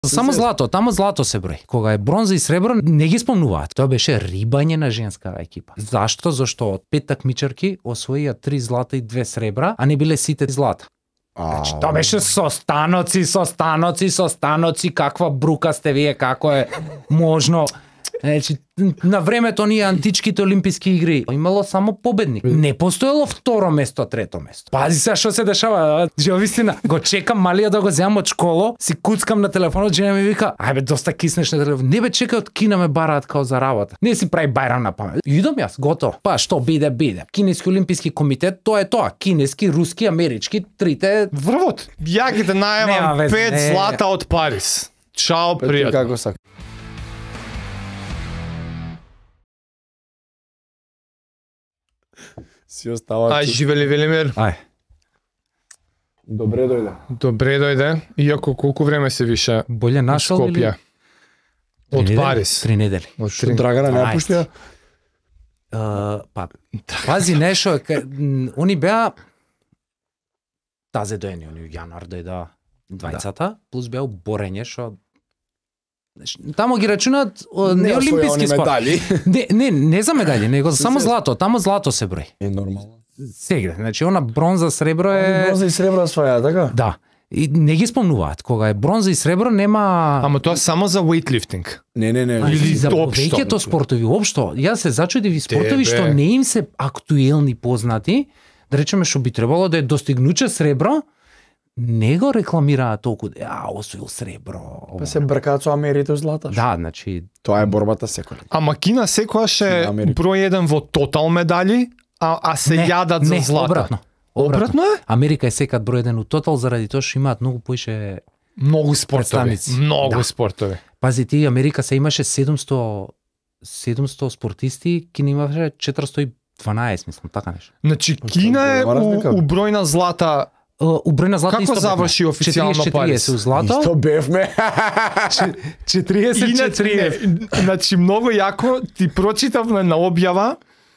Само злато, тамо злато се брои. Кога е бронза и сребро, не ги спомнуваат. Тоа беше рибање на женска екипа. Зашто? Зашто од 5 такмичарки освоија 3 злата и 2 сребра, а не биле сите злата. Значи, тоа беше со станоци, каква брука сте вие, како е можно. Значи, на времето ние античките олимписки игри имало само победник. Не постоело второ место, трето место. Пази се што се дешава. Вистина, го чекам малија да го земам од школо, си куцкам на телефонот, жена ми вика: "Ајбе, доста киснеш на телефон." Не бе, чекај, од кина ме бараат као за работа. Не си прави бајрам на памет. Идам јас, готово. Па што биде. Кинески олимписки комитет, тоа е тоа. Кинески, руски, амерички, трите врвот. Ја ги те најавам 5 злата од Париз. Чао, пријатно. Како сак. Си остава. Ај, живели Велимир. Ај. Добре дојде. Добре дојде. Иако колку време се више Боле нашол Скопје. Од Париз. 3 недели. Што Драгана не пуштија? Па, пази нешто, они беа тази доени, они јануар дојда двајцата, плюс беа борење, што тамо ги рачунат не олимписки спорт. Не за медали, него само злато, тамо злато се брои. Е нормално. Сега, значи она бронза, сребро е Бронза и сребро освоја, така? Да. И не ги спомнуваат. Кога е бронза и сребро нема. Ама тоа само за weightlifting. Не. Или за општо. повеќето спортови општо. Јас се зачудив и спортови што не им се актуелни познати, да речеме што би требало да е достигнуче сребро, не го рекламираат толку, освоил сребро. Па се бркаат со америте злата. Да, значи Тоа е борбата секој. Ама Кина секогаш е број 1 во тотал медали, а се јадат за злато. Обратно е? Америка е секад број 1 у тотал заради тоа што имаат многу поише многу спортови. Многу спортови. Пази ти, Америка се имаше 700 спортисти, Кина имаше 412, мислам, така нешто. Значи Кина е у број на злата. У број на злата како заврши официјално Париз? 40 у злато. Исто бевме. 40. Значи многу јако ти прочитавме на објава.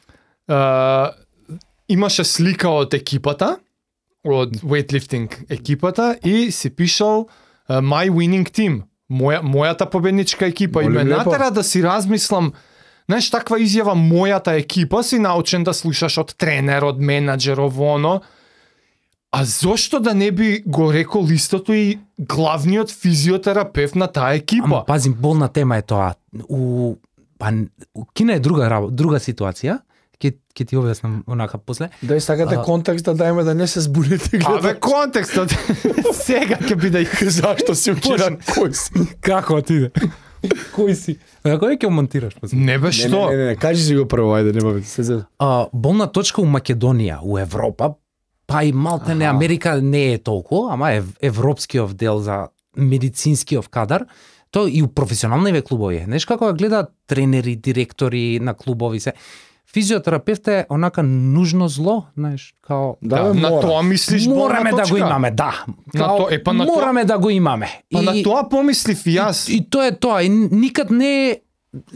Имаше слика од екипата, од weightlifting екипата и си пишал my winning team, мојата победничка екипа. И ме натера да си размислам, знаеш, таква изјава мојата екипа, си научен да слушаш од тренер, од менаџер, оно. А зошто да не би го рекол истото и главниот физиотерапевт на таа екипа? Ама пази, болна тема е тоа. У Кина е друга ситуација. Ке ти објаснам онака после. Да сакате контекст да дајме да не се збунете гледачи. Абе контекстот. Сега ќе биде зашто си укиран, кој си? Како отиде? Кој си? Кој ќе монтираш после? Не бе што? Не, кажи си го прво, ајде, нема се. Болна точка у Македонија, у Европа, па и малтене Америка не е толку, ама европскиот дел за медицинскиот кадар, тоа и у професионални клубови. Знаеш како гледаат тренери, директори на клубови се. Физиотерапевт е онака нужно зло, знаеш, као на тоа мислиш мораме да го имаме, да. Као, мораме да го имаме. Па на тоа помислив и јас. И тоа е тоа, и никад не е.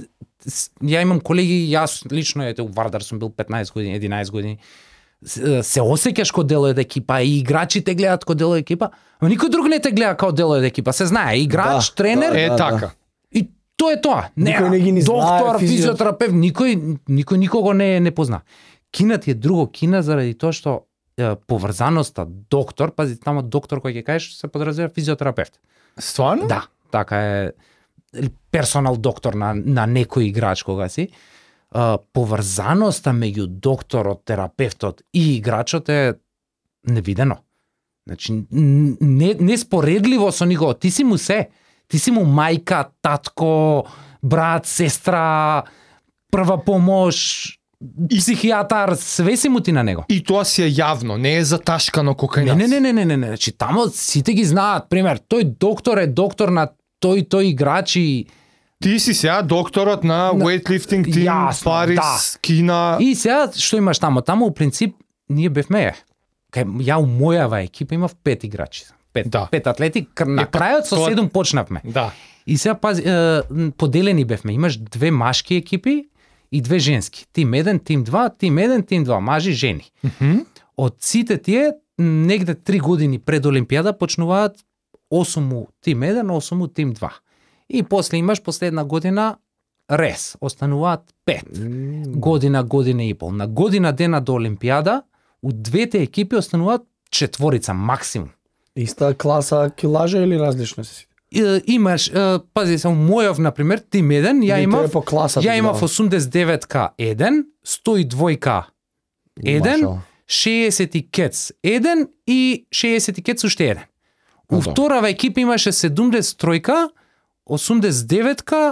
Ја имам колеги, јас лично ете у Вардар сум бил 15 години, 11 години. Се осеќаш ко дел од екипа и играчите гледаат ко дел од екипа, но никој друг не те гледа како дел од екипа. Се знае, играч, тренер, е така. И тоа е тоа. Никој не ги доктор, физиотерапевт, никој никого не позна. Кина ти е друго, Кина заради тоа што поврзаноста доктор, пази тамо доктор кој ќе кажеш се подразбира физиотерапевт. Стварно? Да, така е персонал доктор на некој играч кога си. Поврзаноста меѓу докторот, терапевтот и играчот е невидено. Значи неспоредливо со никого. Ти си му се. Ти си му мајка, татко, брат, сестра, прва помош, психијатар, све си му ти на него. И тоа си е јавно, не е заташкано кој Не. Значи тамо сите ги знаат, пример, тој доктор е доктор на тој играч и ти си сега докторот на weightlifting team, Париз, Кина. И сега што имаш тамо? Тамо у принцип ние бевме ја у мојава екипа имав 5 играчи. 5 атлети, на крајот со 7 почнавме. Да. И сега пази, поделени бевме. Имаш 2 машки екипи и 2 женски. Тим 1, тим 2, тим 1, тим 2, мажи, жени. Од сите тие, негде 3 години пред Олимпијада почнуваат 8 у тим 1, 8 у тим 2. И после имаш последна година рез, остануваат 5. Година и пол. На година дена до Олимпијада, у двете екипи остануваат 4 максимум. Иста класа килажа или различна си? Имаш, пази само мојов, например, тим 1, ја имав, по класата. ја имав 89К 1, 102К 1, 60 кец 1 и 60 кец уште 1. У вторава екипа имаше 73К, 89К,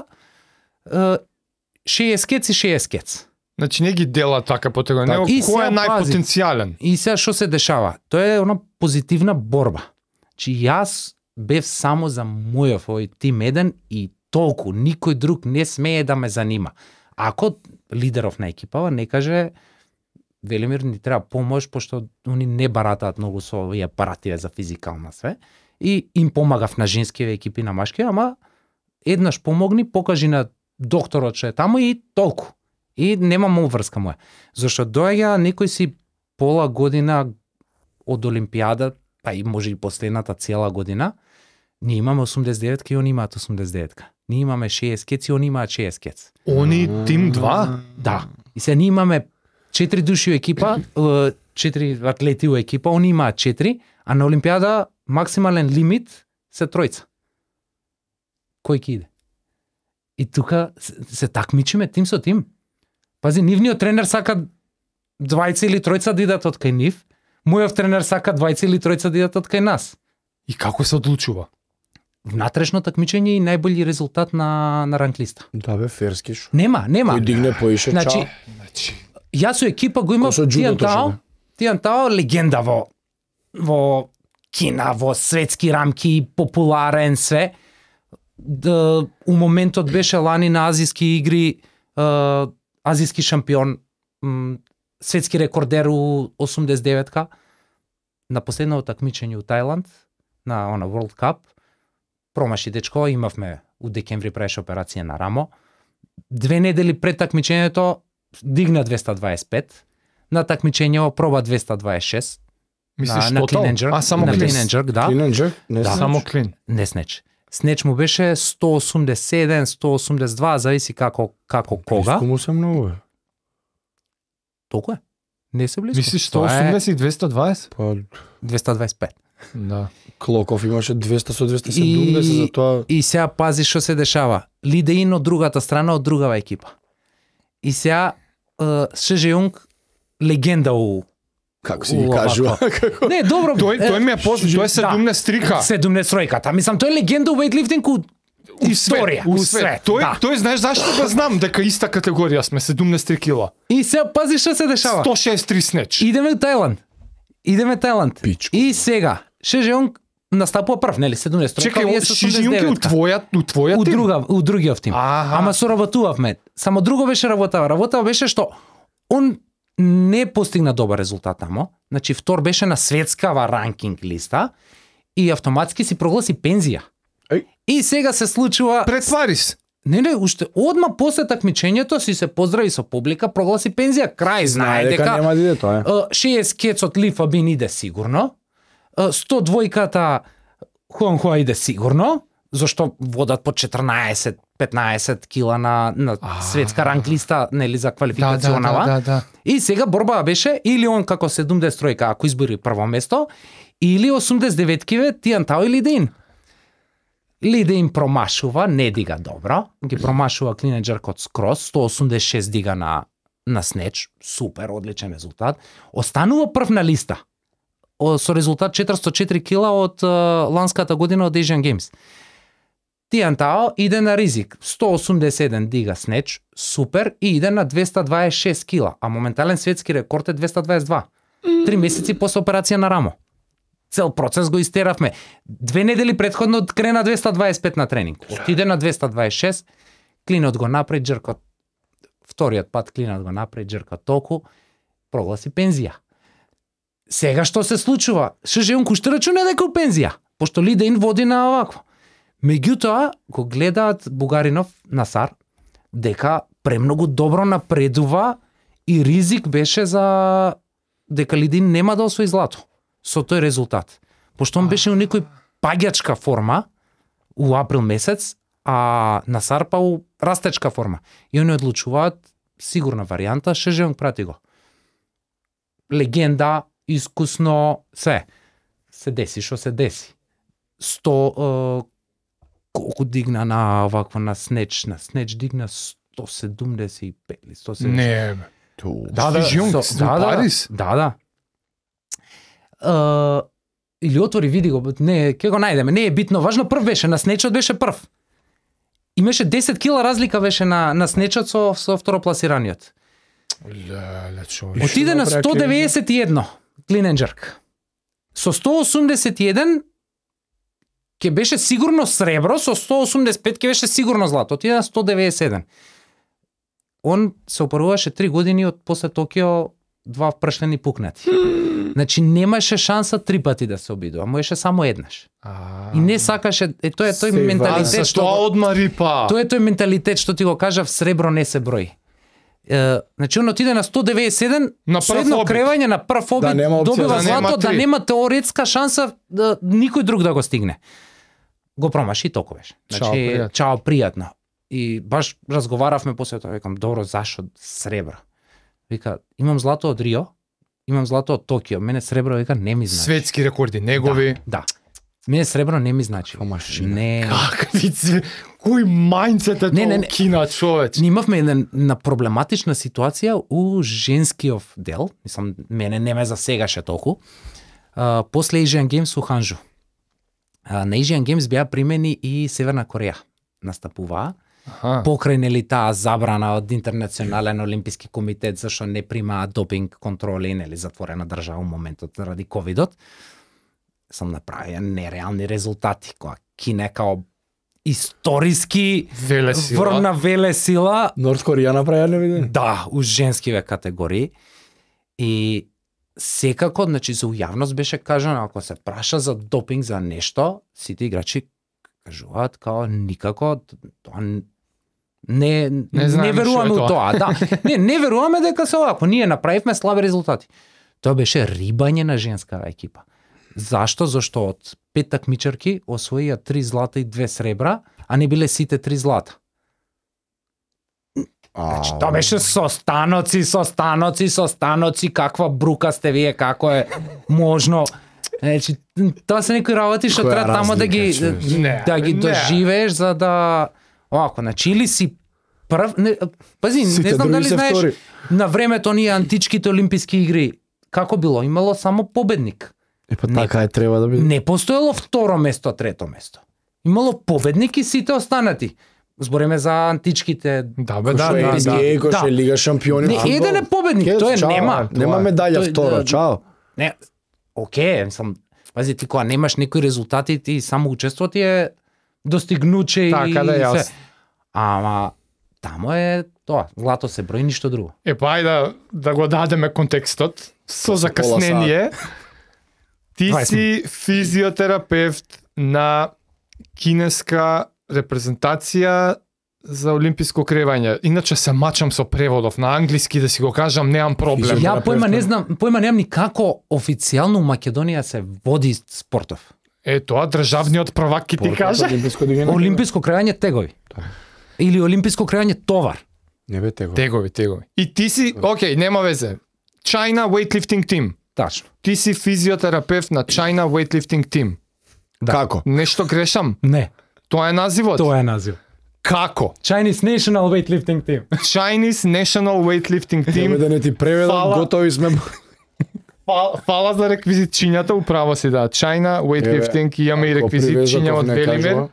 60 кец и 60 кец. Значи не ги дела така по tego, него И кој е сега најпотенцијален. И сега што се дешава? Тоа е она позитивна борба. Чи јас бев само за мојов овој тим 1 и толку, никој друг не смее да ме занима. Ако лидеров на екипава не каже Велимир ни треба помош, пошто они не баратаат многу со овие апаративе за физикална све, и им помагав на женскиве екипи, на машки, ама еднаш помогни, покажи на докторот што е таму и толку. И немам обврска моја. Зашто доаѓа некој си пола година од Олимпијада, па и може и последната цела година, ние имаме 89 и они имаат 89. Ние имаме 60 кец и они имаат 60 кец. Они тим 2? Да. И се ние имаме 4 души у екипа, 4 атлети у екипа, они имаат 4, а на Олимпијада максимален лимит се тројца. Кој ќе иде? И тука се такмичиме тим со тим. Пази, нивниот тренер сака 20 или тројца да идат од кај нив, мојов тренер сака 20 или тројца да идат од кај нас. И како се одлучува? Внатрешно такмичење и најбољи резултат на ранглиста. Да бе, ферски шо. Нема. Кој дигне поише, Значи, чао. јас со екипа го имав Ко со Тијан џудото Тао. што бе. Тијан Тао легенда во Кина, во светски рамки, популарен све. У моментот беше лани на азиски игри, азиски шампион, светски рекордер у 89К. На последното такмичење у Тајланд, на World Cup, промаши дечко, имавме у декември правеше операција на рамо. 2 недели пред такмичењето дигна 225, на такмичењето проба 226. Мислиш на тотал? clean and jerk, А, само на клин. clean and jerk, да. Клин джек? Не Да. знам. Само клин. Не снеч. Снеч му беше 187, 182, зависи како кога. Близко му се многу бе. Толку е. Не се близко. Мислиш Тоа е 180 и 220? Па 225. Да. Клоков имаше 200 со 270, за тоа И сега пази што се дешава. Лидеин од другата страна, од другава екипа. И сега Шеже Јунг легенда у како си ги кажува. Не, добро. Тој ми е познат, тој е 17 трика. 73-ката. Мислам, тој е легенда у вејтлифтинг у историја, у свет. Тој знаеш зашто го знам дека иста категорија сме 73 кила. И сега пази што се дешава. 163 снеч. Идеме у Тајланд. Пичко. И сега Шеже Јунг настапува прв, нели 73. Чекај, Шижијунки у твојот тим? У другиот тим. Аха. Ама соработувавме. Само друго беше работава. Работава беше што он не постигна добар резултат тамо. Значи втор беше на светскава ранкинг листа и автоматски си прогласи пензија. Еј. И сега се случува Пред Париз. Не, уште одма после такмичењето си се поздрави со публика, прогласи пензија, крај, знае дека нема да иде тоа. 60 кец од Лифа Бин иде сигурно. 102-ката Хуанхуа иде сигурно, зашто водат по 14-15 кила на светска ранглиста, нели за квалификационава. Да. И сега борбава беше или он како 73-ка ако избори прво место, или 89-киве Тијан Тао или Лидеин. Лидеин промашува, не дига добро, ги промашува clean and jerk од скрос, 186 дига на снеч, супер, одличен резултат. Останува прв на листа со резултат 404 кила од ланската година од Asian Games. Тијан Тао иде на ризик, 181 дига снеч, супер, и иде на 226 кила, а моментален светски рекорд е 222. 3 месеци после операција на рамо. Цел процес го истеравме. 2 недели предходно крена 225 на тренинг. Отиде на 226, клинот го направи, џеркот. Вториот пат клинот го направи, џеркот толку, прогласи пензија. Сега што се случува? Шеже Јунг уште рачуна дека у пензија, пошто Лидеин води на овакво. Меѓутоа, го гледаат Бугаринов Насар, дека премногу добро напредува и ризик беше за дека Лидеин нема да освои злато со тој резултат. Пошто он беше у некој паѓачка форма у април месец, а на Сарпа у растечка форма. И они одлучуваат сигурна варијанта, Шежеонг прати го. Легенда, искусно, све. Се деси што се деси. 100 колку дигна на вакво на снеч дигна 175 или 170. Не, бе. Да, Шежеонг, во Париз? Да. Или отвори, види го, не, ќе го најдеме, не е битно, важно прв беше, на снечот беше прв. Имаше 10 кила разлика беше на снечот со второпласираниот. Леле, човек. Отиде на 191 clean and jerk. Со 181 ќе беше сигурно сребро, со 185 ќе беше сигурно злато. Отиде на 191. Он се опаруваше 3 години од после Токио 2 пршлени пукнати. Значи немаше шанса 3 пати да се обидува, можеше само еднаш. И не сакаше, тоа е тој менталитет што одмари па. Тоа е тој менталитет што ти го кажав, сребро не се брои. Значи он отиде на 197, На со прв едно обид. кревање на прв обид, нема опција, добива да нема злато, да три. нема теоретска шанса да никој друг да го стигне. Го промаши и толку беше. Значи, пријатно. чао, пријатно. И баш разговаравме после тоа, викам, добро, зашо сребро? Вика, имам злато од Рио, имам злато од Токио, мене сребро, вика, не ми значи. Светски рекорди, негови. Да. Мене сребро не ми значи. машина. Не. Какви кој мајндсет е Не, не, тоа не. кина, човеч? Ние имавме една проблематична ситуација у женскиот дел, мислам, мене не ме засегаше толку, после Asian Games у Ханжу. На Asian Games беа примени и Северна Кореја. Настапуваа. Аха. Покрај нели таа забрана од Интернационален олимписки комитет зашто не примаат допинг контроли, нели затворена држава у моментот заради ковидот. Сам направија нереални резултати, која Кина као историски Веле сила. врна веле сила, Норд Кореја направија не виден? да, у женскиве категории. И секако, значи, за јавност беше кажано, ако се праша за допинг за нешто, сите играчи кажуваат као никако, тоа не знаеме веруваме што е у тоа. тоа. Да, не веруваме дека се овако. Ние направивме слаби резултати. Тоа беше рибање на женскава екипа. Зашто? Зашто од 5 такмичарки освоија 3 злата и 2 сребра, а не биле сите 3 злата. Значи, тоа беше со станоци, каква брука сте вие, како е можно. Значи, тоа се некои работи што Која треба тамо да ги разлика, човече? Не. доживееш за да овако, значи или си прв, не, пази, Сите не знам други дали се знаеш, втори. на времето оние античките олимписки игри, како било? Имало само победник. Епа така е треба да биде. Не постоело второ место, трето место. Имало победник и сите останати. Збориме за античките. Да, бе, Кој да, што е да, олимписки. да. NBA, кој што е Да. Лига шампиони. Не, фудбал. еден е победник, Ке, тој чао, нема. Нема Тоа е- медаља тој- втора, чао. Не, окей, мислам, пази ти кога немаш некои резултати, ти само учество ти е достигнуче и Така да, јас. се. Ама тамо е тоа, злато се брои, ништо друго. Епа, ајде да го дадеме контекстот. Со После закаснение. Ти 20 си физиотерапевт на кинеска репрезентација за олимписко кревање. Иначе се мачам со преводов на англиски, да си го кажам, немам проблем. Ја појма немам ни како официјално у Македонија се води спортов. Е, тоа државниот првак ки ти каже. Олимписко дигане. Олимписко креање тегови. Или олимписко креање товар. Не бе tego. Тегови. И ти си, окей, нема везе. China Weightlifting Team. Тачно. Ти си физиотерапевт на China Weightlifting Team. Како? Нешто грешам? Не, Тоа е називот? тоа е назив. Како? Chinese National Weightlifting Team. Chinese National Weightlifting Тебе Team. да не ти преведам, Фала. готови сме. Фала за реквизитчињата, управо си да. China Weightlifting, имаме и Ако реквизитчиња привезоков од не Велимир. кажува,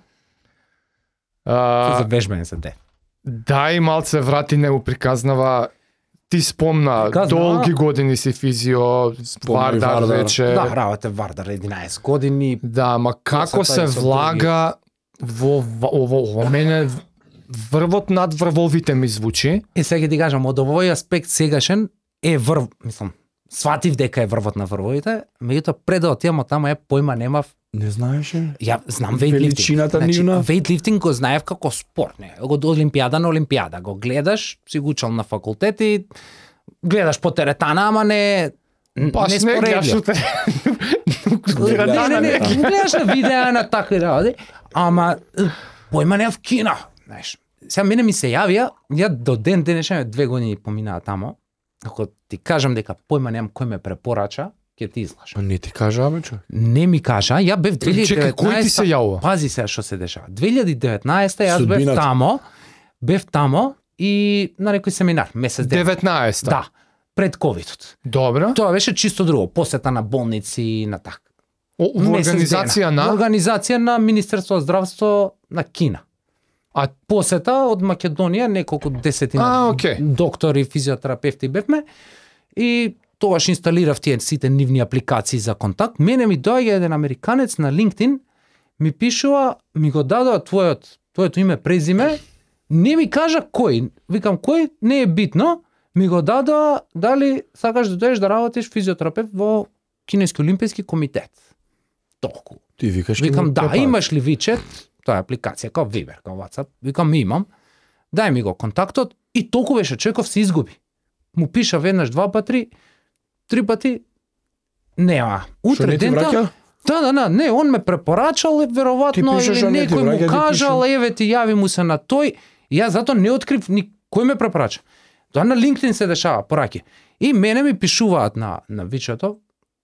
За вежбање се де. Дај малце врати не го приказнава. Ти спомна, Приказнава. долги години си физио, Спомна и Вардар Вардар. вече. Да, работе Вардар 11 години. Да, ма како Се се прави со влага во мене врвот над врвовите ми звучи. Сега ќе ти кажам, од овој аспект сегашен е врв, мислам, сватив дека е врвот на врвовите, меѓутоа пред да отидам тамо е појма немав. Не знаеше? Ја знам вейтлифтинг. Величината нивна. Вейтлифтинг го знаев како спорт, не. Го од олимпијада на олимпијада, го гледаш, си го учел на факултет и гледаш по теретана, ама не Баш не гледаш утре. Не, гледаш на видеа на такви работи, ама појма неав кино, знаеш. Сега мене ми се јавија, ја до ден денешен 2 години поминаа тамо. Ако ти кажам дека појма немам кој ме препорача, ќе ти излажам. Не ти кажа, бе, човек. Не ми кажа, ја бев 2019. Чекај, кој ти се јавува? Пази се што се дешава. 2019 јас Судбината. бев тамо и на некој семинар, месец ден. 19-та. Да, пред ковидот. Добро. Тоа беше чисто друго, посета на болници, на така. Организација на Организација на Министерство за здравство на Кина. А Посета од Македонија, неколку десетина окей. доктори, физиотерапевти бевме и тогаш инсталирав тие сите нивни апликации за контакт. Мене ми доаѓа еден американец на LinkedIn, ми пишува, ми го дадоа твоето име, презиме, не ми кажа кој. Викам кој, не е битно, ми го дадоа дали сакаш да дојдеш да работиш физиотерапевт во Кинески олимписки комитет. Толку. Ти викаш Викам да, имаш ли вичет? Тоа е апликација како Viber, како WhatsApp. Викам имам. Дај ми го контактот и толку беше човеков се изгуби. Му пиша веднаш, 2 пати, 3 пати. Нема. Што не ти враќа? Да, не, он ме препорачал, веројатно, пишеш, или а не ти некој враќа, му ти кажал, пише. еве ти јави му се на тој. И јас затоа не открив ни кој ме препорача. Тоа на LinkedIn се дешава, пораки. И мене ми пишуваат на вичето,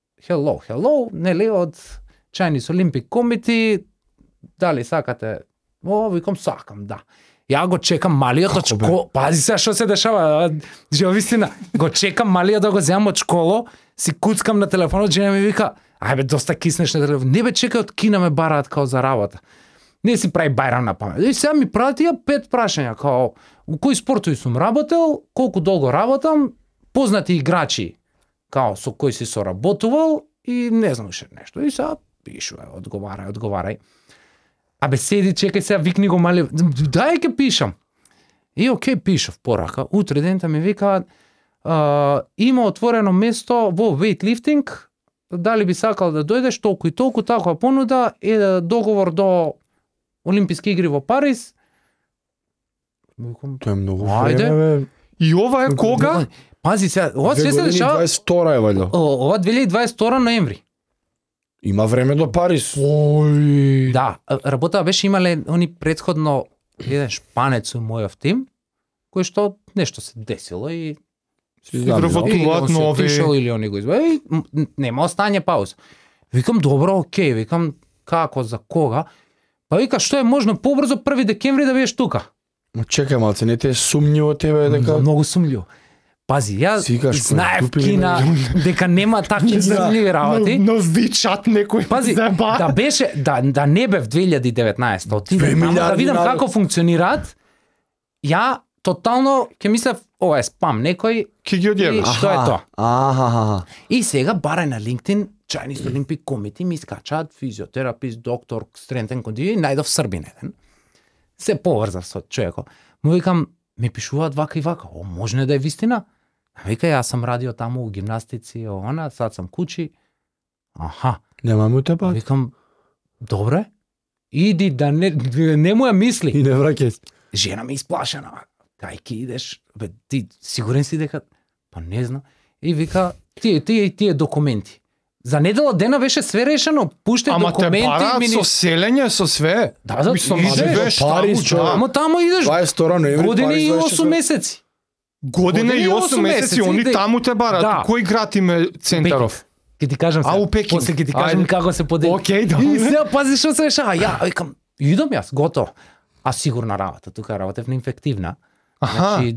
hello, нели, од Chinese Olympic Committee, дали сакате? Викам, сакам, да. Ја го чекам малиот од школа. Пази се што се дешава. Жива вистина. Го чекам малиот да го земам од школа, си куцкам на телефонот, жена ми вика, ајбе, доста киснеш на телефон. Не бе, чекај, од Кина ме бараат као за работа. Не си прави бајрам на памет. И сега ми пратија 5 прашања, као, у кои спортови сум работел, колку долго работам, познати играчи, као, со кои си соработувал и не знам уште нешто. И сега пишува, одговарај. Абе, седи, чекај сега, викни го мали, дај ке пишам. И окей, пишав порака. Утре дента ми викаат, има отворено место во weightlifting, дали би сакал да дојдеш толку и толку, таква понуда, договор до Олимписки игри во Париз. Тоа е многу Ајде. време, бе. И ова е кога? Пази сега, ова се дешава, 22 е валјда. ова 2022 ноември. Има време до Париз. Ој. Да, работа беше имале они претходно еден шпанец у мојов тим, кој што нешто се десило и Вработуваат или он се нови. отишол или они го избави, и нема остање пауза. Викам, добро, окей, викам, како, за кога? Па вика, што е можно побрзо 1 декември да биеш тука? Ма чекај малце, не те е сумњиво тебе дека Многу сумљиво. Пази, јас Сикаш, кој, знаев дупили Кина дека нема такви сумљиви работи. Но вичат некој. Пази, заба. да беше, да не бев 2019, отидев 2 таму да милиарди видам народ. како функционираат, ја тотално ќе мислев, ова е спам некој, Ки ги и одјавиш. што е тоа? Аха. И сега барај на LinkedIn, Chinese Olympic Committee ми искачаат физиотерапист, доктор, стрентен кондији, најдов србин еден. Се поврзав со човекот. Му викам, ми пишуваат вака и вака, може да е вистина? Вика, јас сам радио таму у гимнастици, сад сам кучи. Аха. Нема му те пак. Викам, добре, иди да не му ја мисли. И не враќај се. Жена ми исплашена. Кај ки идеш? Бе, ти сигурен си дека? Па не знам. И вика, тие документи. За недела дена беше све решено. Пуштај Ама те документи. бараат со селење, со све. Да, Мислам, идеш, живееш Париз, таму, човек. да. Ама тамо идеш 22 ноември. години Париз, и 24. 8 месеци. Година и 8 месеци, они иде. таму те бараат. Да. Кој град им е центаров? Ќе ти кажам сега. А, у Пекин. После ќе ти кажам Ајде. како се подели. Океј, да. И сега пази што се решава. Ја викам, идам јас, готово. А сигурна работа, тука работев на инфективна. Аха. Значи,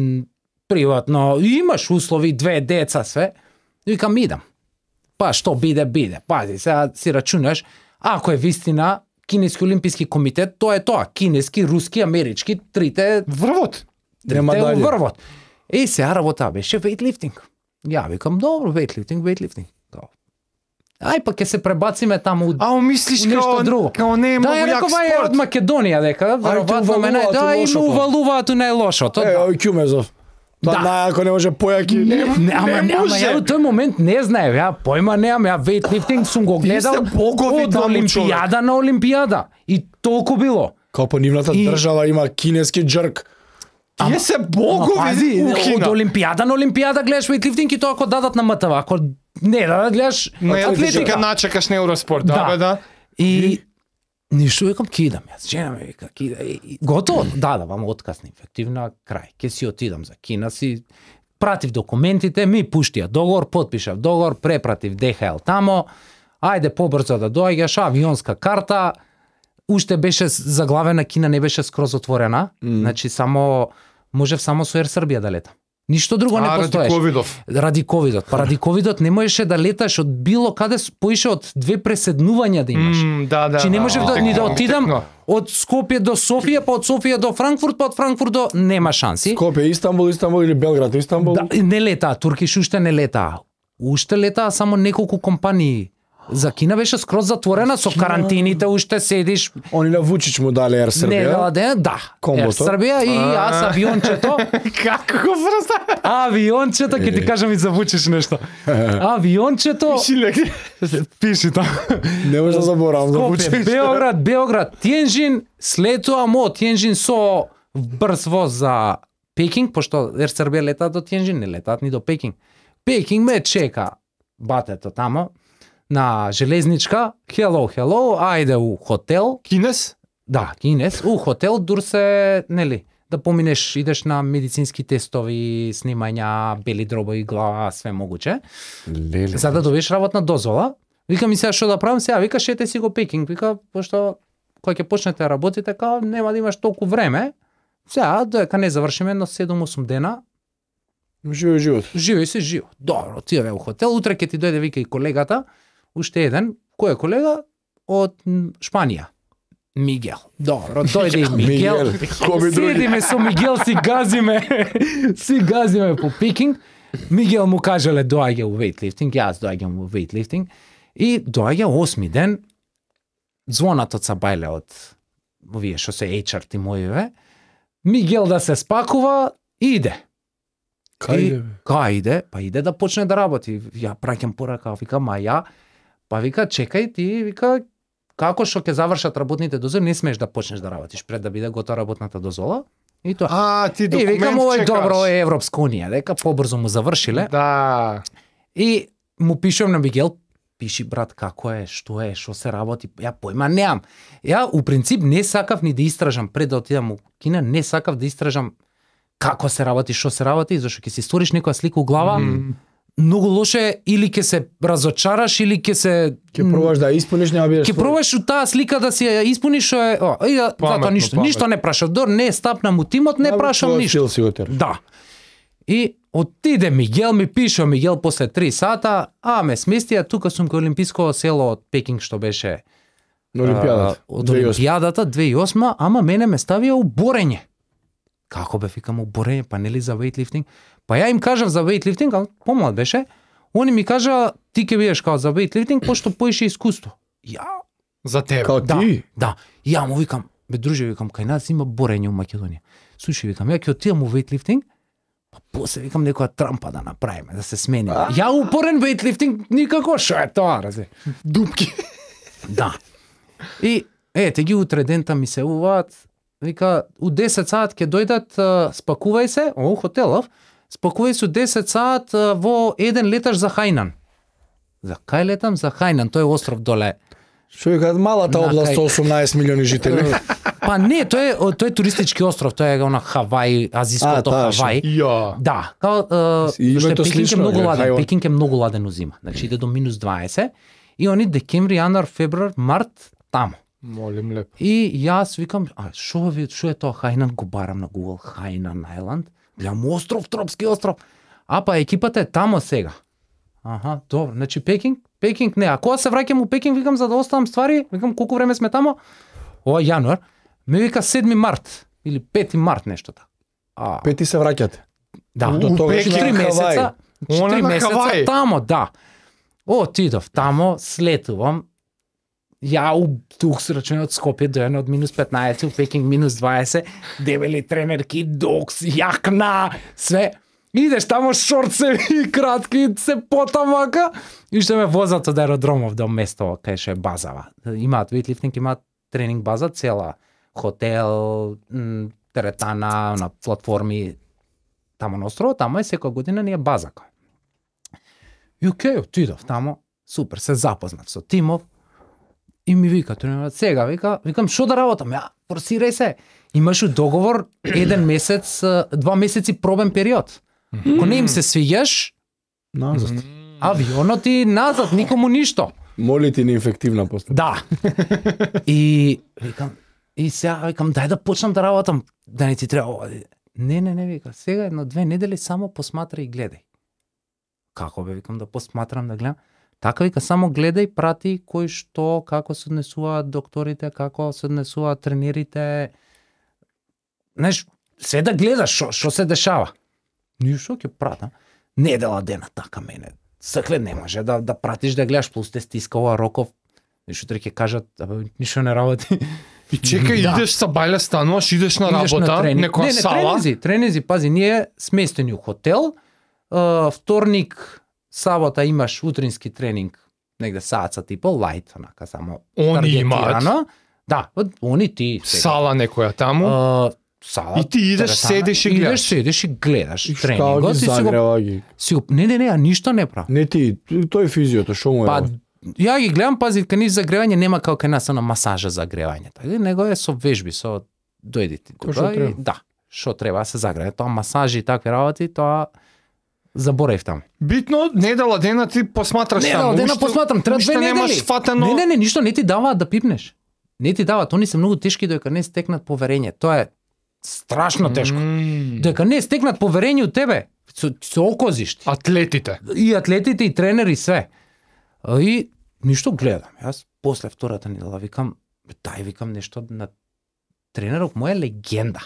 приватно, имаш услови, 2 деца, све. Викам, идам. Па што биде. Пази, сега си рачунаш, ако е вистина, Кинески олимписки комитет, тоа е тоа. Кинески, руски, амерички, трите Врвот. Нема трите дале. врвот. И сега работа беше weightlifting. Ја викам, добро, weightlifting. Тоа. Ај па ќе се пребациме таму А, мислиш нешто друго. као не е Да, многу ја јак реков, е од спорт. Македонија дека, веројатно мене, увалуваат да, у и лошото. увалуваат у најлошото. Е, ој Ќумезов. Тоа Да. најако не може појаки. Ама ја у тој момент не знаев, ја појма немам, ја weightlifting сум го гледал сте богови од таму, олимпијада на олимпијада. И толку било. Као по нивната И- држава има кинески джрк. Тие се Ама богови пази, у од Кина. олимпијада на олимпијада гледаш weightlifting и тоа ако дадат на МТВ, ако Не, да гледаш На атлетика атлетика. начекаш на Евроспорт, да, Да. бе, да. И ништо викам ќе идам јас. Жена ми вика ќе иде. И готово. Да, вама отказ на ефективна крај. Ќе си отидам за Кина си. Пратив документите, ми пуштија договор, потпишав договор, препратив ДХЛ тамо. Ајде побрзо да доаѓаш, авионска карта. Уште беше заглавена Кина, не беше скроз отворена. Значи само можев само со Ер Србија да летам. Ништо друго не Ради постоеше. ковидов. Ради ковидот. Па ради ковидот не можеше да леташ од било каде поише од 2 преседнувања да имаш. Да. Чи не можев да, ни да отидам Текно. од Скопје до Софија, па од Софија до Франкфурт, па од Франкфурт до нема шанси. Скопје, Истанбул или Белград, Истанбул. Да, не летаа, Туркиш уште не летаа. Уште летаа само неколку компании. За Кина беше скроз затворена со карантините, уште седиш. Они на Вучич му дале Ер Не, Србија. да. Комбото. Ер Србија и јас авиончето. Како го врза? Авиончето, ќе ти кажам и завучиш нешто. Авиончето. Пиши таму. Не може да заборавам да Скопје, Вучич. Белград, Тиенџин, слетувам од Тиенџин со брз воз за Пекинг, пошто Ер Србија летаат до Тиенџин, не летаат ни до Пекинг. Пекинг ме чека батето тамо на железничка. Hello, ајде у хотел. Кинес? Да, Кинес, у хотел дур се, нели, да поминеш, идеш на медицински тестови, снимања, бели дробови глава, све могуче. Леле. За да добиеш работна дозвола. Вика ми сега што да правам сега, вика шете си го Пекинг, вика пошто кога ќе почнете да работите, као нема да имаш толку време. Сега додека не завршиме едно 7-8 дена, Живој живот. живи се живо. Добро, отидеме у хотел, утре ќе ти дојде вика и колегата, уште еден, кој е колега од Шпанија. Мигел. Добро, дојде и Мигел. Кој би други? Седиме со Мигел, си газиме по Пекинг. Мигел му кажале доаѓа у вейтлифтинг, јас доаѓам у вейтлифтинг и доаѓа 8 ден. Звонат од Сабајле од овие што се HR тимовиве. Мигел да се спакува и иде. Кај Кај иде? Па иде да почне да работи. Ја праќам порака, вика, ма ја, па вика, чекај ти, вика, како што ќе завршат работните дозволи, не смееш да почнеш да работиш пред да биде готова работната дозвола. И тоа. Ти И документ викам, ова е чекаш. добро, ова е Европска унија, дека побрзо му завршиле. Да. И му пишувам на Мигел, пиши брат како е, што се работи, ја појма неам. Ја у принцип не сакав ни да истражам пред да отидам у Кина, не сакав да истражам како се работи, што се работи, зашто ќе си створиш некоја слика у глава. Многу лоше е, или ќе се разочараш или ќе се Ќе пробаш да ја исполниш, нема бидеш. ќе пробаш у таа слика да си ја испуниш, што е, затоа ништо не прашав, дор не стапнам у тимот, не прашам ништо. Си го тер. Да. И отиде Мигел, ми пише Мигел после 3 сата, ме сместија, тука сум кај Олимписко село од Пекинг што беше На Олимпијадата. од Олимпијадата 2008, ама мене ме ставија у борење. Како бе, викам, у борење, па нели за вейтлифтинг? Па ја им кажав за вейтлифтинг, а помлад беше, они ми кажа, ти ќе бидеш као за вейтлифтинг, пошто поише искуство. Ја, За тебе. Као да, ти? да. Ја му викам, бе друже, викам, кај нас има борење у Македонија. Слушај, викам, ја ќе отидам у вейтлифтинг, па после викам некоја трампа да направиме, да се смениме. Ја упорен вейтлифтинг никако, шо е тоа, рази? Дупки. Да. И ете ги утре дента ми се уваат, вика у 10 саат ќе дојдат, спакувај се, хотелов, спакувај се у 10 саат во еден леташ за Хајнан. За кај летам? За Хајнан, тој е остров доле. Што е малата На област кај- со 18 милиони жители. Па не, тој е туристички остров, тој е она Хавај, азиското таа Хавај. Ја. Да, као И што името Пекинг е слично, многу е, ладен, Хајван. Пекинг е многу ладен у зима. Значи иде до минус 20 и они декември, јануар, февруар, март тамо. Молим леп. И јас викам, шо е тоа Хајнан, го барам на Google, Хајнан Ајланд, гледам остров, тропски остров. Па екипата е тамо сега. Аха, добро. Значи Пекинг не. А кога се враќам у Пекинг, викам за да оставам ствари, викам колку време сме тамо? Ова јануар. Ме вика 7 март или 5 март нешто така. Пети се враќате. Да, До тога Пекинг, што на 3 месеца. Она 3 на месеца Хавај. тамо, да. Отидов тамо, слетувам. Ја у дух срачен од Скопје дојден од минус 15, у Пекинг минус 20, дебели тренерки, докс, јакна, све. Идеш тамо шорцеви кратки, се потамака и што ме возат од аеродромов до место кај што е базава. Имаат вейтлифтинг, имаат тренинг база цела, хотел, теретана, на платформи тамо на островот, тамо е секоја година ни е базака. И окей, отидов тамо, супер, се запознав со тимов. И ми вика тренерот, сега викам што да работам? Ја, форсирај се. Имаш договор 1 месец, 2 месеци пробен период. Ако не им се свиѓаш, Назад. авионот и назад, никому ништо. Моли ти неинфективна после. Да. И викам, и сега викам, дај да почнам да работам, да не ти треба ова. Не, вика, сега 1-2 недели само посматрај и гледај. Како бе, викам, да посматрам, да гледам? Така вика, само гледај, прати кој што, како се однесуваат докторите, како се однесуваат тренерите. Знаеш, се да гледаш што се дешава. Ништо ќе пратам. Недела дена така мене. Сакле не може да пратиш да гледаш, плюс те стиска ова Роков. Ништо ќе кажат, ништо не работи. И чекај, идеш са бајле стануваш, идеш на работа, некоја сала. Тренинзи, пази, ние сместени у хотел. Вторник, сабота имаш утрински тренинг, негде саца типа, лајт, онака само. Они имаат. Да, они ти. Сала некоја таму. Сала. И ти идеш, седеш и гледаш. Идеш, седеш и гледаш И тренингот. ги загрева ги. Не, ништо не правам. Не ти, тој физиото, што му е? Па, ја ги гледам, пази, кај нив загревање нема како кај нас на масажа загревање. Така, него е со вежби, со дојдите тука. Што треба? Да, што треба да се загрее. Тоа масажи и такви работи, тоа заборев таму. Битно, недела дена ти посматраш таму. Недела дена посматрам, треба 2 недели. Немаш фатено. Не, ништо не ти даваат да пипнеш. Не ти даваат, они се многу тешки додека не стекнат поверење. Тоа е страшно тешко. Дека не стекнат поверење у тебе, со окозиш ти. Атлетите. И атлетите, и тренери, све. И ништо гледам. Јас после втората недела викам, викам нешто на тренерот мој е легенда.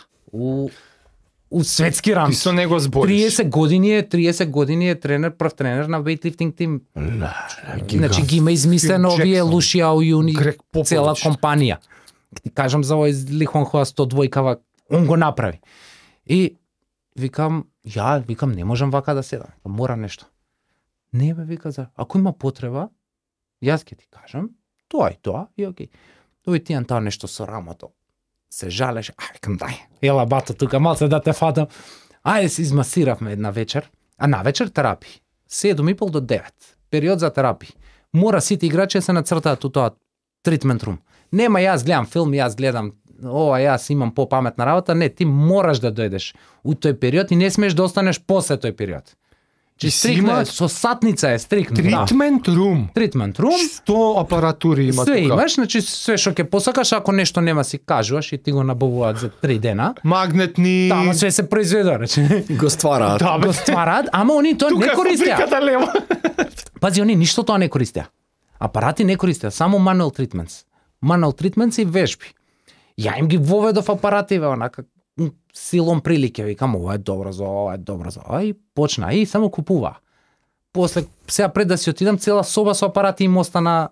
У светски ранг. Ти со него збориш. 30 години е тренер, прв тренер на weightlifting тим. Значи ги има измислено овие Лушиао Юни, цела компанија. Ти кажам за овој Лихонхуа 102-кава, он го направи. И викам, не можам вака да седам. Морам нешто. Не бе, вика, ако има потреба, јас ќе ти кажам, тоа и окей. Тој ти таа нешто со рамото. Се жалеше, викам дај, ела бато тука, малце да те фатам. Ајде се измасиравме една вечер, а на вечер терапии. 7:30 до 9. Период за терапии. Мора сите играчи се нацртаат у тоа treatment room. Нема јас гледам филм, јас гледам јас имам попаметна работа, не, ти мораш да дојдеш у тој период и не смеш да останеш после тој период. Чи стрикно со сатница е стрикно. Treatment room. Treatment room. Што апаратури има све тука? Имаш, значи све што ќе посакаш, ако нешто нема си кажуваш и ти го набавуваат за 3 дена. Магнетни. Тама све се произведе, значи. Го ствараат. Да, Го ствараат, ама они тоа не користеа. Пази, они ништо тоа не користеа. Апарати не користеа, само manual treatments. Manual treatments и вежби. Ја им ги воведов апаративе, онака силом прилике, викам, ова е добро за ова, и почна, и само купува. После, сега пред да си отидам, цела соба со апарати им остана...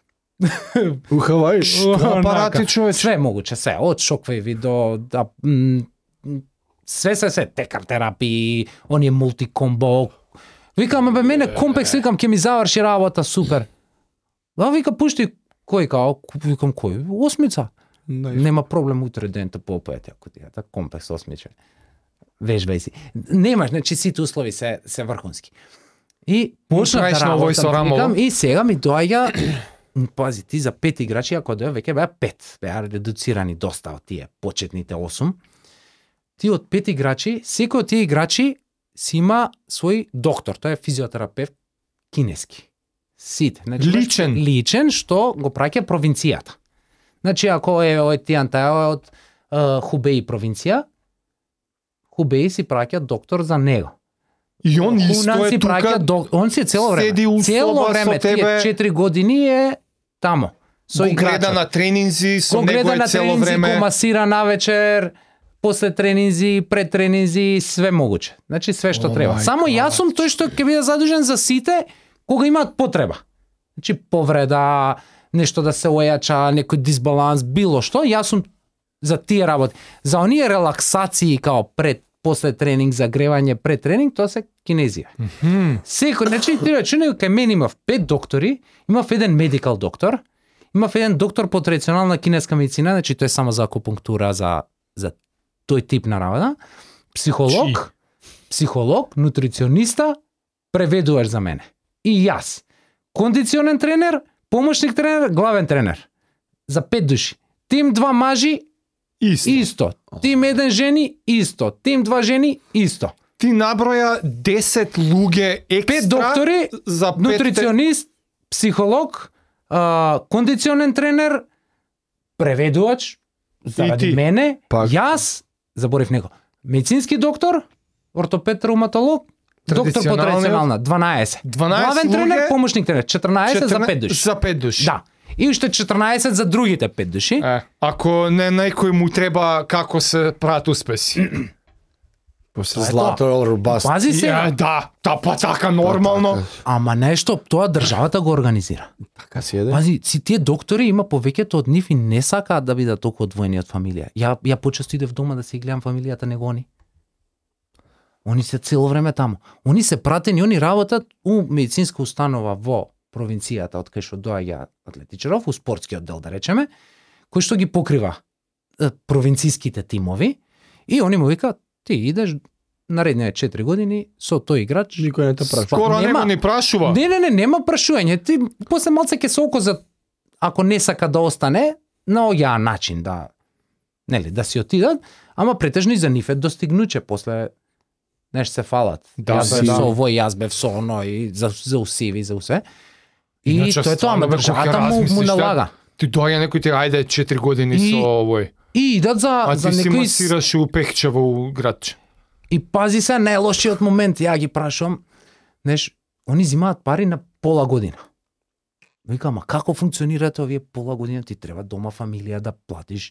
У Хавај, апарати, човече? Све могуче, све, од шоквеви до... Све, текар терапии, оние мултикомбо. Викам, бе, мене комплекс, викам, ќе ми заврши работа, супер. Вика, пушти, кој као? Викам, кој? 8. Нема проблем утре ден те попети, ако ти е комплекс 8. Вежбај си. Немаш, значи сите услови се врхунски. И почна да работам, и сега ми доаѓа, пази, ти за 5 играчи, ако доја веќе беа 5, беа редуцирани доста од тие почетните 8. Ти од 5 играчи, секој од тие играчи си има свој доктор, тој е физиотерапевт кинески. Сите, значи личен што го праќа провинцијата. Значи, ако е Тијанта од Хубеи провинција, Хубеи си праќа доктор за него. И он исто е тука, он си цело време. седи у соба со тебе. 4 години е тамо. Со го гледа на тренинзи, со него е цело време. Го масира навечер, после тренинзи, пред тренинзи, све могуче. Значи, све што треба. Само јас сум тој што ќе биде задужен за сите кога имаат потреба. Значи, повреда, нешто да се ојача, некој дисбаланс, било што, јас сум за тие работи. За оние релаксации као пред, после тренинг, загревање, пред тренинг, тоа се кинезија. Секој, значи, ти речени, кај мен имав 5 доктори, имав еден медикал доктор, имав еден доктор по традиционална кинеска медицина, значи тој е само за акупунктура, за тој тип на работа, психолог, нутрициониста, преведуваш за мене. и јас. Кондиционен тренер, помошник тренер, главен тренер. За 5 души. Тим 2 мажи, Исто. исто. Тим 1 жени, исто. Тим 2 жени, исто. Ти наброја 10 луѓе екстра 5 доктори, за 5 нутриционист, психолог, кондиционен тренер, преведувач, заради ти. мене, Пак. јас, заборив него, медицински доктор, ортопед, ревматолог, доктор по Традиционалниот? традиционална, 12. 12 Главен тренер, луѓе, помошник тренер, 14 за 5 души. За 5 души. Да. И уште 14 за другите 5 души. Ако не некој му треба како се прават успеси. После Тоа е злато or bust. Пази се, Да, па така нормално. ама нешто, тоа државата го организира. Така си еде. Пази, си тие доктори има повеќето од нив и не сакаат да бидат толку одвоени од фамилија. Ја почесто идев дома да си гледам фамилијата, него они. Они се цело време таму. Они се пратени, они работат у медицинска установа во провинцијата од кај што доаѓа атлетичаров, у спортскиот дел да речеме, кој што ги покрива провинцијските тимови и они му викаат ти идеш наредните 4 години со тој играч. Никој не те праша. Скоро него ни прашува. Не, нема прашување. Ти после малце ќе се окозат, ако не сака да остане, наоѓаа начин да да си отидат, ама претежно и за нив е достигнуче после нешто се фалат. Да, јас бев да. со овој, јас бев со оно и за усиви, за усе. И Иначе, тоа е тоа, ама стварно, бе, државата кога му размислиш, налага. Ти доаѓа некој ти ајде 4 години И- со овој. И идат за А ти си некои масираш у Пехчево у градче. И пази се, најлошиот момент, ја ги прашувам, они зимаат пари на пола година. Викам, а како функционираат овие пола година? Ти треба дома фамилија да платиш,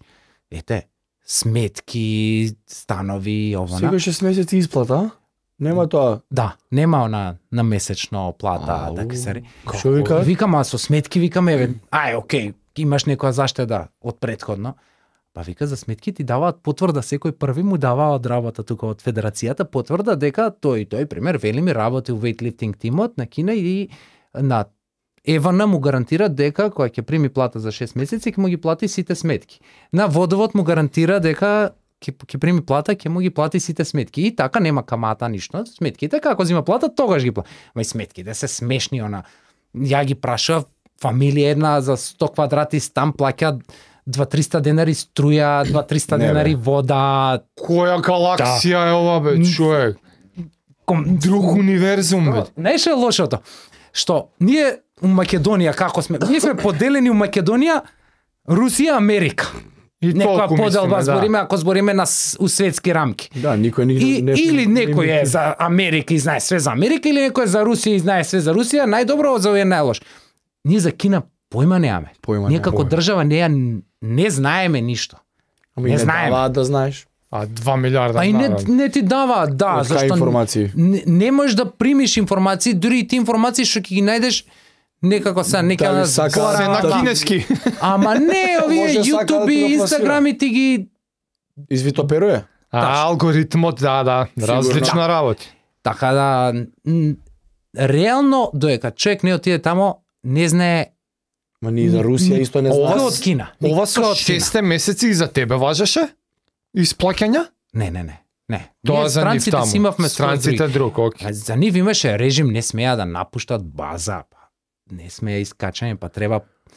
сметки, станови, ова. Секој 6 месеци исплата, а? Нема тоа. Да, нема на месечно плата, Ау. така се. Што вика? Викам, а со сметки викам, окей, имаш некоја заштеда од претходно. Па вика, за сметки ти даваат потврда, секој први му даваа од работа тука од федерацијата потврда дека тој пример вели ми работи у вейтлифтинг тимот на Кина и на ЕВН му гарантира дека кога ќе прими плата за 6 месеци ќе му ги плати сите сметки. На водовод му гарантира дека ќе прими плата, ќе му ги плати сите сметки. И така нема камата ништо. Сметките како зима плата, тогаш ги плати. Ма и сметките се смешни, она. Ја ги прашав, фамилија една за 100 квадрати стан плаќа 2-300 денари струја, 2-300 Не, бе. денари вода. Која галаксија е ова бе, човек? Друг универзум бе. Знаеш е лошото? Што ние у Македонија како сме? Ние сме поделени у Македонија, Русија, Америка. И Некоја толку поделба мислиме, збориме, ако збориме у светски рамки. Да, никој ни Или некој е за Америка и знае све за Америка, или некој е за Русија и знае све за Русија, најдобро за овие најлош. Ние за Кина појма немаме. Појма Ние немаме. како држава не знаеме ништо. Ами не не знаеме. даваат да знаеш. А 2 милиарда. А и не ти дава, да, Од кај зашто информации? не можеш да примиш информации, дури и ти информации што ќе ги најдеш некако се нека Дали на сака Се на Да. кинески. Ама не, овие Може сака да YouTube ти и го пласира. Instagram и ти ги Извитоперуе? А алгоритмот, да, различна работа. така да реално доека човек не отиде тамо, не знае Ма ние за Русија исто не Ова никој знаеме. од Кина. Ова Никој со од Кина. 6 месеци и за тебе важеше? Исплаќања? Не. Тоа Ние за нив странците таму. си имавме свој Странците други. друг, окей. А за нив имаше режим, не смеа да напуштат база, па не смеа искачање, па треба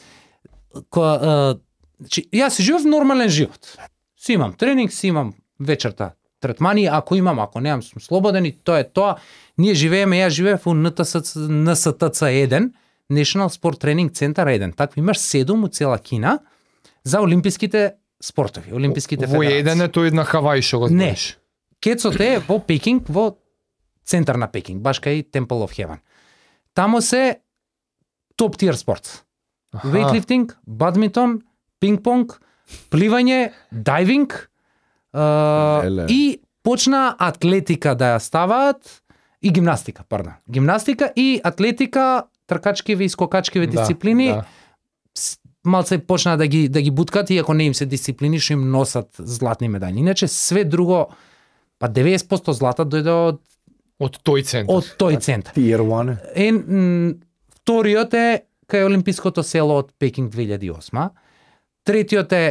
јас си живеев нормален живот. Си имам тренинг, си имам вечерта третмани, ако имам, ако немам, сум слободен и тоа е тоа. Ние живееме, јас живеев у НСТЦ 1, National Sport Training Center 1. Такви имаш 7 у цела Кина за олимписките спортови, олимписките Во федерации. еден е тој на Хавај што го Не. знаеш. Кецот е во Пекинг, во центар на Пекинг, баш кај Temple of Heaven. Тамо се топ тир спорт. Аха. Вейтлифтинг, бадминтон, пинг-понг, пливање, дайвинг Леле. и почна атлетика да ја ставаат и гимнастика, пардон. Гимнастика и атлетика, тркачкиве и скокачкиве дисциплини. Да. Малце почна да ги буткат, иако не им се дисциплини, што им носат златни медаљи. Иначе све друго, па 90% злата дојде Од тој центар. од тој центар. Tier 1. Вториот е кај Олимпиското село од Пекинг 2008. Третиот е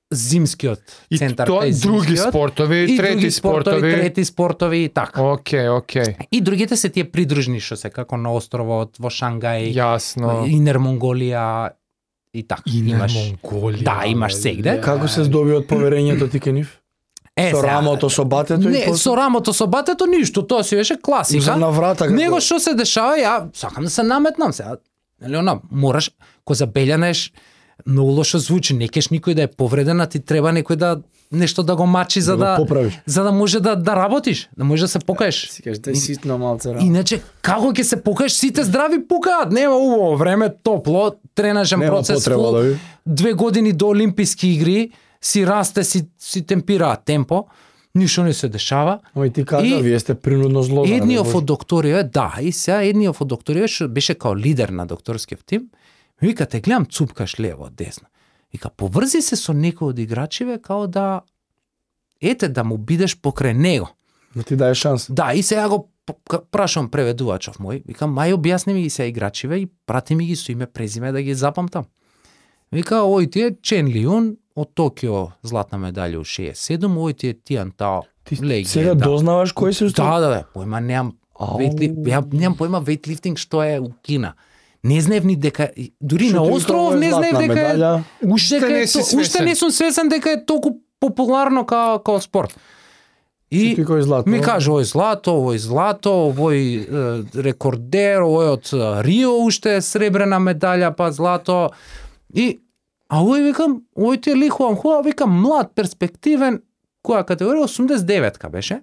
зимскиот И центар, тоа тој други зимскиот, спортови, и трети други спортови. трети спортови и така. Океј. И другите се тие придружни што се како на островот, во Шангај, Јасно. Инер Монголија и така. Инер Монголија. Да, имаш сегде. Како се здоби од поверењето ти кај нив? Со сега, рамото, со батето и Не, после? со рамото, со батето ништо, тоа си беше класика. Мислам на врата како... Него што се дешава, ја сакам да се наметнам сега. Нели она, мораш, ко забелјанеш, многу лошо звучи, не кеш никој да е повреден, а ти треба некој да нешто да го мачи за го да поправиш. за да може да работиш, да може да се покажеш. Си кажеш, дај ситно малце рама. Иначе како ќе се покажеш, сите здрави пукаат, нема убаво време, топло, тренажен Нема процес, потреба фул, да ви. 2 години до Олимписки игри, си расте, си темпираат темпо, ништо не се дешава. Ама и ти кажа, И вие сте принудно злодени. Едниот од докториве, да, и сега едниот од докториве што беше као лидер на докторскиот тим, ми вика, те гледам цупкаш лево, десно. Вика, поврзи се со некој од играчиве као да да му бидеш покрај него. Да ти даje шанс. Да, и сега го прашам преведувачов мој, викам, мај објасни ми ги се играчиве и прати ми ги со име презиме да ги запамтам. Вика, ој ти е Чен Лиун од Токио, златна медаља у 67, ој ти е Тиан Тао. Ти легенда. сега дознаваш кој се устава? Да, појма немам ја немам појма вейтлифтинг што е у Кина. Не знаев ни дека дури на островов не знаев дека е Уште дека не е си уште свесен. не сум свесен дека е толку популарно као спорт. И Ти кој злато? ми кажа овој злато, овој рекордер, овој од Рио уште е сребрена медаља, па злато. И овој викам, овој ти е лихувам хубав, викам млад, перспективен, која категорија 89-ка беше.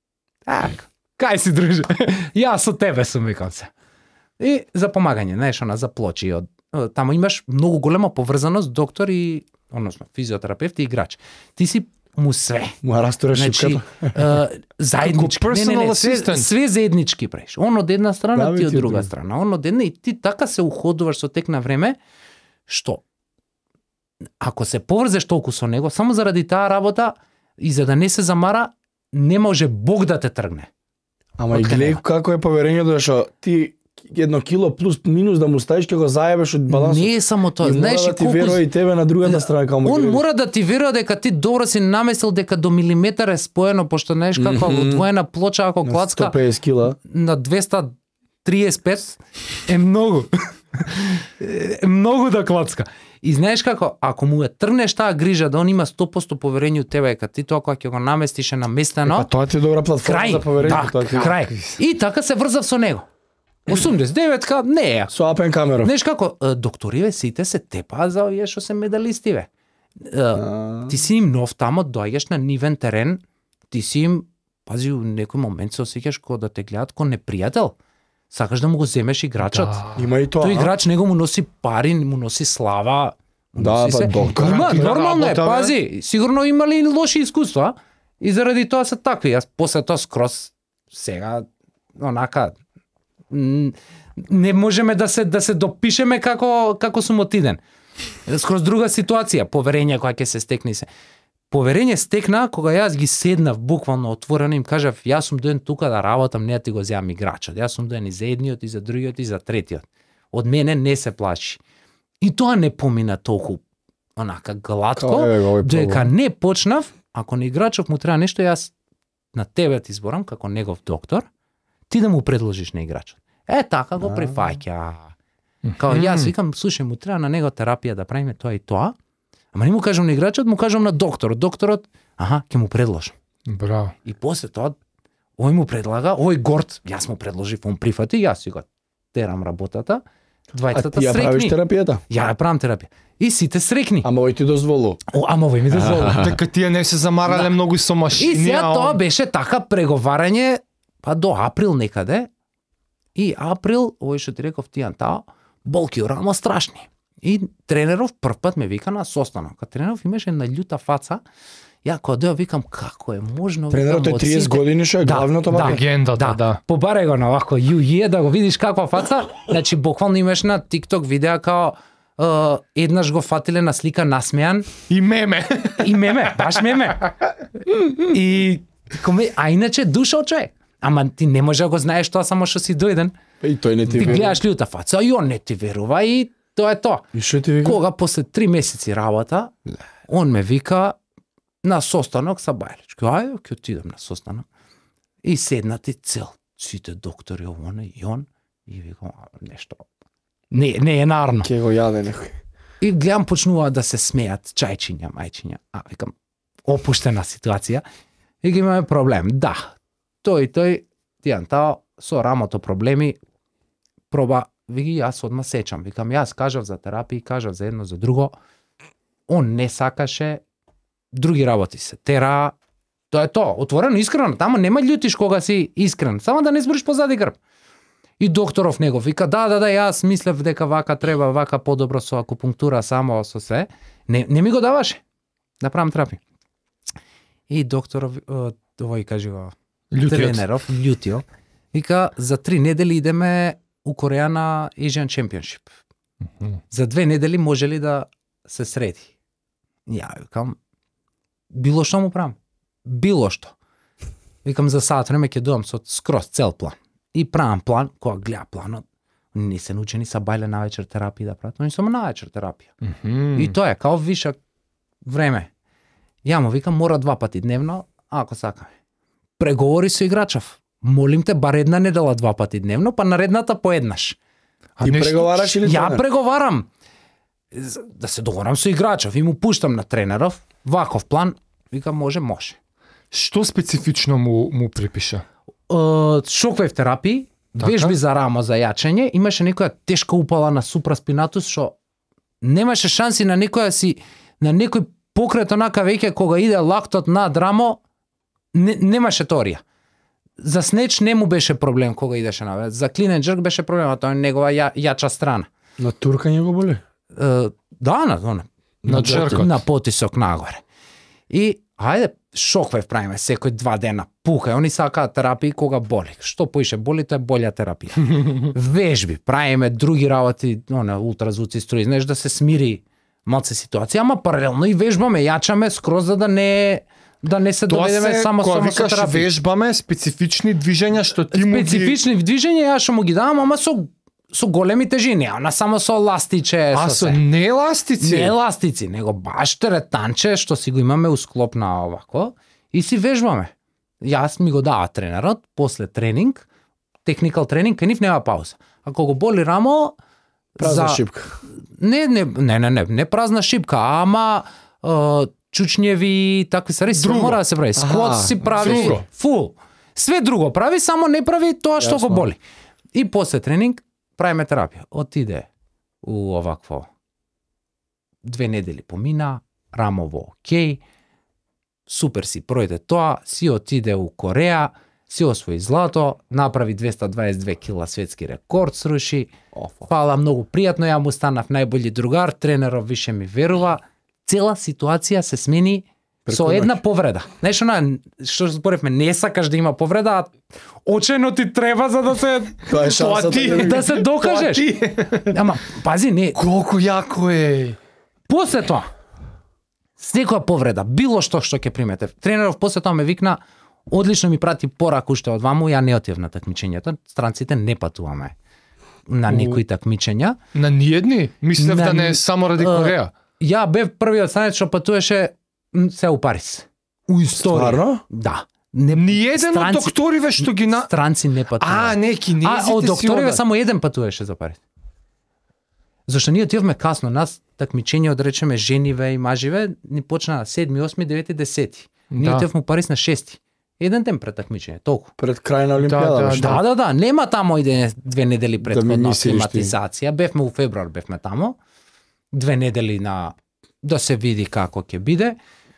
Кај си друже? Јас со тебе сум, викам се. И за помагање, знаеш, она за плочи од таму имаш многу голема поврзаност доктор и односно физиотерапевт и играч. Ти си му све. Му растураш Значи, шипката. заеднички. personal све, assistant. све заеднички правиш. Он од една страна, Да, ти бе, од ти друга друга. страна. Он од една и ти така се уходуваш со тек на време, што ако се поврзеш толку со него, само заради таа работа и за да не се замара, не може Бог да те тргне. Ама и Откаде гледај нема? како е поверењето што ти 1 кило плюс минус да му ставиш ќе го заебеш од балансот. Не е само тоа, И знаеш мора и да ти колку верува и тебе на другата страна како му Он гледа. мора да ти верува дека ти добро си намесил дека до милиметар е споено, пошто знаеш како одвоена плоча ако На клацка 150 кила. на 235 е многу. Е многу да клацка. И знаеш како, ако му ја тргнеш таа грижа да он има 100% поверење у тебе, дека ти тоа кога ќе го наместиш е наместено, Па тоа ти е добра платформа крај, за поверење. да, тоа ти е. крај. И така се врзав со него. 89-ка, не е. Со Апен Камеров. Знаеш како, докториве сите се тепаат за овие што се медалистиве. Ти си им нов тамо, доаѓаш на нивен терен, ти си им, пази, у некој момент се осеќаш како да те гледат ко непријател. Сакаш да му го земеш играчот. Има и тоа. Тој а? играч него му носи пари, му носи слава. му Да, носи па се. доктор. Има, Гарантирана нормално е, работа, бе. пази. Сигурно имали и лоши искуства. И заради тоа се такви. Јас после тоа скроз сега онака не можеме да се допишеме како сум отиден. Скроз друга ситуација, поверење која ќе се стекне се. Поверење стекна кога јас ги седнав буквално отворено им кажав јас сум доен тука да работам, не да ти го земам играчот. Јас сум доен и за едниот, и за другиот, и за третиот. Од мене не се плаши. И тоа не помина толку онака гладко, Као, еве, овој дека проблем. не почнав, ако на играчов му треба нешто, јас на тебе ти изборам како негов доктор, ти да му предложиш на играчот. Така го прифаќа. Као јас викам, слушај, му треба на него терапија да правиме тоа и тоа. Ама не му кажам на играчот, му кажам на докторот. Докторот, ќе му предложам. Браво. И после тоа, овој му предлага, овој горд, јас му предложив, он прифати, јас си го терам работата. А Двајцата ти ја правиш срекни. терапијата? Ја ја правам терапија. И сите срекни. Ама овој ти дозволу. Ама овој ми дозволи. Дека тие не се замарале Да. многу со И машини, сега а тоа он... беше така преговарање па до април некаде. И април, овој што ти реков Тиан Тао, болки у рамо страшни. И тренеров прв пат ме вика на состанок. А тренеров имаше една љута фаца. Ја кога доја викам како е можно, Тренерот е викам, од 30 сите- години што е Да, главното да. вака. Легендата, да. Побарај го на вако јује да го видиш каква фаца. Значи буквално имаш на TikTok видеа као еднаш го фатиле на слика насмеан И меме. и меме, баш меме. И а иначе душа човек. Ама ти не може да го знаеш тоа само што си дојден. И тој не ти Ти верува. гледаш љута фаца, и он не ти верува и тоа е тоа. И што ти вика? Кога после 3 месеци работа, Он ме вика на состанок са Бајлички. Ајде, ќе отидам на состанок. И седнати цел. Сите доктори, и он. И викам, нешто. Не е нарно. Ке го јаде некој. И гледам, почнува да се смеат чајчиња, мајчиња. Викам, опуштена ситуација. И ги имаме проблем. Да, тој, тијан тао, со рамото проблеми, проба, виги, јас одма сечам. Викам, јас кажав за терапија, кажав за едно, за друго. Он не сакаше, други работи се тера. Тоа е тоа, отворено, искрено. Тамо нема љутиш кога си искрен. Само да не збориш позади грб. И докторов него вика, да, јас мислев дека вака треба, вака подобро со акупунктура, само со се. Не ми го даваше. Да правам терапија. И докторов, овој кажува, тренеров, љутио, вика, за 3 недели идеме у Кореја на Asian Championship. За 2 недели може ли да се среди? Ја викам, било што му правам. Било што. Викам, за сат време ќе доам со скроз цел план. И правам план, кога гледа планот, не се научени са бајле навечер терапија да прават, они само навечер терапија. И тоа е, као вишак време. Ја му викам, мора 2 пати дневно, ако сакаме. Преговори со играчав. Молим те, бар една недела 2 пати дневно, па наредната поеднаш. Ти преговараш или Ја преговарам. Да се договорам со играчав и му пуштам на тренеров, ваков план, викам, може. Што специфично му припиша? Шоквейв терапија, вежби за рамо, за јачење, имаше некоја тешка упала на супраспинатус, што немаше шанси на некој покрет онака веќе кога иде лактот над рамо, немаше теорија. За снеч не му беше проблем кога идеше навед. За клинен джерк беше проблем, а тоа е негова јача страна. На туркање го боли? На джеркот. На потисок нагоре. И ајде, шоквев правиме секој 2 дена. Пука, они сакаат терапија кога боли. Што поише боли, тоа е болја терапија. Вежби, правиме други работи, ултразвуци, струи, знаеш, да се смири малце ситуација, ама паралелно и вежбаме, јачаме скроз за да не се доведеме само со терапија. Тоа се вежбаме специфични движења што ти му специфични движења јас што му ги давам, ама со големи тежини, она само со ластиче, со нееластици. Нееластици, него баш теретанче што си го имаме усклоп на овако и си вежбаме. Јас ми го дава тренерот после тренинг, техникал тренинг, кај нив нема пауза. Ако го боли рамо, празна шипка. Не празна шипка, ама чучњеви, такви стари, се мора да се прави. Сквот си прави, фул. Све друго прави, само не прави тоа што го боли. И после тренинг правиме терапија. Отиде у овакво 2 недели помина, рамово окей, супер си пројде тоа, си отиде у Кореја, си освои злато, направи 222 кила светски рекорд сруши. Фала, многу пријатно, ја му станав најбољи другар, тренеров више ми верува. Цела ситуација се смени со една повреда. Знаеш, што зборевме, не сакаш да има повреда, а очено ти треба за да се да се докажеш. Ама пази, не. Колку јако е. После тоа, секоја повреда, било што ќе примете. Тренеров после тоа ме викна, одлично ми прати порака уште од ваму, ја не отидев на такмичењето. Странците не патуваме на некои такмичења. На ниедни? Мислев да не е само ради Кореја. Ја бев првиот странец што патуваше се у Париз. У историја. Стварно? Да. Ниеден од докториве што ги странци не патуваат. Неки кинезите од докториве само еден патуваше за Париз. Зашто ние отидовме касно, нас такмичење од речеме жениве и маживе ни почна на 7, 8, 9, 10. Ние отидовме у Париз на 6. Еден ден пред такмичење, толку. Пред крај на Олимпијада. Да. Нема тамо 2 недели пред аклиматизација. Бевме у февруар, бевме тамо. 2 недели да се види како ќе биде.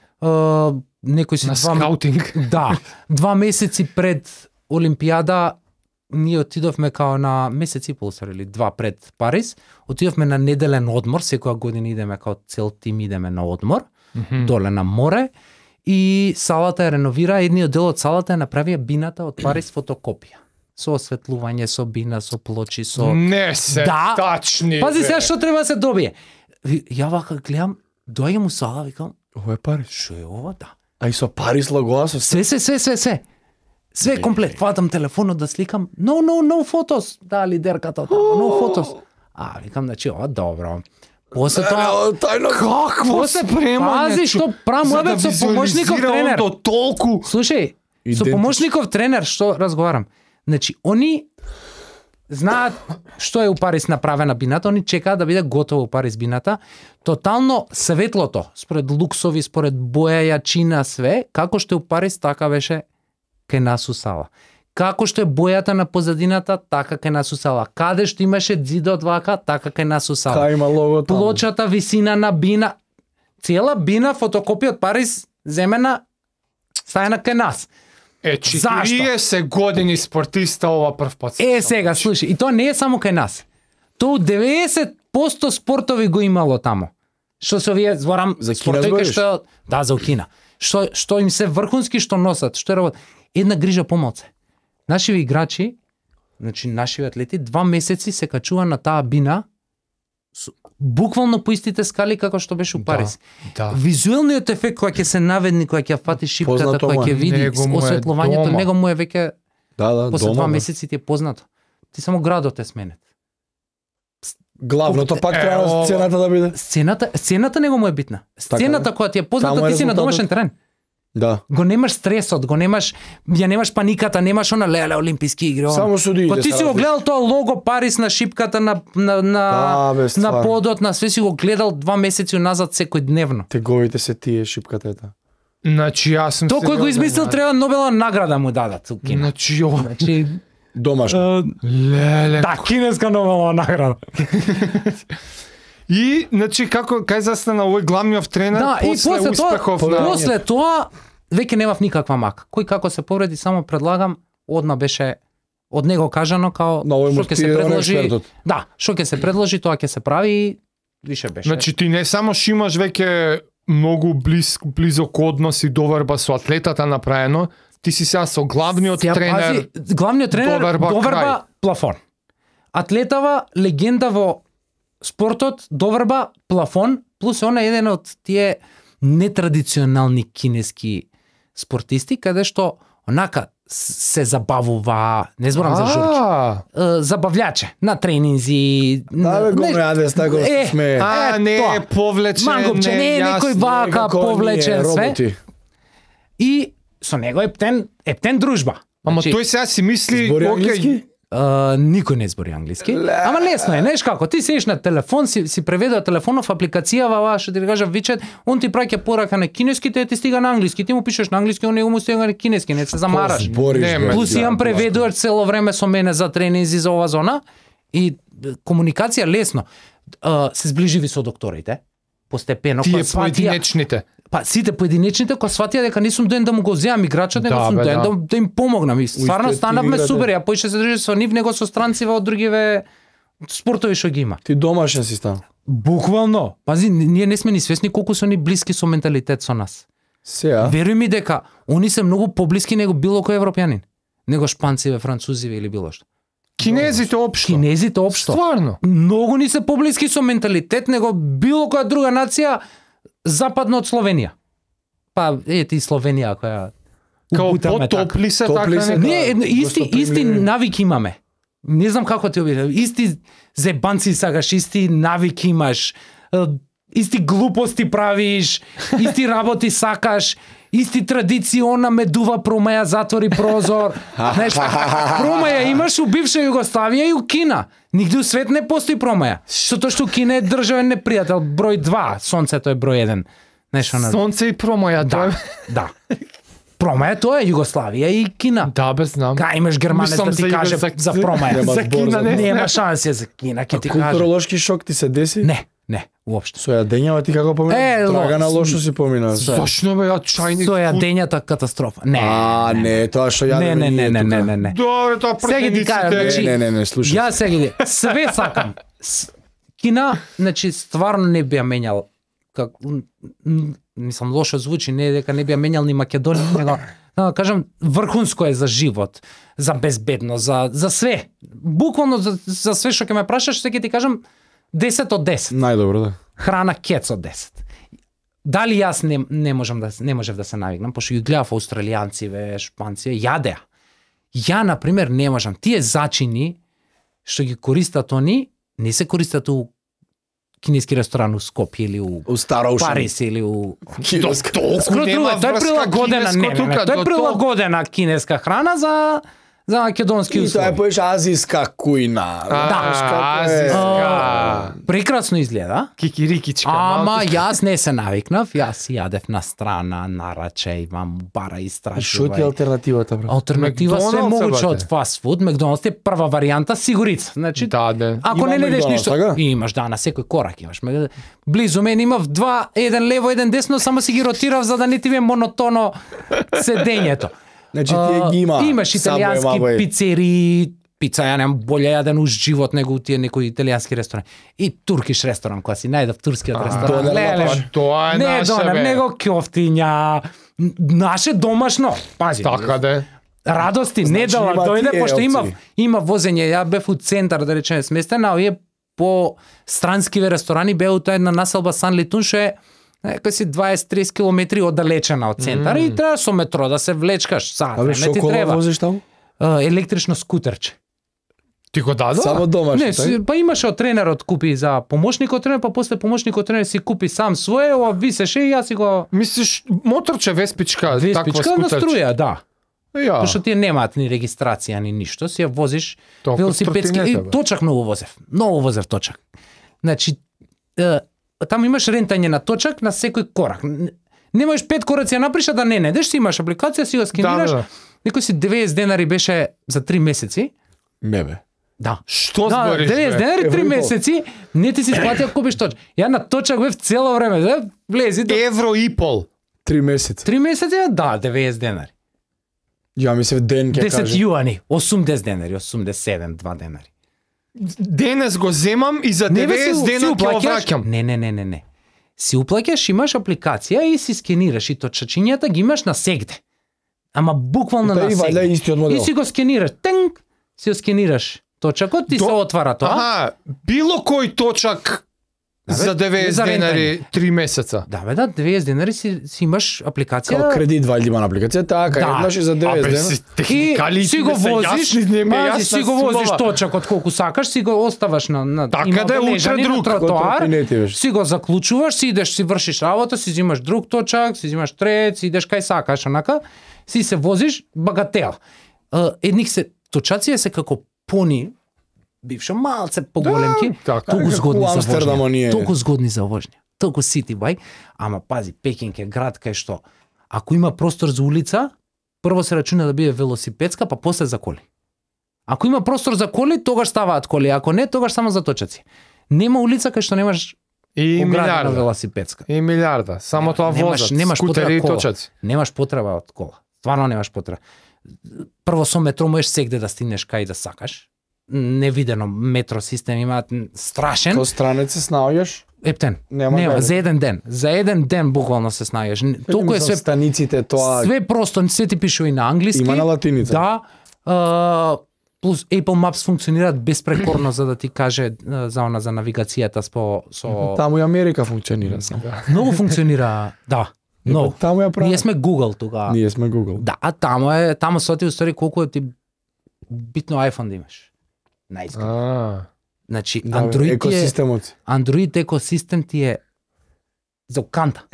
Некој си на скаутинг. Да. 2 месеци пред Олимпијада ние отидовме као на месец и пол или 2 пред Париз. Отидовме на неделен одмор, секоја година идеме као цел тим идеме на одмор, доле на море. И салата е реновира, едниот дел од салата е направија бината од Париз фотокопија. Со осветлување, со бина, со плочи, со... Не се тачни, Пази сега што треба да се добие. Ја вака гледам, доаѓам у сала, викам, ова е Париз. Шо е ова, да. А и со Париз логоа, со Све. Све комплет. Фатам телефонот да сликам. No photos. Да, лидерката тамо. No photos. Викам, значи, ова добро. После тоа Какво спремање? Пази што правам муабет со помошников тренер. Толку. Слушај, со помошников тренер што разговарам. Значи, они знаат што е у Париз направена бината, они чекаат да биде готово у Париз бината. Тотално светлото, според луксови, според боја, јачина, све, како што е у Париз, така беше кај нас у сала. Како што е бојата на позадината, така кај нас у сала. Каде што имаше зидот вака, така кај нас у сала. Има лого таму. Плочата, висина на бина, цела бина фотокопија од Париз земена стајна кај нас. 40 години спортиста ова прв пат. Сега, слушай, и тоа не е само кај нас. Тоа 90% спортови го имало тамо. Што се овие, зборам, За Кина спортови збориш? што за Кина. Што им се врхунски што носат, што работат. Една грижа помалце. Нашиви играчи, значи нашиви атлети, 2 месеци се качува на таа бина буквално по истите скали како што беше у Париз. Да. Визуелниот ефект кој ќе се наведни, кој ќе фати шипката, Познато кој му е. ќе види Него му е осветлувањето, дома. него му е веќе Да, после 2 дома. месеци ти е познато. Ти само градот е сменет. Главното пак треба ова. сцената да биде. Сцената него му е битна. Сцената која ти е позната, Таму е ти си на резултатот. домашен терен. Да. Го немаш стресот, го немаш, ја немаш паниката, немаш она леле олимписки игри. она. Само судиите. Кога ти се си го различни. гледал тоа лого Париз на шипката на Да, бе, на стварно. подот, на све си го гледал 2 месеци назад секојдневно. Теговите се тие шипката ета. Значи јас сум Тој кој го измислил треба Нобелова награда му дадат у Кина. Значи ова. Значи Домашно. Леле. да, кинеска Нобелова награда. И значи како кај застана овој главниот тренер Да, и после успехов тоа, на после тоа веќе немав никаква мака. Кој како се повреди, само предлагам, одна беше од него кажано као На овој му што ќе ти се е предложи. експертот. Да, што ќе се предложи, тоа ќе се прави и више беше. Значи ти не само што имаш веќе многу близок однос и доверба со атлетата направено, ти си сега со главниот Сега тренер. пази, главниот тренер доверба доверба плафон. Атлетава легенда во спортот, доверба плафон, плюс она е еден од тие нетрадиционални кинески спортисти каде што онака се забавува, не зборам за журче, забавляче на тренинзи. Да, бе, го јадес тако се смее. Не тоа. е повлечен, Мангупче, не е некој вака Некако повлечен ние, све. роботи. И со него ептен дружба. Ама Значи, тој сега си мисли, Збори окей, англиски? никој не збори англиски. Ама лесно е, знаеш како, ти седиш на телефон, си преведува телефонов апликацијава, што ти кажа Вичет, он ти праќа порака на кинески, те ти стига на англиски, ти му пишеш на англиски, он него му стига на кинески, не се замараш. Збориш, Не, бе, Плюс имам да, преведувач цело време со мене за тренинзи за ова зона и комуникација лесно. Се зближиви со докторите, постепено. тие кога сватија- поединечните. Па сите поединечните кога сватија дека не сум доен да му го земам играчот, него Да, сум бе, доен да. да им помогнам. И стварно Уисте, ти станавме играте. супер, ја поише се дружи со нив, него со странци од другиве спортови што ги има. Ти домашен си стан. Буквално. Пази, ние не сме ни свесни колку се они блиски со менталитет со нас. Сеа. Веруј ми дека они се многу поблиски него било кој европјанин. Него шпанциве, французиве или било што. Кинезите општо. Кинезите општо. Стварно. Многу ни се поблиски со менталитет него било која друга нација западно од Словенија. Па ете и Словенија која Као упутаме така. потопли се Топли така се, нека. Не, исти гостопримливи. навики имаме. Не знам како ти објаснам. Исти зебанци сакаш, исти навики имаш, исти глупости правиш, исти работи сакаш, исти традиции, она медува промаја, затвори прозор. Знаеш, промаја имаш у бивша Југославија и у Кина. Нигде у свет не постои промаја. Сото што Кина е државен непријател, број 2, сонцето е број 1. Знаеш, она... Сонце и промаја, Да, да. да. Промаја тоа е Југославија и Кина. Да, бе, знам. Ка имаш германец Мислам да ти за каже Југо- за промаја. Нема За збор Кина за не тоа. Нема шанси за Кина, ќе ти каже. Културолошки шок ти се деси? Не, уопшто. Со јадењава ти како помина? Драгана лошо си помина. Зашто бе, ја чајник? Со јадењата катастрофа. Не. Не, тоа што јадеме Не. Да, бе, тоа Сега ти кажам, претениците. значи, Не, слушај. Ја сега ги све сакам. Кина, значи стварно не би ја менјал мислам лошо звучи, не е дека не би ја менјал ни Македонија, него да кажам врхунско е за живот, за безбедност, за све. Буквално за све што ќе ме прашаш, ќе ти кажам 10 од 10. Најдобро, да. Храна кец од 10. Дали јас не можев да се навигнам, пошто ги гледав австралијанци, шпанци, јадеа. Ја на пример не можам. Тие зачини што ги користат они, не се користат у кинески ресторан у Скопје или у Староушен. Париз или у Кинеска. Скоро друга, тој е прилагодена, не, тој е прилагодена кинеска храна за македонски И тоа услови. е поеш азиска кујна. Знаеш како е. азиска. Прекрасно изгледа. Кикирикичка. Ама малку. јас не се навикнав, јас си јадев на страна, нараче, имам бара И истражувај. што ти е алтернативата, бро? Алтернатива се Макдоналдс, могуче бате. од фастфуд, Макдоналдс е прва варијанта сигурица. Значи, Да, да. ако Има не недеш Макдоналдс, ништо, така? имаш на секој корак имаш. Близу мене имав два, еден лево, еден десно, само си ги ротирав за да не ти ве монотоно седењето. Значи тие ги има. Имаш Subway, италијански Subway. пицери, пица ја немам боле јаден уж живот него у тие некои италијански ресторани. И туркиш ресторан, кога си најдов турскиот ресторан. донер Леле, напаш. Тоа е не наше, донер, бе. него кјофтиња, наше домашно. Пази. Така да. Радости, Значи, недела има дојде, тие пошто опции. има возење, ја бев у центар, да речеме, сместен, а овие по странскиве ресторани беа у таа една населба Сан Летун, што е некој си 20-30 километри оддалечена од центар и треба со метро да се влечкаш, саат Абе, време што ти кола треба. возиш таму? Електрично скутерче. Ти го дадо? Само домашно, Не, па имаше од тренерот купи за помошникот тренер, па после помошникот тренер си купи сам свое, ова висеше и јас си го Мислиш, моторче, веспичка, Веспичка таква на скутерче? струја, да. Ја. Пошто тие немаат ни регистрација ни ништо, си ја возиш Толку велосипедски тротинета, и бе. точак многу возев. Многу возев точак. Значи таму имаш рентање на точак на секој корак. Не можеш 5 кораци ја наприш, а да не недеш, си имаш апликација, си го скенираш. Да, да. Некој си 90 денари беше за 3 месеци. Не бе. Да. Што Да, збориш, 90 бе? денари 3 Евро и пол. месеци, не ти си сплатил купиш точак. Ја на точак бев цело време, да, влези до Евро и пол. 3 месеци. 3 месеци, да, 90 денари. Ја мислев ден ќе 10 каже. јуани, 80 денари, 87, 2 денари. Денес го земам и за Не, бе, 90 дена ќе го враќам. Не. Си уплаќаш, имаш апликација и си скенираш и точачињата ги имаш на сегде. Ама буквално Тоа на и валја сегде. истиот И модел. си го скенираш, тенк, си го скенираш точакот и се отвара тоа. Аха, било кој точак Да, бе, за 90 за рентање. денари 3 месеца. Да, бе, да, 90 денари си имаш апликација. Као кредит валја има на апликација, така, Да. еднаш и за 90 Абе, дена. си И техникалите си го се возиш, јасни, не ми е пази, јасна си го возиш сумава. точакот колку сакаш, си го оставаш на Така има да е, обележани утре на друг, тротоар, тротинети беше. си го заклучуваш, си идеш, си вршиш работа, си взимаш друг точак, си взимаш трет, си идеш кај сакаш, онака, си се возиш, багател. Едних се точација се како пони, бившо малце поголемки, така. толку Како згодни у за Амстердам вожња. оние. Толку згодни за вожња. Толку сити бај, ама пази, Пекинг е град кај што ако има простор за улица, прво се рачуна да биде велосипедска, па после за коли. Ако има простор за коли, тогаш ставаат коли, ако не, тогаш само за точаци. Нема улица кај што немаш И оградена милиарда. велосипедска. И милиарда. Само тоа возат. Немаш скутери и потреба кола. точаци. Немаш потреба од кола. Стварно немаш потреба. Прво со метро можеш сегде да стигнеш кај да сакаш. Невидено метро систем имаат страшен. Кој странец се снаоѓаш? Ептен. Нема Нема, да- за еден ден. За еден ден буквално се снаѓаш. Толку е све станиците тоа. све просто, се ти пишува и на англиски. Има на латиница. Да. Плюс Apple Maps функционираат безпрекорно за да ти каже за она за навигацијата со Таму и Америка функционира само. многу функционира, да. Многу. Таму ја прави. Ние сме Google тогава. Ние сме Google. Да, таму соти устари колку е ти битно iPhone да имаш. Најскап. Значи Да, Android ти е екосистемот. Android екосистем ти е за канта.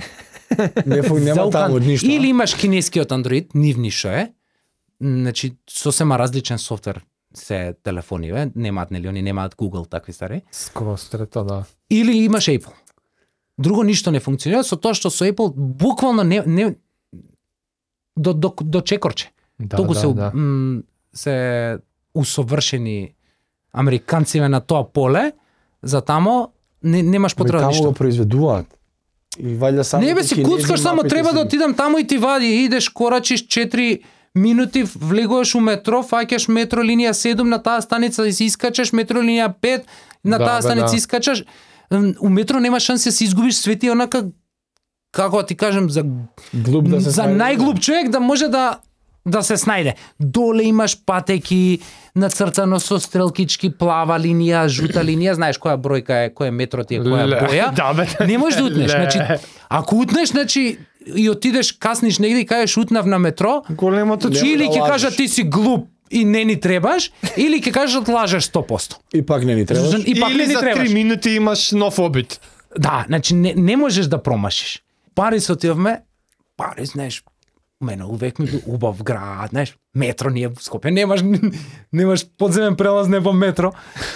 Нема За таму канта. ништо. Или имаш кинескиот Android, нивни што е. Значи сосема различен софтвер се телефони, немаат нели они немаат Google такви стари. Скроз трето, да. Или имаш Apple. Друго ништо не функционира со тоа што со Apple буквално не до чекорче. Да, Толку да. се усовршени американциве на тоа поле, за тамо немаш потреба Таму ништо. го произведуваат. И валја само Не бе, си куцкаш, само треба да отидам таму и ти вади, идеш, корачиш 4 минути, влегуваш у метро, фаќаш метро линија 7 на таа станица и си искачаш, метро линија 5 на Да, таа бе, станица да. искачаш. У метро нема шанси да се изгубиш свети онака, како да ти кажем, за глуп да се за снајде. најглуп човек да може да се снајде. Доле имаш патеки нацртано со стрелкички, плава линија, жута линија, знаеш која бројка е, кој метро ти е, која Ле, боја. да, бе. Не можеш да утнеш. Ле. Значи, ако утнеш, значи и отидеш касниш негде и кажеш утнав на метро, Големото Нема или да ќе лажеш. кажат ти си глуп, и не ни требаш, или ќе кажат лажеш 100%. И пак не ни требаш. И пак Или не ни за требаш. 3 минути имаш нов обид. Да, значи не можеш да промашиш. Париз отивме, Париз, знаеш, мене увек ми бил убав град, знаеш, метро ние в Скопје немаш подземен прелаз, не во метро.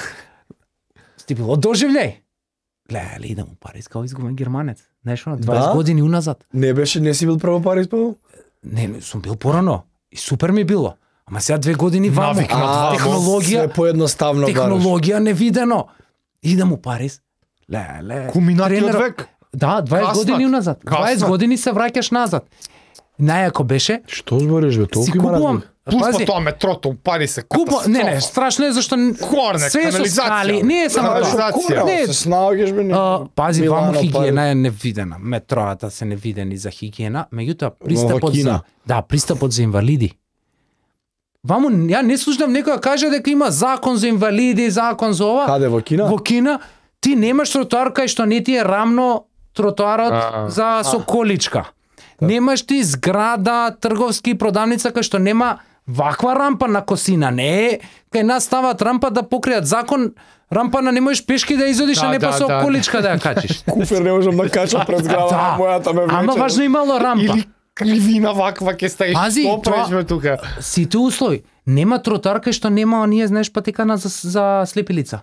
Ти било доживљај. Гледа, идам у Париз као изгубен германец. Знаеш, 20 години уназад. Не си бил прво Париз, Павел? Не, сум бил порано. И супер ми било. Ама сега 2 години вамо. Навикнат Све поедноставно технологија невидено. Идам у Париз. Ле. Куминатиот век. Да, 20 Каснат. години уназад. 20 Каснат. години се враќаш назад. Најако беше, Што збориш, бе? си Толку има купувам. разлика. Плюс Пази, по тоа метрото у Париз се купа, катастрофа. не, страшно е зашто Корне, све со канализација. скали, не е само тоа. Канализација. Не, се снаоѓаш, бе. Пази, Милано, вамо Париз. хигиена е невидена. Метроата се невидени за хигиена, меѓутоа пристапот Кина. за пристапот за инвалиди. Вамо ја не слушнам некој да каже дека има закон за инвалиди, закон за ова. Каде, во Кина? Во Кина ти немаш тротоар кај што не ти е рамно тротоарот за со количка. Немаш ти зграда, трговски продавница кај што нема ваква рампа на косина. Не е кај нас стават рампа да покријат закон, рампа на не можеш пешки да изодиш, а не па со количка да ја качиш. Куфер не можам да качам пред зграда, мојата ме влече. Ама важно имало рампа. Или кривина ваква ќе стаиш. Пази, Што тоа- правиш тука? Сите услови. Нема тротоар кај што нема оние, знаеш, патекана за слепи лица.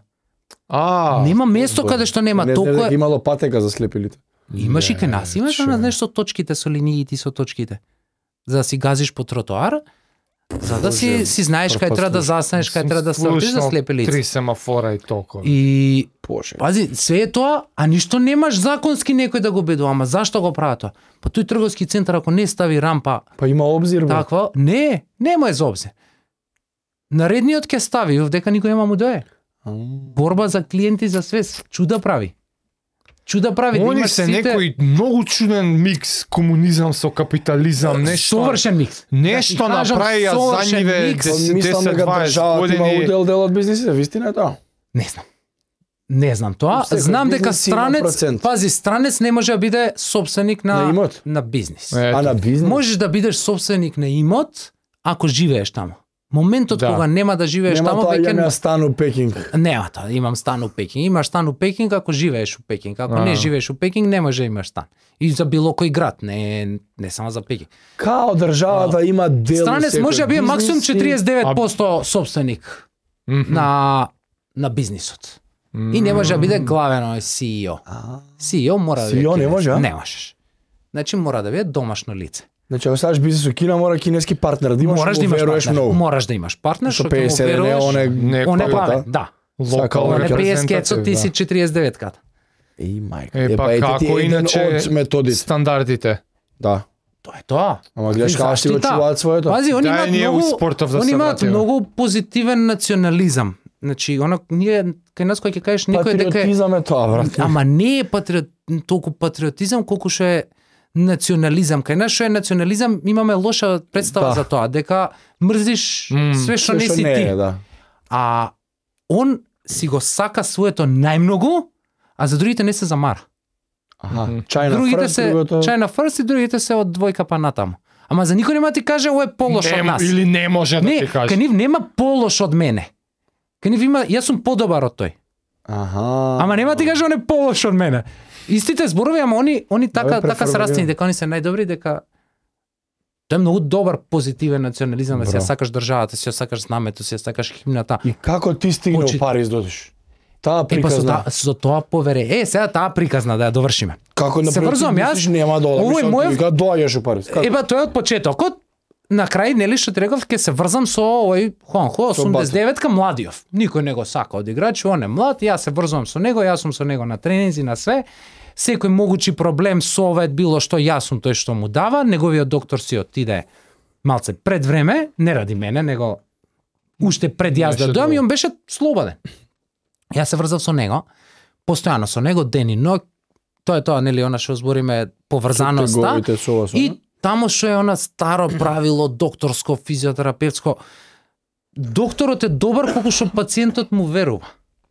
Нема место каде што нема. Не Толку дека е... имало патека за слепилите. Имаш и кај нас, имаш она, знаеш, со точките, со линиите, со точките. За да си газиш по тротоар, за да си знаеш кај треба да застанеш, кај треба да ставиш за слепи лица. 3 семафора и толку. И Боже. пази, све е тоа, а ништо немаш законски некој да го бедува, ама зашто го прават тоа? Па тој трговски центар ако не стави рампа Па има обзир, бе. таква, нема е за обзир. Наредниот ќе стави, дека никој нема му дое. Борба за клиенти за све, чуда прави. Чуда прави, да Они имаш се сите некој многу чуден микс комунизам со капитализам, нешто. совршен микс. Нешто Да ти кажам, направија совршен за ниве микс. 10-20 Мислам дека државата има години. удел од бизнисите, вистина е тоа. Не знам тоа. Секој Знам дека бизнис има странец, процент. пази, странец не може да биде собственик На на имот? на бизнис. А на бизнис? Можеш да бидеш собственик на имот ако живееш таму. Моментот Да. кога нема да живееш Нема таму тоа веќе имам ја стан у Пекинг. нема тоа, имам стан у Пекинг. Имаш стан у Пекинг ако живееш у Пекинг. Ако не живееш у Пекинг не може да имаш стан. И за било кој град, не само за Пекинг. Као државата има дел. Странец секој може да биде максимум бизнис и- 49% собственик на бизнисот. И не може да биде главен оној CEO. CEO мора да биде CEO не кинес. може, а? Не можеш. Значи мора да биде домашно лице. Значи, ако ставаш бизнис у Кина, мора кинески партнер да имаш, Мораш да му имаш веруваш партнер. многу. Мораш да имаш партнер, Со што ќе му 50 не веруваш. оне Он е квалитет, главен, да. Локал Он е Локална 50 кецот, ти си 49 ката. Еј, мајка. Е, па ете ти како еден иначе од методите. стандардите? Да. Тоа е тоа. Ама гледаш како си го Заштита. чуваат своето. Пази, они Да, имаат ние у многу, спортов да они се имаат вратиме. многу позитивен национализам. Значи, ние кај нас кој ќе кажеш некој дека е Патриотизам е тоа, брат. ама не е толку патриотизам колку што е национализам. Кај нас што е национализам, имаме лоша представа Да. за тоа, дека мрзиш све што не Све си ти. е, да. А он си го сака своето најмногу, а за другите не се замара. Аха. Чајна Другите фрст, се другото... China first и другите се од двојка па натаму. Ама за никој нема ти каже ово е полош од нас. Или не може да Не, ти каже. кај нив нема полош од мене. Кај нив има, јас сум подобар од тој. Аха. Ама нема ти каже он е полош од мене. Истите зборови, ама они така Абе, така се расцени дека они се најдобри, дека тоа е многу добар позитивен национализам, да си ја Браво. сакаш државата, си ја сакаш знамето, си ја сакаш химната. И како ти стигна Учи- у Париз додиш? Таа Е, па приказна. со тоа повере. Сега таа приказна да ја довршиме. Како се врзувам јас, нема дола. ово е мојов- Кога доаѓаш у Париз? Како? Еба тоа е од почетокот. На крај, нели што ти реков, ќе се врзам со овој Хуанхо, Со 89-ка младиов. Никој не го сака од играч, он е млад, јас се врзувам со него, јас сум со него на тренинзи, на све. Секој могучи проблем, совет, било што, јас сум тој што му дава, неговиот доктор си отиде малце пред време, не ради мене, него уште пред јас да Беше дојам и добро. он беше слободен. Јас се врзав со него, постојано со него, ден и ноќ, тоа е тоа, нели, она што збориме, поврзаноста. Теговите со ова, со она? И таму што е она старо правило докторско, физиотерапевтско, докторот е добар колку што пациентот му верува.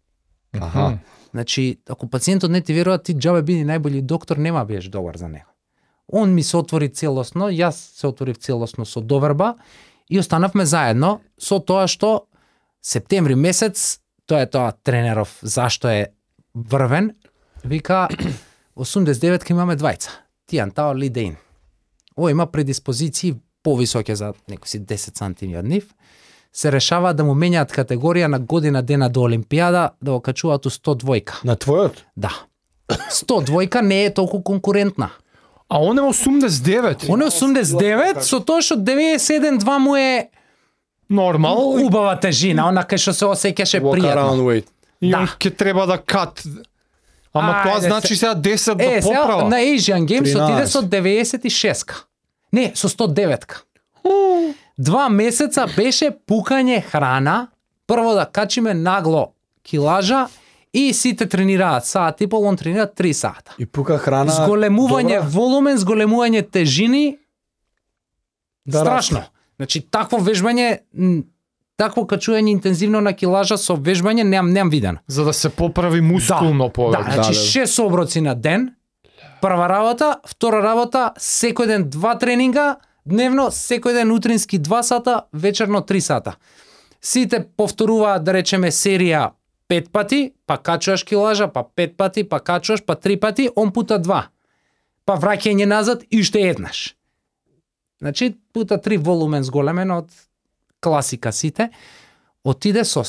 Аха. Значи, ако пациентот не ти верува, ти џабе биди најбољи доктор, нема биеш добар за него. Он ми се отвори целосно, јас се отворив целосно со доверба и останавме заедно со тоа што септември месец, тоа е тоа тренеров зашто е врвен, вика 89 имаме двајца. Тијан Тао Ли Дейн. Ој има предиспозиции повисоке за некои 10 сантими од нив. Се решава да му менјаат категорија на година дена до Олимпијада, да го качуваат у 102. На твојот? Да. 102 не е толку конкурентна. А он е 89. Он е 89, со тоа што 91-2 му е Нормал. убава тежина, она кај што се осеќаше Walk пријатно. around weight. И Да. он ќе треба да кат. Ама тоа Ајде значи сега 10 да сега поправа. на Asian Games 13. отиде со 96-ка. Не, со 109-ка. 2 месеца беше пукање храна, прво да качиме нагло килажа и сите тренираат саат и пол, он тренира 3 сата. И пука храна. Зголемување добра. волумен, зголемување тежини, Да страшно. Значи такво вежбање, такво качување интензивно на килажа со вежбање немам видено. За да се поправи мускулно Да, повеќе. значи Да. 6 оброци на ден, прва работа, втора работа, секој ден 2 тренинга, дневно, секој ден утрински 2 сата, вечерно 3 сата. Сите повторуваат, да речеме, серија 5 пати, па качуваш килажа, па 5 пати, па качуваш, па 3 пати, он пута 2. Па враќање назад и уште еднаш. Значи, пута 3 волумен зголемен од класика сите, отиде со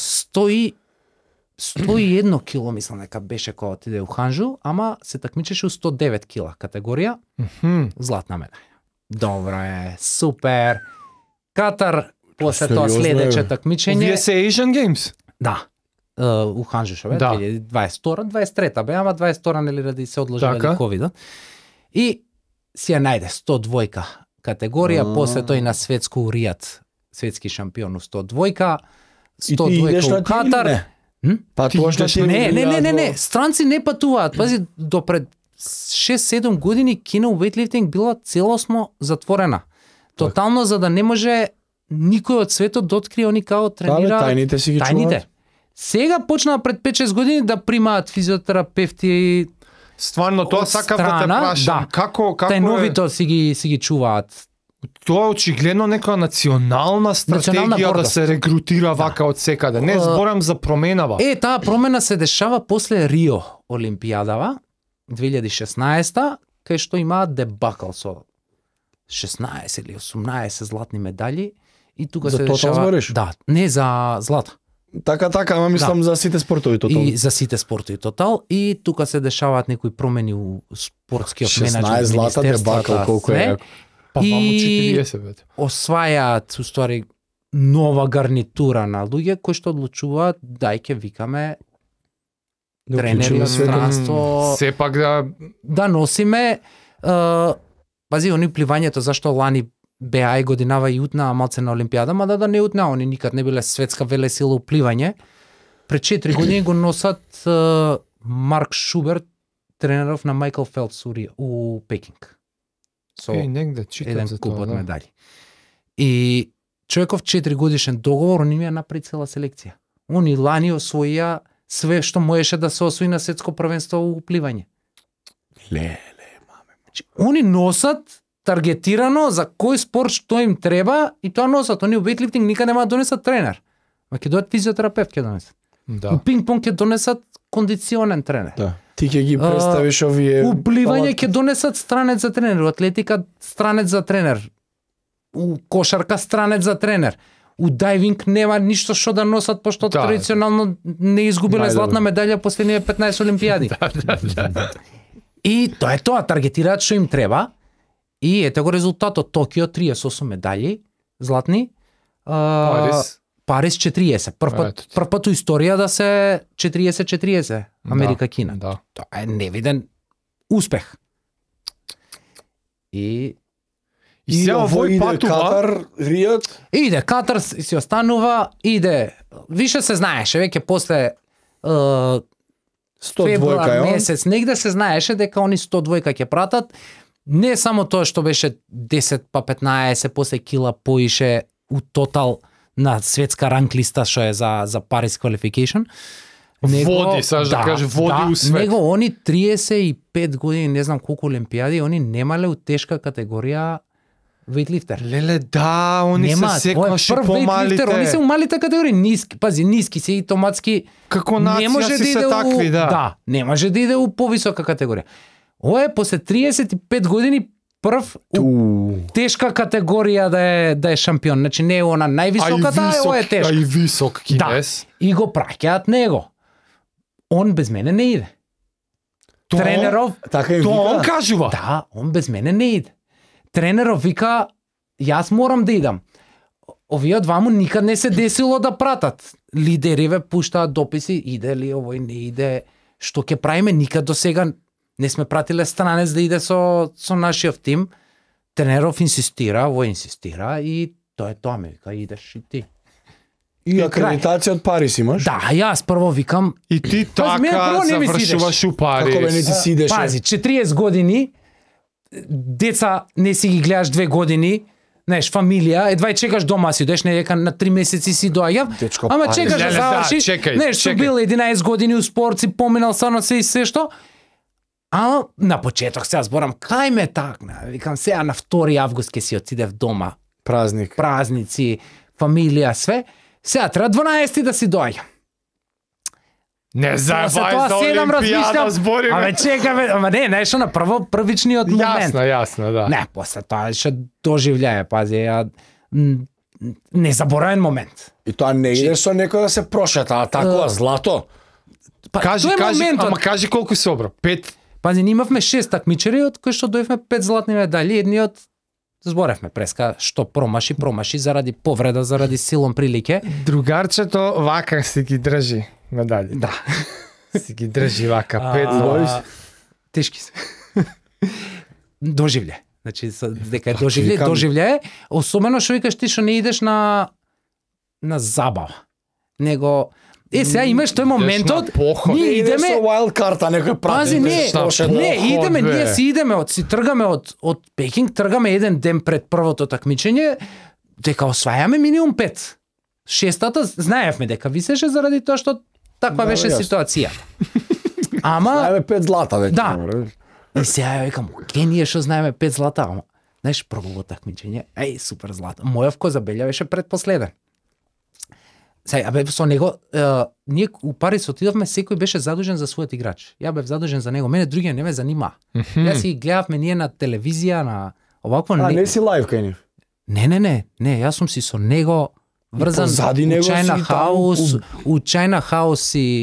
101 кило, мислам дека беше кога отиде у Ханжу, ама се такмичеше у 109 кила категорија, златна медаља. Добро е, супер. Катар, после тоа Сериозно е. следече такмичење. Вие се Asian Games? Да. У Ханжу шо бе, Да. 2022, 23 бе, ама 22 нели ради се одложи Така. ради ковидот. И си ја најде 102 категорија, после тој на светско у Ријад, светски шампион у 102, И ти идеш 102 на у Катар. Не. М? Па Ти тоа што идеш ти на- Не, странци не патуваат. Пази, до пред 6-7 години Кина у вейтлифтинг била целосно затворена. Тотално за да не може никој од светот да открие они како тренира тајните си ги тајните. чуваат. Сега почнаа пред 5-6 години да примаат физиотерапевти, Стварно тоа Од сакав да те страна, прашам. да. Како е? тајновито си ги чуваат. Тоа е очигледно некоја национална стратегија да гордост. се регрутира вака од секаде. Не зборам за променава. Таа промена се дешава после Рио Олимпијадава 2016, кај што имаат дебакал со 16 или 18 златни медали и тука За се тотал дешава. збориш? Да, не за злата. Така, ама мислам за сите спортови тотално. И за сите спортови тотал и тука се дешаваат некои промени у спортскиот 16 менеджмент, злата министерствата, дебакал, колку е све. јако. Па ваму и- 40 бе. Освајаат уствари нова гарнитура на луѓе кои што одлучуваат дај ќе викаме Да тренери уклучиме од светот. странство Сепак да носиме пази они пливањето зашто лани беа и годинава и утнаа малце на Олимпијада, ма да не утнаа, они никад не биле светска велесила у пливање. Пред 4 години го носат Марк Шуберт, тренеров на Майкл Фелпс у Пекинг. Со негде читам еден за куп тоа. од Да. медали. И човеков 4 годишен договор, он им ја направи цела селекција. Они лани освоија све што можеше да се освои на светско првенство у пливање. Значи, они носат таргетирано за кој спорт што им треба и тоа носат. Они у вейтлифтинг никад нема да донесат тренер. Ма ќе дојат физиотерапевт ќе донесат. У Да. пинг-понг ќе донесат кондиционен тренер. Да. Ти ќе ги представиш овие У пливање палатки. ќе донесат странец за тренер, у атлетика странец за тренер. У кошарка странец за тренер. У дайвинг нема ништо што да носат пошто Да. традиционално не изгубиле Најдобро. златна медаља последниве 15 олимпијади. И тоа е тоа, таргетираат што им треба. И ете го резултатот: Токио 38 медаљи златни. Парис. Парис 40. Ето ти. Прв пат у историја да се 40-40 Америка Кина. Да. Тоа е невиден успех. И И сега овој иде патува. Катар, Ријад, иде Катар си останува, иде. Више се знаеше веќе после 102 февруар е он. месец негде се знаеше дека они 102 ќе пратат. Не само тоа што беше 10 па 15 после кила поише у тотал на светска ранглиста што е за Paris qualification. Води, саш да каже, води у свет. Него они 35 години, не знам колку олимпијади, они немале у тешка категорија вейтлифтер. Леле, да, они Нема, се ова е секогаш прв вейтлифтер, они се помалите. у малите категории, ниски, пази, ниски се и томатски. Како Не нација може си да се иде такви, у, да. не може да иде у повисока категорија. Ова е после 35 години прв у тешка категорија да е шампион. Значи не е она највисоката, ова е а тешка. и висок Да. кинес. И го праќаат него. Он без мене не иде. Тренеров, Така им Тоа он вика. кажува. да, он без мене не иде. Тренеров вика, јас морам да идам. Овие дваму никад не се десило да пратат. Лидериве пуштаат дописи, иде ли овој, не иде, што ќе правиме, никад до сега не сме пратиле странец да иде со нашиот тим. Тренеров инсистира, овој инсистира и тоа е тоа, ме вика, идеш и ти. И крај. акредитација од Парис имаш? Да, јас прво викам, И ти Пази, мене така прво не ми си завршуваш у Како бе не Парис. ти си идеше? пази, 40 години, деца не си ги гледаш 2 години, знаеш, фамилија, едва и чекаш дома си одеш, не дека на 3 месеци си доаѓав, Дечко, ама Парис. чекаш да Леле, да, заврши, чекај, знаеш, сум чекај. бил 11 години у спорт, си поминал сано се и се што, ама на почеток сега зборам, кај ме такна, викам сега на 2 август ќе си отидев дома, Празник. празници, фамилија, све, сега треба 12 да си доаѓам. Не После заебај тоа за седам, Олимпијада размислям, збориме. ама чекаме, ама не, знаеш, на првичниот момент. Јасно, да. Не, после тоа ще доживљае, пази, незаборавен момент. И тоа не идеш со некој да се прошета, а такова злато. Па, Кажи, тој е кажи, моментот. ама кажи колку собра. 5. Пази, ние имавме 6 такмичари, од кои што дојавме 5 златни медали, едниот зборевме преска што промаши заради повреда, заради силом прилике. Другарчето вака си ги држи медали. Да. Си ги држи вака 5 А, тешки се. Доживље. Значи, дека е доживље, викам- доживље е, особено што викаш ти што не идеш на забава. Него сега имаш тој моментот, поход. ние Идеш со идеме, wild карта, некој прати. пази, не, поход, не, идеме, бе. ние си идеме, си тргаме од Пекинг, тргаме еден ден пред првото такмичење, дека освајаме минимум 5. Шестата знаевме дека висеше заради тоа што таква Да, беше јасно. ситуација. Ама Знаеме 5 злата веќе. Да. добро. и сега ја викам, ке ние што знаеме 5 злата, ама знаеш прво такмичење, супер злата. Мојов ко забелја беше предпоследен. Сега, бе, со него, ние у Парис отидовме, секој беше задужен за својот играч. Ја бев задужен за него, мене другиот не ме занима. Јас си ги гледавме ние на телевизија, на овакво... А не си лайв кај нив. Не, јас сум си со него врзан позади него си Чајна таму, хаус, у Чајна хаус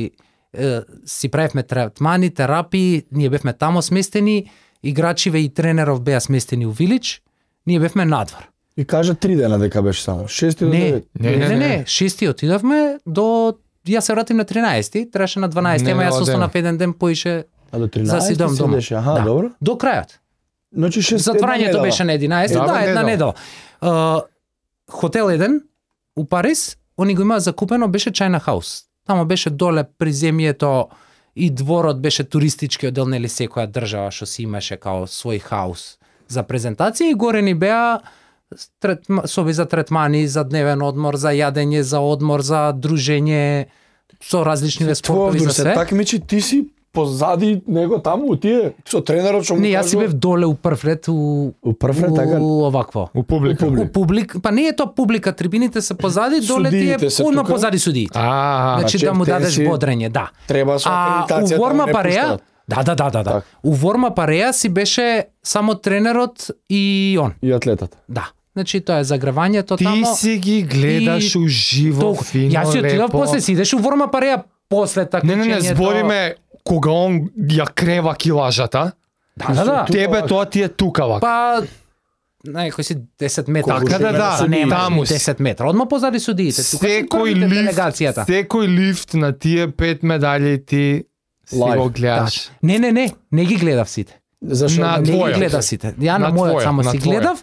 си правевме третмани, терапии, ние бевме тамо сместени, играчиве и тренеров беа сместени у Вилич, ние бевме надвор. И кажа 3 дена дека беше само. 6 до Не, 9. не, шести отидовме до јас се вратим на 13, требаше на 12, Не, ама јас одем. останав еден ден поише А до 13 за си дом дома. седеше. Аха, Да. добро. До крајот. Значи 6 Затворањето беше на 11, Една да, една недела. недела. Хотел еден у Парис, они го имаа закупено, беше Чајна хаус. Тамо беше доле приземјето и дворот беше туристички одел, нели секоја држава што си имаше као свој хаус за презентација и горе ни беа соби за третмани, за дневен одмор, за јадење, за одмор, за дружење со различни спортови за се све. такмичи, ти си позади него таму, тие со тренерот што му Не, јас си кажува- бев доле у прв ред у прв ред, така? овакво. У публика. У публика. У публик, па не е тоа публика, трибините се позади, доле Судиите тие се одма тука. позади судиите. Значи, Значи да му те дадеш си- бодрење, да. Треба со А у акредитацијата Ворма не Пареја, пуштаат. да. Так. У Ворма Пареја си беше само тренерот и он. И атлетата. Да. Значи тоа е загревањето Ти тамо. си ги гледаш и уживо, толку. фино, Јас си отидов лепо. после си идеш у Ворма Пареја после такмичењето. Не, збориме кога он ја крева килажата. Да. Тебе тоа ти е тукава. Па кој си 10 метра. Така да, Па нема таму си. 10 метра. Одма позади судиите. Тука се Секој првите лифт, делегацијата. секој лифт на тие 5 медали ти си Лайв. го гледаш. Не ги гледав сите. Зашо На Не ги твојот. гледав сите. Ја на На мојот твојот, само на си твојот. гледав.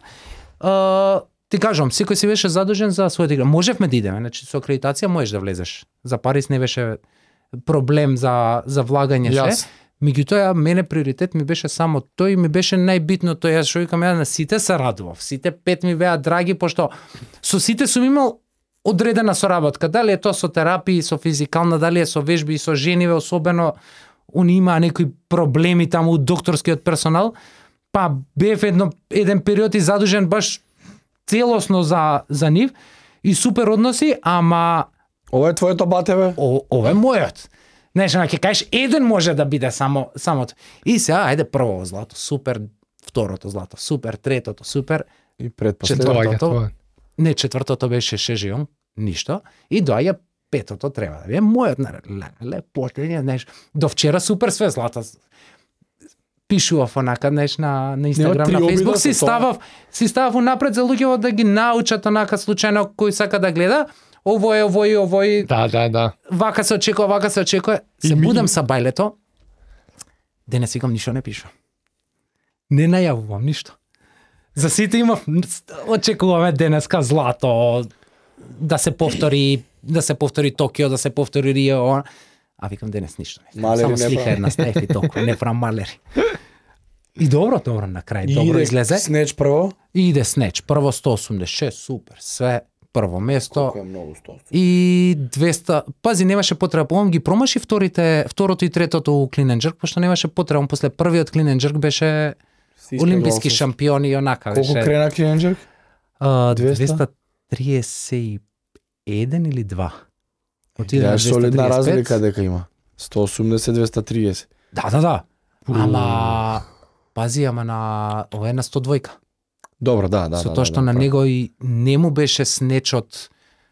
Ти кажам, секој си беше задужен за својот игра. Можевме да идеме, значи со акредитација можеш да влезеш. За Парис не беше проблем за влагање Јас. се. Меѓутоа, мене приоритет ми беше само тој и ми беше најбитното. Јас што викам, ја на сите се радував. Сите 5 ми беа драги, пошто со сите сум имал одредена соработка. Дали е тоа со терапии, со физикална, дали е со вежби и со жениве, особено они имаа некои проблеми таму у докторскиот персонал. Па бев еден период и задужен баш целосно за нив и супер односи, ама Ова е твоето бате, бе? ова е мојот. Знаеш, ќе кажеш еден може да биде самото. И сега ајде прво злато, супер, второто злато, супер, третото, супер. И предпоследно. Четвртото. Не, четвртото беше Шежион, ништо. И доаѓа петото треба да биде мојот, лепотење, знаеш. До вчера супер све злата. Пишував онака, знаеш, на Инстаграм, на Фейсбук, си ставав унапред за луѓето да ги научат онака случајно кој сака да гледа. Овој. Да. Вака се очекува. Се будам са бајлето. Денес викам ништо не пишувам. Не најавувам ништо. За сите имав, очекуваме денеска злато, да се повтори Токио, да се повтори Рио. А викам денес ништо не. Малери Само не слика правам. една стајф и толку, не правам малери. И добро на крај, добро излезе. Снеч прво. И иде Снеч, прво 186, супер, све, прво место. Колку е многу 100. И 200, пази, немаше потреба, помам ги промаши второто и третото у Clean and Jerk, пошто немаше потреба, после првиот Clean and Jerk беше олимписки шампион и онака. Колку беше, крена Клиненджер? 200? 231 или 2. Отиде Ја на е солидна 235. разлика дека има. 180-230. Да. Ама, пази, ова е на 102. Добро, да. Со тоа што на него и не му беше Снечот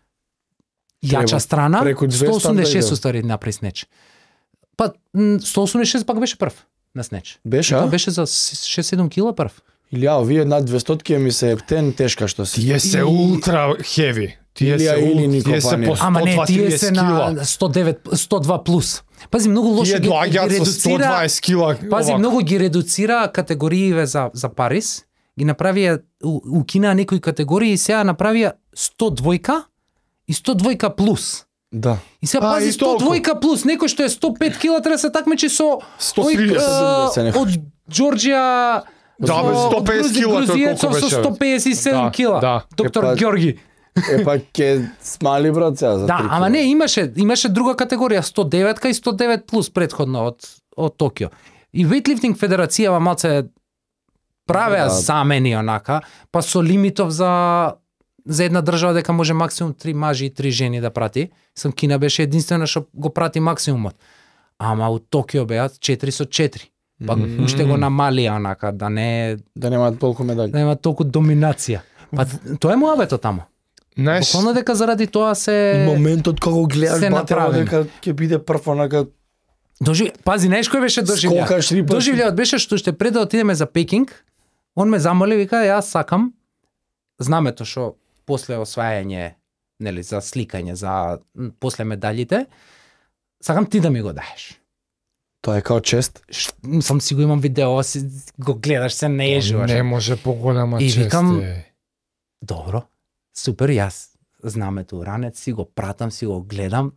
јача страна, преку 200 186 устари направи Снеч. Па 186 пак беше прв на Снеч. Беше, Тоа а? беше за 6-7 кила прв. Или овие над 200 ми се ептен тешка што си. Тие се ултра хеви. Тие Илија се или ни тие се компанија. по Ама не, тие 120 се кила. на 102 плюс. Пази, многу лошо Тие ги доаѓаат со редуцира. 120 кила. Пази, овако. многу ги редуцира категорииве за Парис. Ги направија, укинаа некои категории и сега направија 102 и 102 плюс. Да. И сега А, пази и толку. 102 плюс, некој што е 105 кила треба да се такмечи со 130, овој, од Џорџија. Да, бе, 150 кила, тој колку со беше? 157 Да, кила. да. Доктор Епа, Ѓорги. Епа ке смали брат сега за Да, 3 ама кила. не, имаше друга категорија 109 и 109 плюс претходно од Токио. И Weightlifting федерацијава малце правеа Да. замени онака, па со лимитов за една држава дека може максимум 3 мажи и 3 жени да прати. Сам Кина беше единствена што го прати максимумот. Ама у Токио беа 4 со 4. Па уште го намалија онака да не Да немаат толку медали. има толку доминација. Па тоа е муабето таму. Знаеш, Буквално дека заради тоа се Моментот кога го гледаш се батево направени. дека ќе биде прв онака Пази, знаеш кој беше доживљај? скокаш три пати. Доживљајот беше што ще пред да отидеме за Пекинг, он ме замоли, вика, јас сакам знамето што после освајање, нели, за сликање, за после медалите, сакам ти да ми го даеш. Тоа е као чест. Сам си го имам видео, го гледаш, се неежуваш. не може поголема И чест. викам, е. Добро, супер, јас знамето ранец, си го пратам, си го гледам.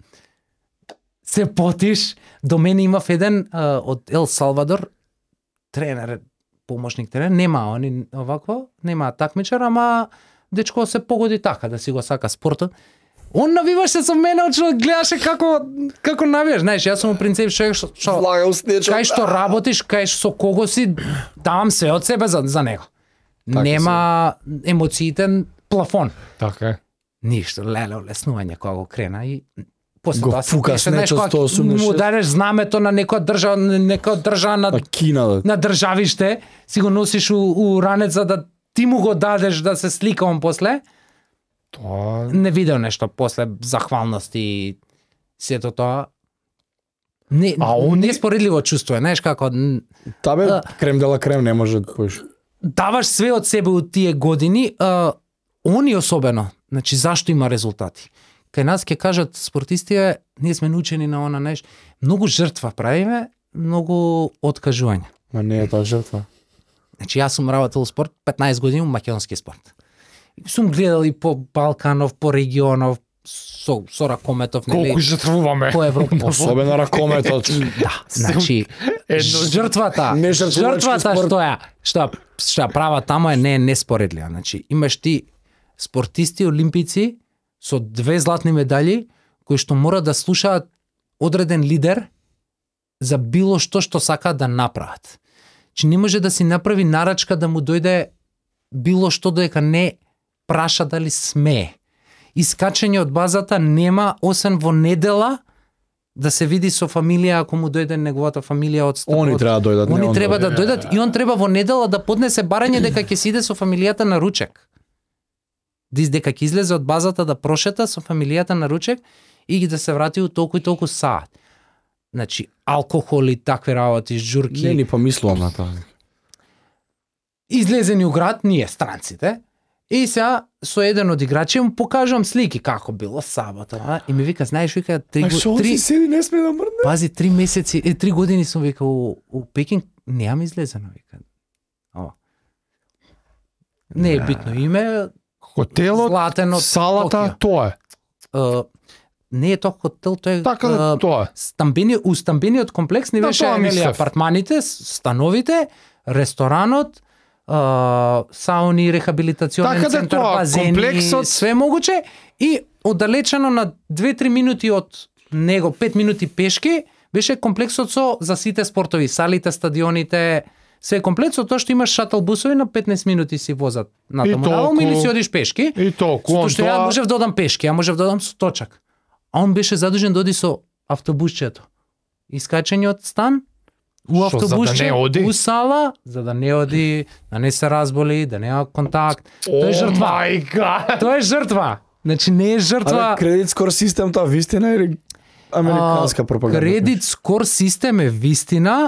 Се потиш, до мене имав еден од Ел Салвадор, тренер, помошник тренер, нема они овакво, нема такмичар, ама дечко се погоди така, да си го сака спортот. Он навиваше со мене, очно гледаше како навиеш. Знаеш, јас сум принцип човек што Влагал снечо. кај што работиш, кај со кого си, давам се од себе за него. Така Нема емоциите плафон. Така е. Ништо, леле, олеснување кога го крена и после Го тоа се фука беше, знаеш, снечо кога 186. му дадеш знамето на некоја држава На Кина. Да. на државиште, си го носиш у ранец за да ти му го дадеш да се слика он после. Тоа Не видел нешто после захвалност и сето тоа. Не, А они- неспоредливо чувство е, знаеш како Табе А. крем дела крем не може да поиш. даваш све од себе у тие години, они особено, значи зашто има резултати. Кај нас ќе кажат спортистите, ние сме научени на она нешто, многу жртва правиме, многу откажување. Ма не е тоа жртва. Значи јас сум работел спорт 15 години у македонски спорт. И сум гледал и по Балканов, по регионов, со Ракометов, нели, колку жртвуваме. по Европа. Особено ракометот. Да, значи жртвата, Не жртвувачки жртвата спорт. што ја права тамо е не неспоредлива. Значи имаш ти спортисти олимпици со 2 златни медали кои што мора да слушаат одреден лидер за било што сакаат да направат. Че не може да си направи нарачка да му дојде било што дека не праша дали смее. Искачање од базата нема освен во недела да се види со фамилија ако му дојде неговата фамилија од Они треба да дојдат, не Они он треба дојде. да дојдат и он треба во недела да поднесе барање дека ќе си иде со фамилијата на ручек. Дека ќе излезе од базата да прошета со фамилијата на ручек и ги да се врати у толку и толку саат. Значи, алкохол и такви работи, журки. Не ни помислувам на тоа. Излезени у град, ние странците, и сега со еден од играчи му покажувам слики како било сабота, и ми вика, знаеш, вика, три седи, не сме да мрдне. пази 3 месеци, 3 години сум вика у Пекинг, немам излезено, вика. О. Не е битно име, Хотелот, Златен од салата, тоа е. не е тоа хотел, тоа е Така да тоа е. стамбениот комплекс ни Да, беше тоа нели мислев. апартманите, становите, ресторанот, сауни, рехабилитационен Така да центар, тоа, базени, комплексот- све могуче и оддалечено на 2-3 минути од него, 5 минути пешки, беше комплексот за сите спортови, салите, стадионите, све комплет со тоа што имаш шатл бусови на 15 минути си возат натаму наваму или си одиш пешки. И толку, Затоа он што ја тоа... можев да одам пешки, ја можев да одам со точак. А он беше задужен да оди со автобусчето. Искачање од стан, у Шо, за да автобусче, не оди? у сала, за да не оди, да не се разболи, да нема контакт. Тоа е жртва. my god! Тоа е жртва. Значи не е жртва. Але кредит скор систем тоа вистина или американска пропаганда? Кредит скор систем е вистина,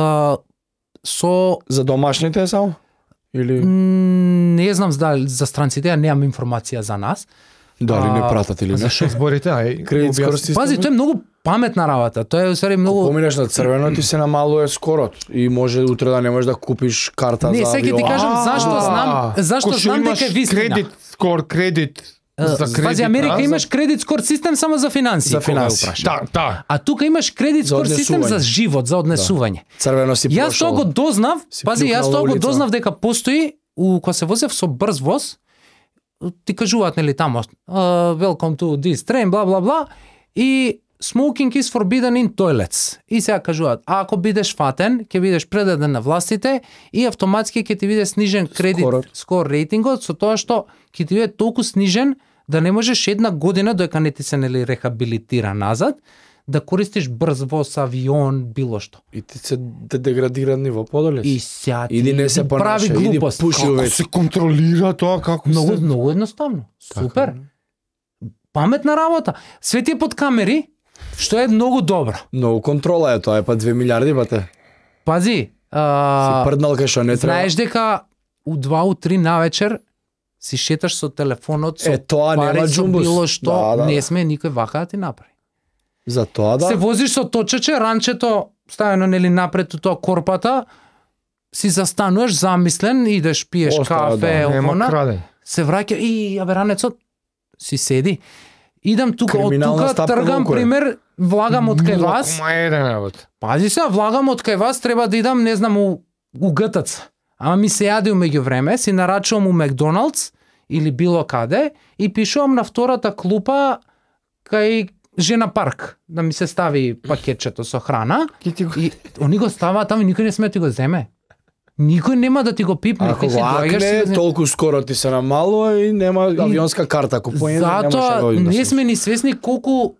со За домашните само? Или не знам за странците, ја немам информација за нас. дали не пратат или не? Зашо зборите? Ај, Кредит скор објасни. систем? Пази, тоа е многу паметна работа. Тоа е усвари многу. Поминеш на црвено, ти се намалува скорот и може утре да не можеш да купиш карта Не, за сега ќе ти авион. кажам зашто знам, зашто Кошо знам имаш дека е вистина. кредит, скор кредит. За кредит. Пази, Америка за- имаш кредит скор систем само за финансии. За кога финансии. го прашам. Да, да. А тука имаш кредит За скор систем за однесување. живот, за однесување. Црвено си Јас прошол. тоа го дознав, Си пази, плюкнал јас на тоа го улица. дознав дека постои кога се возев со брз воз, ти кажуваат нели тамо, welcome to this train, бла бла бла, и smoking is forbidden in toilets. И сега кажуваат, а ако бидеш фатен, ќе бидеш предаден на властите и автоматски ќе ти биде снижен кредит Скорот. скор рейтингот со тоа што ќе ти биде толку снижен да не можеш една година додека не ти се нели рехабилитира назад да користиш брз воз, авион, било што. И ти се деградира ниво подоле. И сега ти Иди не се прави понаша, иди глупост. пуши Како увеќе. се контролира тоа, како Многу, се... многу едноставно. Супер. Паметна работа. Све ти е под камери, што е многу добро. Многу контрола е тоа, е па 2 милиарди бате. Пази, Си прднал кај што не треба. знаеш дека у 2 у 3 навечер си шеташ со телефонот, со Тоа нема пари, со џумбус. било што, Да, да. не сме никој вака да ти направи. За тоа Се да. возиш со точаче, ранчето ставено нели напред у тоа корпата, си застануваш замислен, идеш пиеш Остава, кафе, да. Нема овона, крадење. се враќа и абе ранецот си седи. Идам тука, од Криминална тука стапка тргам колку е? пример, влагам од кај вас. Ма еден работа. Пази се, влагам од кај вас, треба да идам, не знам, у ГТЦ. Ама ми се јади меѓу време, си нарачувам у Макдоналдс или било каде и пишувам на втората клупа кај Жена парк, да ми се стави пакетчето со храна. Ки ти го... И они го ставаат таму и никој не сме да ти го земе. Никој нема да ти го пипне. Ако Ти си го доаѓаш, си акне, го земеш. толку скоро ти се намалува и нема авионска карта купување. Затоа не сме ни свесни колку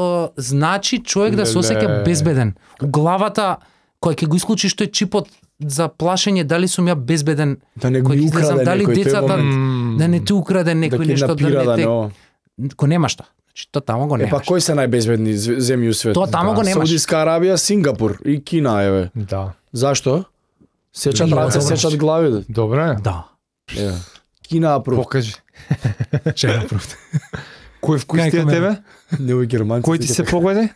значи човек да се осеќа Леле. безбеден. У главата кој ќе го исклучиш тој чипот за плашење дали сум ја безбеден, Да не кој ги ќе излезам, украде дали некој тој децата момент. да не ти украде Да некој нешто, да киднапира, не да те... не ово. Го немаш тоа. Значи, тоа тамо го Е па немаш. кои се најбезбедни земји у светот? Тоа тамо го немаш. Саудиска Арабија, Сингапур и Кина еве. Да. Зашто? Сечат Добро. раце, сечат глави. Добре. Да. Е. Кина апрув. Покажи. Че направи. Кој вкус ти е Кај тебе? Не у германци. Кој ти се погоди?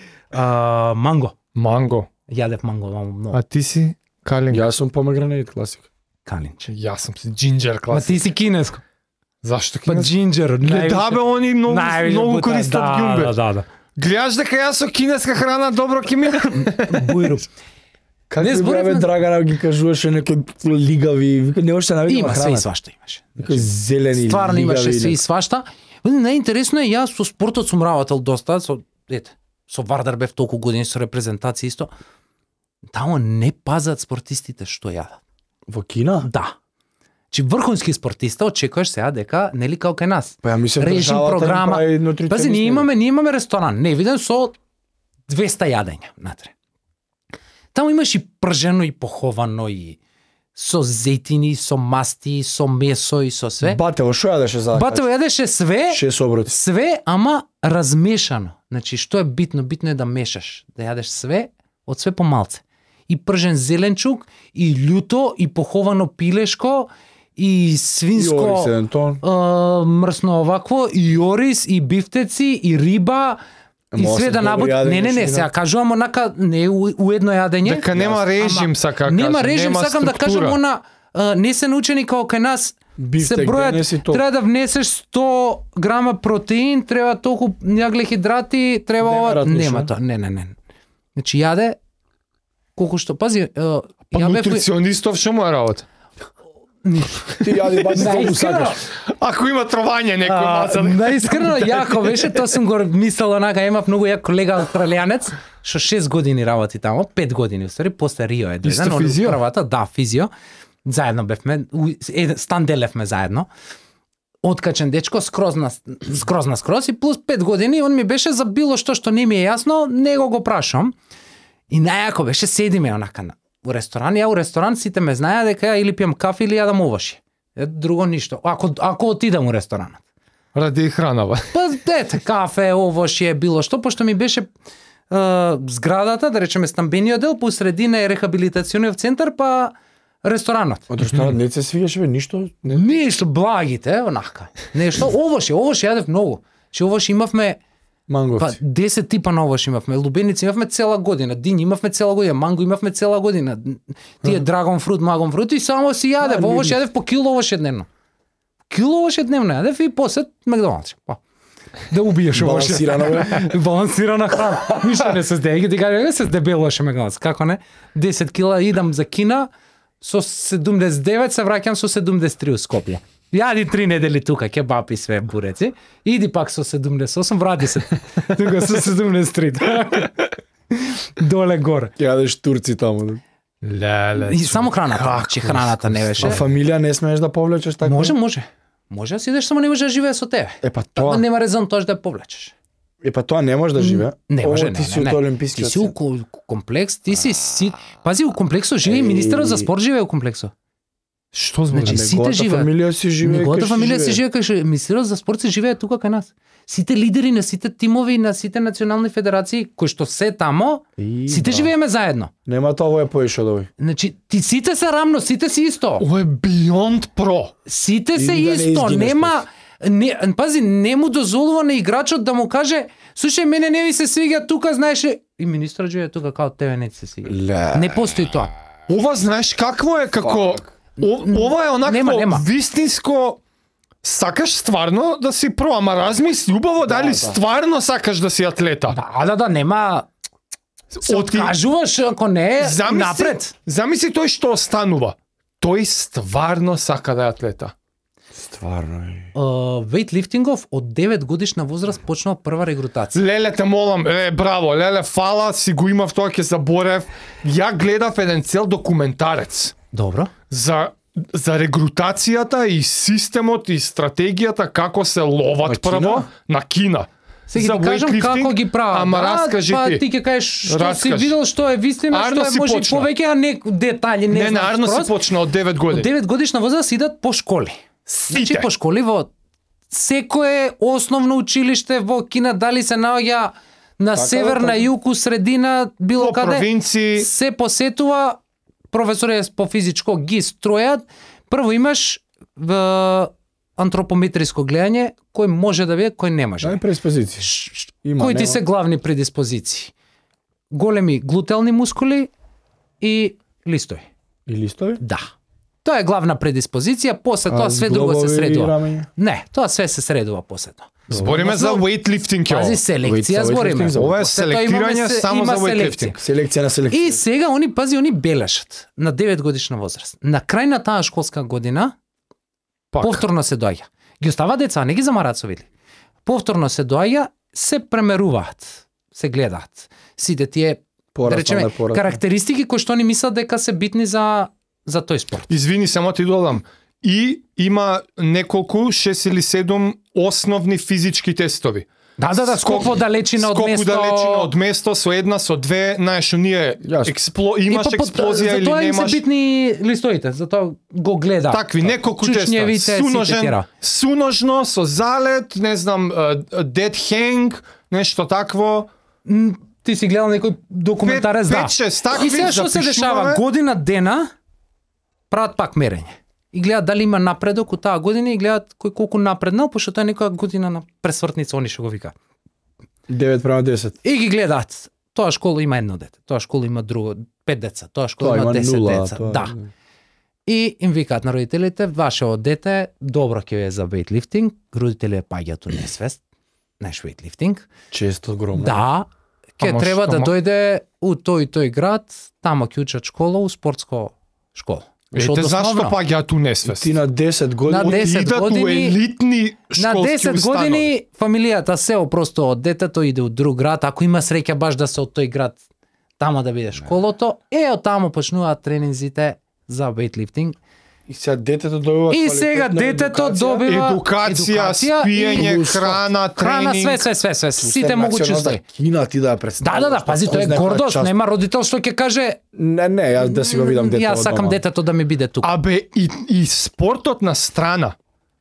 Манго. Манго. Јадев манго многу. А ти си калинг. Јас сум помегранеит класик. Калинче. Јас сум си джинџер Ма клас. ти си кинеско. Зашто Па кинес? джинџер. Не, да бе, они многу многу користат ѓумбе. Да. Гледаш дека јас со кинеска храна добро ќе мине? Бујру. Како Не не зборевме- Драгана ги кажуваше некои лигави, вика не можеш да навикам Има на све и храна. свашта имаше. Некои зелени Стварно имаше лигави, све и не- свашта. Најинтересно е, јас со спортот сум работел доста, со Вардар бев толку години со репрезентација исто. Тамо не пазат спортистите што јадат. Во Кина? Да. Чи врхунски спортиста очекуваш сега дека нели како кај нас. Па ја мислам Режим, државата им програма. прави нутриционисти. Пази, ние имаме ресторан, невиден со 200 јадења натре. Таму имаш и пржено и поховано и со зетини, со масти, со месо и со све. Батево, што јадеше за да Батево јадеше све, 6 оброти. све, ама размешано. Значи, што е битно? Битно е да мешаш, да јадеш све, од све по малце. И пржен зеленчук, и љуто, и поховано пилешко, и свинско, Јорис еден тон. мрсно овакво, и ориз, и бифтеци, и риба, и Ама све осам да добро набуди. јадење Не, што сега кажувам онака, не у едно јадење. Дека нема режим, сака Нема кажам, режим, нема сакам да кажам, структура. она не се научени како кај нас, се Бифтек, бројат, денес и то. треба да внесеш 100 грама протеин, треба толку јаглехидрати, треба Нема ова, ратно нема шо? тоа, не. Значи јаде колку што, пази, Па ја бев нутриционистов што му е работа? Ти јади бати колку наискрено, сакаш. Ако има тровање некој маца. наискрено јако беше, тоа сум го мислел онака, имав многу јак колега австралијанец, што 6 години работи тамо, 5 години уствари, после Рио е Исто дојден, он физио? првата, да, физио. Заедно бевме, стан делевме заедно. Откачен дечко, скроз и плюс 5 години, он ми беше за било што не ми е јасно, него го прашам. И најако беше, седиме онака у ресторан, ја у ресторан сите ме знаеа дека ја или пијам кафе или јадам овошје. Друго ништо. Ако отидам у ресторанот. Ради хранава. Па дете, кафе, овошје, било што, пошто ми беше зградата, да речеме стамбениот дел, по средина е рехабилитациониот центар, па ресторанот. Од ресторанот не се свигаше бе ништо. Не. Нешто благите, онака. Нешто овошје јадев многу. Че овошје имавме па Манговци. 10 типа на овошје имавме, лубеници имавме цела година, динј имавме цела година, манго имавме цела година. Тие драгон фрут, магон фрут и само си јадев, Да, овошје јадев по кило овошје дневно. Кило овошје дневно јадев и после Макдоналдс. Па. Да убиеш овошје. Балансирано бе. Балансирана храна. Ништо не се здеги, ти кажа, се дебелоше Макдоналдс. Како не? 10 кила идам за Кина, со 79 се враќам со 73 у Скопје. Јади 3 недели тука, кебаб и све буреци. Иди пак со 78, врати се. Тука со 73. Доле горе. Јадеш турци таму. Леле. И само храната, че храната не беше. А фамилија не смееш да повлечеш така? Може. Може да си идеш, само не може да живее со тебе. Па тоа. Нема резон тоа да ја повлечеш. Па тоа не може да живее. Не може, Ово, ти си од Ти олимпискиот. си у комплекс, ти си... Пази, у комплексо живее и министерот за спорт живее у комплексо. Што збори? Значи, сите Неговата живеат. фамилија си живее. Неговата кај што фамилија се живее кај што министерот за спорт се живее тука кај нас. Сите лидери на сите тимови на сите национални федерации кои што се тамо, И, сите да. живееме заедно. Нема тоа, ово е поише од овој. Значи, ти сите се рамно, сите си исто. Ово е Beyond Pro. Сите се Или да не исто, изгинеш нема пази, не му дозволува на играчот да му каже: "Слушај, мене не ми се свиѓа тука, знаеш, и министрот живее тука, као тебе не ти се свиѓа." Ле. Не постои тоа. Ова знаеш какво е како ова е онакво Нема. вистинско сакаш стварно да си про, ама размисли убаво дали стварно сакаш да си атлета. Да, нема. Се Оти- откажуваш ако не е напред. Замисли тој што останува. Тој стварно сака да е атлета. Стварно е. Вейтлифтингов од 9 годишна возраст почнал прва регрутација. Леле, те молам, браво, леле, фала, си го имав тоа, ќе заборев. Ја гледав еден цел документарец Добро. за регрутацијата и системот и стратегијата како се ловат На Кина? прво на Кина. Сега За ти кажам weightlifting, како ги прават. ама раскажи па, ти. ти ќе кажеш што си Раскажи. видел, што е вистина, Арно што си е може и почна. повеќе, а не детали, не Не, знам. Арно си скроз. почна од 9 Од години. 9 годишна возраст идат по школи. Значи Сите. по школи во секое основно училиште во Кина, дали се наоѓа на север, на југ, у средина, било По каде, провинции. се посетува, професори по физичко ги стројат. Прво имаш антропометриско гледање, кој може да биде, кој не може. Дај преспозиција. Има, Кои ти нема. се главни предиспозиции? Големи глутелни мускули и листови. И листови? Да. Тоа е главна предиспозиција, после тоа све друго се средува. Не, тоа све се средува после тоа. Збориме за weightlifting, ќе. Пази, селекција Weight- збориме. weightlifting, Ова е После тоа имаме селектирање само има за weightlifting. Селекција на селекција. И сега они белешат на 9 годишна возраст. На крај на таа школска година Пак. повторно се доаѓа. Ги остава деца, не ги замараат со видли. Повторно се доаѓа, се премеруваат, се гледаат. Сите тие да речеме карактеристики кои што они мислат дека се битни за тој спорт. Извини, само ти додам. и има неколку 6 или 7 основни физички тестови. Да, скок во далечина од место. Скок во далечина од место, со една, со две, знаеш, оние имаш експлозија или немаш. Затоа им се битни листоите, затоа го гледа. Такви, неколку тестови. Суножно, со залет, не знам, dead hang, нешто такво. Ти си гледал некој документарец, да. 5-6 такви. И сега што се дешава? Година дена прават пак мерење. И гледат дали има напредок у таа година и гледат кој колку напреднал, пошто тоа е некоја година на пресвртница, они што го вика. 9:10. И ги гледаат. Тоа школа има едно дете, тоа школа има друго 5 деца, тоа школа има 10 деца. Да. И им викаат на родителите, вашето дете добро ќе е за вейтлифтинг, родителите паѓаат у несвест. Знаеш вейтлифтинг? Често огромно. Да. Ќе треба да дојде у тој град, тамо ќе учат школа, у спортско школа. Ете зашто паѓаат у несвест. Ти на 10 години на 10 години елитни на 10 години фамилијата се просто од детето иде у друг град, ако има среќа баш да се од тој град тамо да биде школото, од тамо почнуваат тренинзите за вейтлифтинг. И сега детето добива и сега детето добива едукација, спиење, храна, тренинг. Све. Сите могучи ствари. Кина ти да представиш. Да, пази, тоа е гордост, нема родител што ќе каже не, јас да си го видам детето. Јас сакам детето да ми биде тука. Абе и спортот на страна.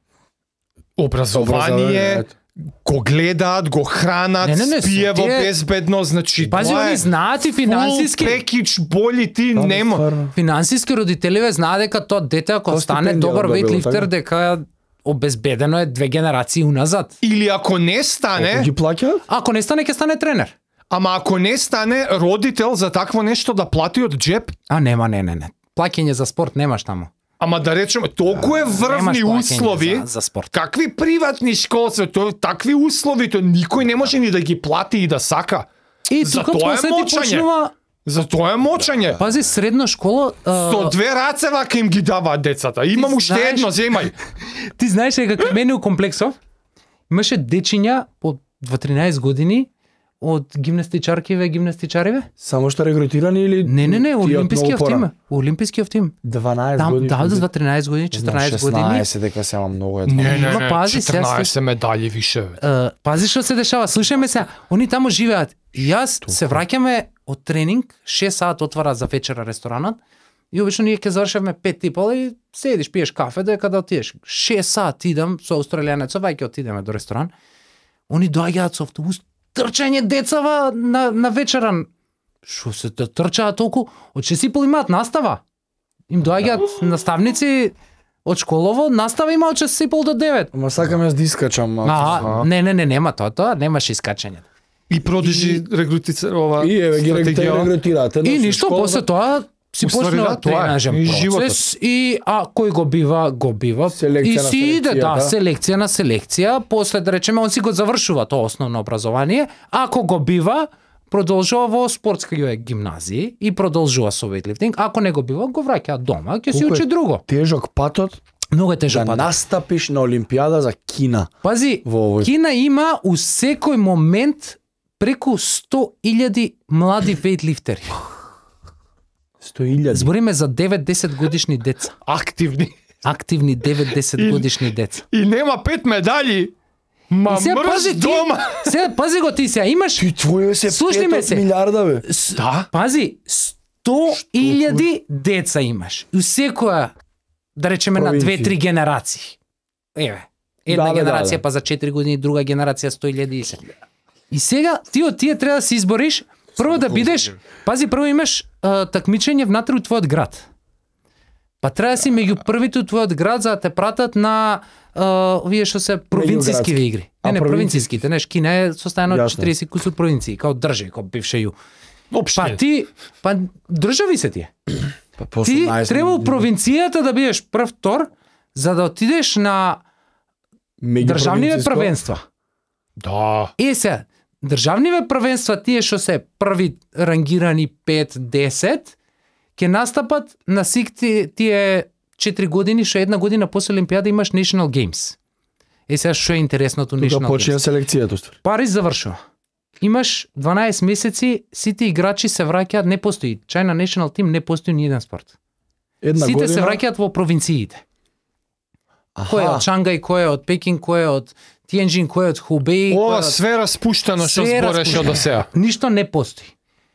Образование, го гледаат, го хранат, спие во безбедно, значи пази, они знаат и финансиски пекич боли ти нема. Финансиски родителиве знаат дека тоа дете ако стане добар вейтлифтер дека обезбедено е 2 генерации уназад. Или ако не стане, ги плаќаат? Ако не стане ќе стане тренер. Ама ако не стане родител за такво нешто да плати од джеб? Нема, не. Плаќање за спорт немаш таму. Ама да речеме, толку е врвни услови, за спорт. Какви приватни школства, такви услови, никој не може ни да ги плати и да сака. И тука после ти почнува... За тоа е мочање. Пази, средна школа... Со 2 раце вака им ги даваат децата. Имам уште едно, земај. Ти знаеш дека мене у комплексов имаше дечиња по 13 години од гимнастичариве? Само што регрутирани или... Не, олимпискиот тим. Олимпискиот тим. 12 години. Да, за 13 години, 14 години. 16 дека се много едно. Не, пази, 14 медали више. Пази што се дешава, слушаме се, они таму живеат. И јас се враќаме од тренинг, 6 сат отвара за вечера ресторанот, и обично ние ќе завршиме 5:30 и седиш, пиеш кафе, дека да отидеш. 6 сат идам со австралијанецот, ваќе отидеме до ресторан. Они доаѓаат со автобус, трчање децава на вечеран. Шо се трчаат толку? Од 6:30 имаат настава. Им доаѓаат наставници од школово, настава има од 6:30 до 9. Ама сакам јас да искачам. Не, нема тоа немаш искачање. И продолжи регрутирава. И еве ги регрутираат. И ништо после тоа си почнува тренажен процес и кој го бива и си иде селекција на селекција, после да речеме он си го завршува тоа основно образование, ако го бива продолжува во спортска гимназија и продолжува со вейтлифтинг, ако не го бива го враќа дома, ќе си учи друго. Тежок патот. Много е тежок патот. Да настапиш на Олимпијада за Кина. Пази, Кина има у секој момент преку 100.000 млади вейтлифтери. 100.000. Збориме за 9-10 годишни деца. Активни 9-10 годишни деца. И нема 5 медали. Ма мрз дома. Сега пази го ти сега, имаш... Ти твоје се 5 милиарда, бе. Да. Пази, 100.000 деца имаш. И секоја, да речеме на 2-3 генерации. Еве, една генерација, па за 4 години, друга генерација 100.000. И сега, ти од тие треба да се избориш, прво да бидеш, пази, прво имаш такмичење внатре у твојот град. Па треба да си меѓу првите у твојот град за да те пратат на овие што се провинцијски игри. Не, провинцијските, неш, Кина е составено од 40 кусур провинции, као држави, као бивше ју. Па држави се тие. Ти треба у провинцијата да бидеш прв тор, за да отидеш на државниве првенства. Да. Се, државниве првенства тие што се први рангирани 5-10, ќе настапат на сик тие 4 години, што една година после Олимпијада имаш National Games. Сега што е интересното National Games? Тука почне селекцијата. Париз завршува. Имаш 12 месеци, сите играчи се враќаат, не постои. China National Team не постои ни еден спорт. Сите се враќаат во провинциите. Кој е од Шангај, кој е од Пекинг, кој е од Тиенџин, кој е од Хубеј. Ова све распуштено што Све збореше до сега. Ништо не постои.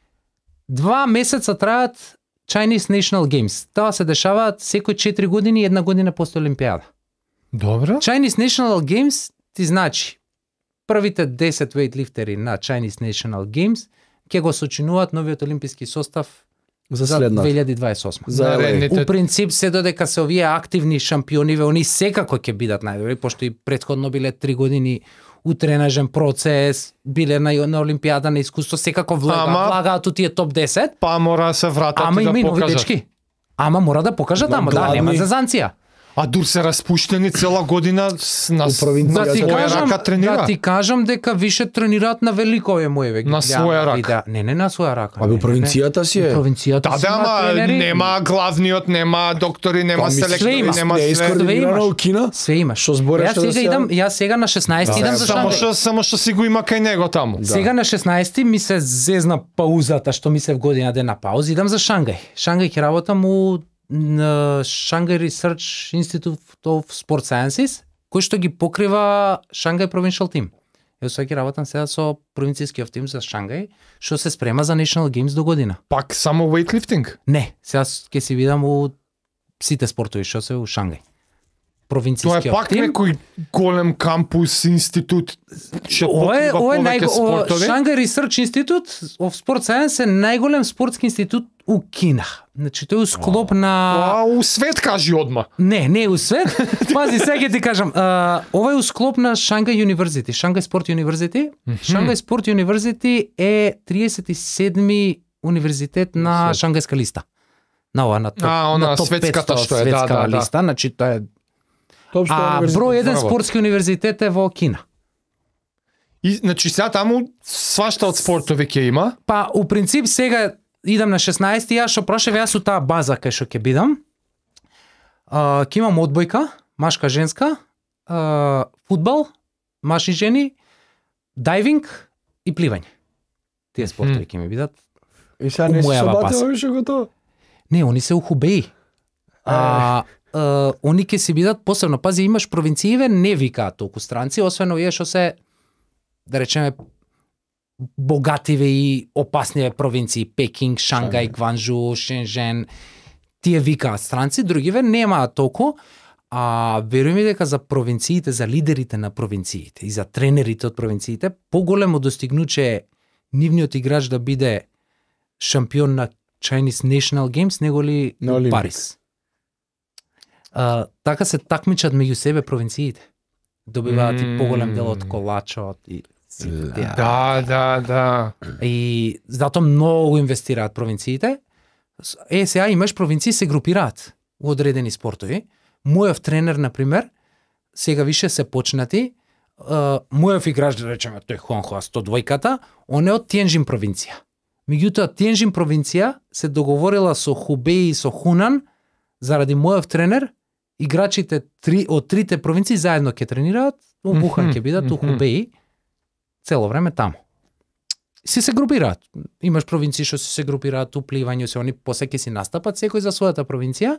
2 месеца траат Chinese National Games. Тоа се дешаваат секој 4 години, една година после Олимпијада. Добро. Chinese National Games ти значи првите 10 вејтлифтери на Chinese National Games ќе го сочинуваат новиот олимписки состав За за следната. 2028. За Наредните- У принцип се додека се овие активни шампиониве, они секако ќе бидат најдобри, пошто и претходно биле 3 години у тренажен процес, биле на Олимпијада на искуство, секако влагаат у тие топ 10. Па мора да се вратат Ама и да има и нови покажат. дечки. Ама мора да покажат, Но ама да, гладни. нема зезанција. А дур се распуштени цела година на провинцијата. на Да ти своја кажам, рака тренира. да ти кажам дека више тренираат на великове моеве. ги На гледам своја рак. видеа. Не, на своја рака. Абе, не, у провинцијата си е. У провинцијата Да, си да, имаат ама тренери. нема главниот, нема доктори, нема Па, мислиш, све има. селектори, нема Не е све. искоординирано имаш. у Кина? Све имаш. Што збореше Јас да сега се- идам, јас сега на 16 идам за Само Шангај. што си го има кај него таму. Сега на 16 ми се зезна паузата што ми се в година ден на паузи, идам за Шангај. Шангај ќе работам у Shanghai Research Institute of Sport Sciences, кој што ги покрива Shanghai Provincial Team. Ево сега ќе работам сега со провинцијскиот тим за Шангај, што се спрема за National Games до година. Пак само weightlifting. Не, сега ќе си видам у сите спортови што се у Шангај. Тоа Провинцијскиот е пак тим. некој голем кампус, институт, што Ова е покрива повеќе најго спортови. Shanghai Research Institute of Sport Science е најголем спортски институт у Кина. Значи тој е у склоп на А у свет кажи одма. Не у свет. Пази, сега ќе ти кажам. Ова е у склоп на Shanghai University, Shanghai Sport University. Shanghai Sport University е 37-ми универзитет на Шангајска листа. На ова, на топ, она на топ светската 500 што е, да, светска да, да. листа, значи тоа е. Топ што А универзитет. број 1 Браво. спортски универзитет е во Кина. И значи сега таму свашта од спортови ќе има. Па, у принцип, сега идам на 16, јас што прашав, јас у таа база кај што ќе бидам. Ќе имам одбојка, машка, женска, фудбал, маш и жени, дайвинг и пливање. Тие спортови ќе ми бидат. И сега не си мојава собатила база. више готово. Не, они се у Хубеи. Они ќе си бидат посебно. Пази, имаш провинцииве, не викаат толку странци, освен овие што се, да речеме, богативе и опасниве провинции, Пекинг, Шангај, Гванжу, Шенжен, тие викаат странци, другиве немаат толку, а веруjem дека за провинциите, за лидерите на провинциите и за тренерите од провинциите, поголемо достигнуче е нивниот играч да биде шампион на Chinese National Games, него ли На у Олимпик. Париз. Така се такмичат меѓу себе провинциите. Добиваат и поголем дел од колачот и сите тие. Да. И затоа многу инвестираат провинциите. Сега имаш провинции се групираат у одредени спортови. Мојов тренер, например, сега више се почнати. Мојов играч, да речеме, тој Хуанхуа 102-ката, он е од Тиенџин провинција. Меѓутоа, Тиенџин провинција се договорила со Хубеи и со Хунан, заради мојов тренер, играчите од трите провинции заедно ќе тренираат, у Вухан ќе бидат, у Хубеи, цело време таму. Се групираат. Имаш провинции што се групираат у пливање, се они после ќе си настапат секој за својата провинција,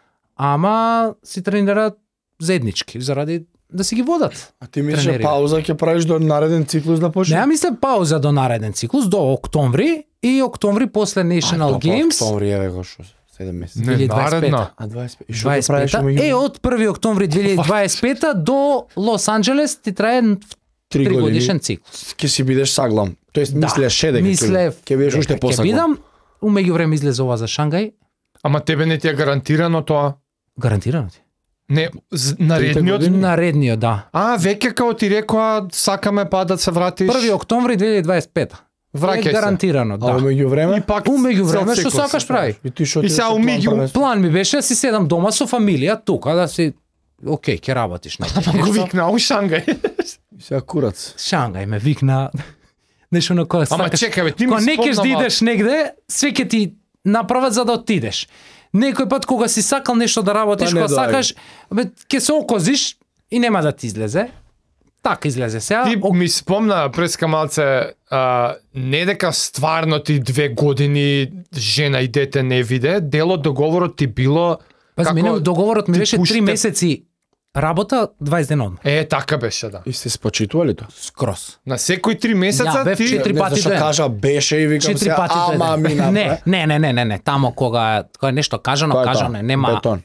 ама си тренираат заеднички, заради да си ги водат. А ти мислиш Тренери. пауза ќе правиш до нареден циклус да почне? Не, мисле пауза до нареден циклус, до октомври, и октомври после National Games, Октомври еве го што 7 месеци. Не, 2025. наредна. А 25. И што ќе правиш 25-та. Од 1 октомври 2025 до Лос Анџелес ти трае 3 3 години? годишен циклус. Ќе си бидеш саглам. Тоест мислеше дека ќе бидеш уште дека ќе посаглам. бидам, у меѓувреме излезе ова за Шангај, Ама тебе не ти е гарантирано тоа? гарантирано ти. Не, наредниот. години? Наредниот, да. Веќе као ти рекоа, сакаме па да се вратиш. 1 октомври 2025. Враќај се. Гарантирано, А да. во меѓувреме? И пак У меѓувреме цел што циклус. сакаш прави. И ти што И ти сега со у план меѓу- првенство? План ми беше да си седам дома со фамилија тука, да си окей, ќе работиш на Ама го викна у Шангај. Сега курац. Шангај ме викна. Нешто на кој Ама сакаш. чекај бе, ти ми Кога не кеш да спомнава- идеш негде, све ќе ти направат за да отидеш. Некој пат кога си сакал нешто да работиш, Па не кога доаѓа. сакаш, бе ќе се окозиш и нема да ти излезе. Така излезе сега. Ти ми спомна преска малце, не дека стварно ти 2 години жена и дете не виде, дел од договорот ти било Пази, мене договорот ми ти беше 3 пуште- месеци работа 20 дена одмор. Така беше, да. И сте спочитували тоа? Скрос. На секои 3 месеца Ја бев ти 4 пати зашто ден. кажа беше и викам 4 се, пати ама ми направи. Не, тамо кога е нешто кажано, нема Бетон.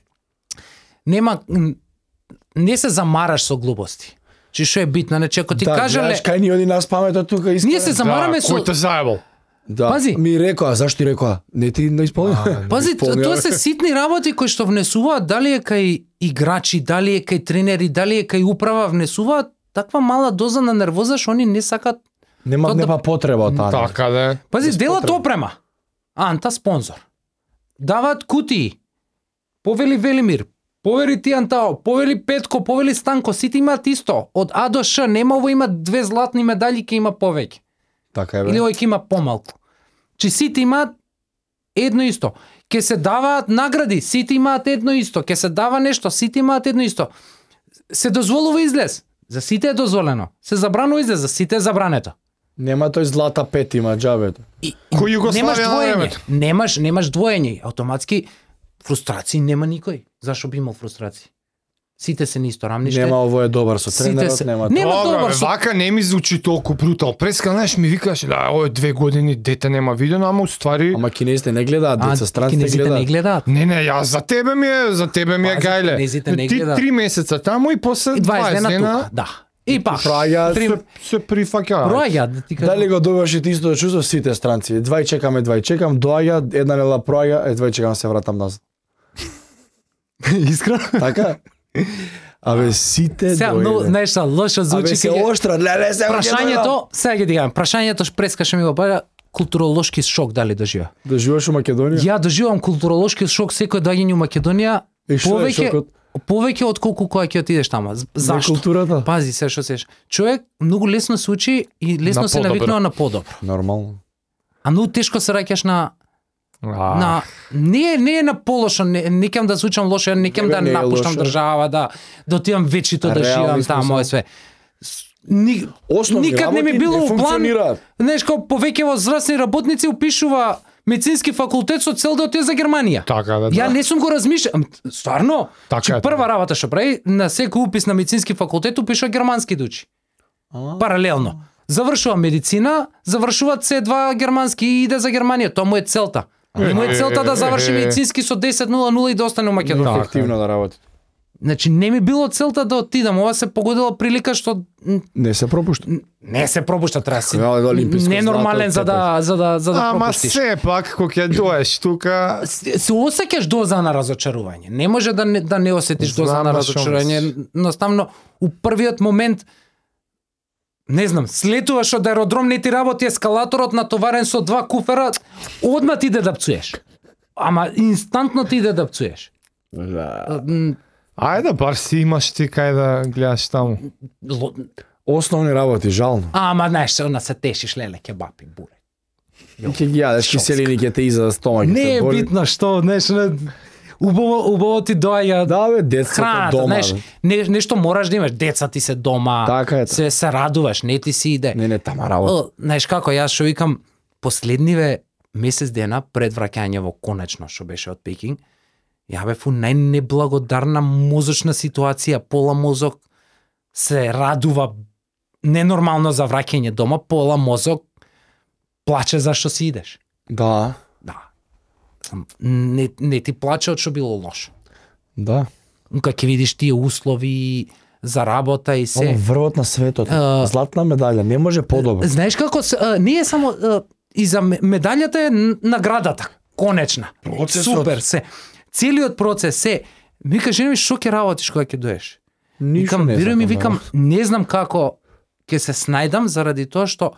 не се замараш со глупости. Чи што е битно, значи ако ти кажале, гледаш кај ни оди нас памета тука ние се замараме со Кој те заебал? Да, Пази. ми рекоа, зашто ти рекоа? Не ти не исполни. Пази, тоа се ситни работи кои што внесуваат, дали е кај играчи, дали е кај тренери, дали е кај управа, внесуваат таква мала доза на нервоза што они не сакат. Нема потреба од таа. Така да. Пази, делат опрема. Анта спонзор. Даваат кутии. Повели Велимир, повели Тијантао, повели Петко, повели Станко, сите имаат исто. Од А до Ш, нема ово има 2 златни медали, ке има повеќе. Така е, Или овој ќе има помалку. Че сите имаат едно исто. Ке се даваат награди, сите имаат едно исто. Ке се дава нешто, сите имаат едно исто. Се дозволува излез. За сите е дозволено. Се забранува излез, за сите е забрането. Нема тој злата пет има џабето. Кој Југославија на времето? Немаш двоење. Автоматски фрустрации нема никој. Зашо би имал фрустрации? Сите се на исто рамниште. Нема ово е добар со Сите тренерот, се- нема. Нема Добра, добар бе, со- вака не ми звучи толку брутал. Преска, знаеш, ми викаш, да, ово е 2 години, дете нема видено, ама уствари... Ама кинезите не гледаат деца, странците кинезите не гледаат. гледаат. Не, јас за тебе ми е Пази, гајле. кинезите не Ти гледаат. 3 месеца таму и после 20 дена дена тука. Да. И пак. Праја, се прифаќа. Проаѓа, да ти кажам. дали го добиваш и ти исто чувство сите странци. Двај чекам, доаѓа, една нела проаѓа, двај чекам се вратам назад. Искрено. Така? Абе сите Сега, но, дојде. знаеш што, лошо звучи. Абе се кога- оштра, леле се Прашањето, сега ги дигам, прашањето шпрескаше ми го баја културолошки шок дали доживеа. Да живееш у Македонија? Ја доживам културолошки шок секој доаѓање у Македонија, И што е шокот? повеќе од колку кога ќе отидеш тама. Зашто? културата? Пази се што сеш. Човек многу лесно се учи и лесно На се подобро. навикнува на подобро. Нормално. А многу тешко се раќаш на не е на полошо, не кем да звучам лошо, не кем Не, да не е напуштам лошо. држава, да отидам вечито да Реални живеам сме таму само. и све. Основни Никад не ми работи било не у план. функционираат. Знаеш, како повеќе возрастни работници упишува медицински факултет со цел да отиде за Германија. Така да. Ја не сум го размишljал. Стварно? Така Че е, прва работа што прави, на секој упис на медицински факултет упишува германски да учи. Паралелно. Завршува медицина, завршува C2 германски и иде за Германија. Тоа му е целта. Му е целта да заврши медицински со 10.00 и да остане у Македонија. Ефективно да работи. Значи не ми било целта да отидам, ова се погодила прилика што Не се пропушта. не се пропушта, треба си Ја, олимписко ненормален злато, за да Ама пропуштиш. сепак, кога ќе доеш тука, Се осеќаш доза на разочарување. Не може да не осетиш доза Знам на на шо разочарување. Наставно, у првиот момент не знам, слетуваш од аеродром, не ти работи ескалаторот натоварен со 2 куфера, одма ти иде да пцуеш. Ама инстантно ти иде да пцуеш. Да. ајде бар си имаш ти кај да гледаш таму. Основни работи, жално. Ама знаеш, се тешиш леле кебапи, буре. Ќе ги јадеш киселини ќе те иза стомак. Не е битно што, знаеш, убаво ти доаѓа Да бе, децата храната, дома. знаеш, бе. нешто мораш да имаш, деца ти се дома, Така е. се радуваш, не ти си иде. Не, тама работа. Знаеш како, јас што викам, последниве месец дена пред враќање во конечно што беше од Пекинг, ја бев у најнеблагодарна мозочна ситуација, пола мозок се радува ненормално за враќање дома, пола мозок плаче зашто си идеш. Да, Да. Не ти плаче од што било лошо. да. Кога ќе видиш тие услови за работа и Ово се. врвот на светот. А, Златна медаља, не може подобро. Знаеш како не е само и за медаљата е наградата конечна. Процесот. Супер се. Целиот процес се. Ми кажи ми што ќе работиш кога ќе доеш. Ништо Викам, не веруј ми, знам, викам, не знам како ќе се снајдам заради тоа што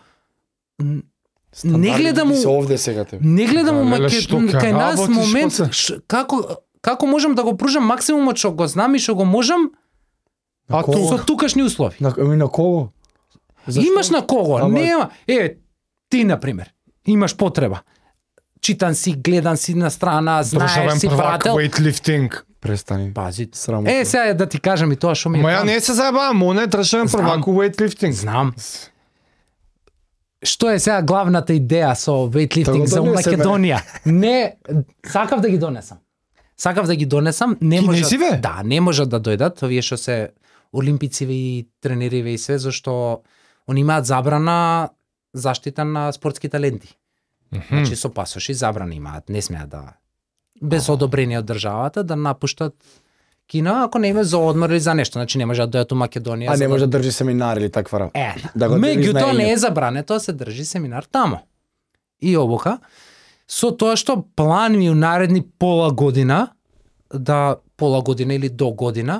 не гледам Стандарди се у овде сега тебе. не гледам у леле, што ќе кај нас работиш, момент коце? како можам да го пружам максимумот што го знам и што го можам А кого? ту со тукашни услови. На кого? Зашто? Имаш на кого? Ама- Нема. Ти на пример, имаш потреба. Читан си, гледан си на страна, знаеш државен си првак прател. weightlifting. Престани. Пази. Срамотно. Сега е да ти кажам и тоа што ми е. Ма ја там. не се заебавам, он е државен Знам. првак у weightlifting. Знам. Што е сега главната идеја со weightlifting Да го за донесеме. Македонија? Не, сакав да ги донесам. Сакав да ги донесам, не Кинезиве? можат. Да, не можат да дојдат, овие што се олимпициве и тренериве и све, зашто они имаат забрана заштита на спортски таленти. Значи со пасоши забрана имаат, не смеат да без одобрение од државата да напуштат Кина ако не има за одмор или за нешто, значи не може да дојдат у Македонија. А не може да држи семинар или таква. Да го меѓутоа не е забрането да се држи семинар тамо. И обука со тоа што план ми у наредни пола година или до година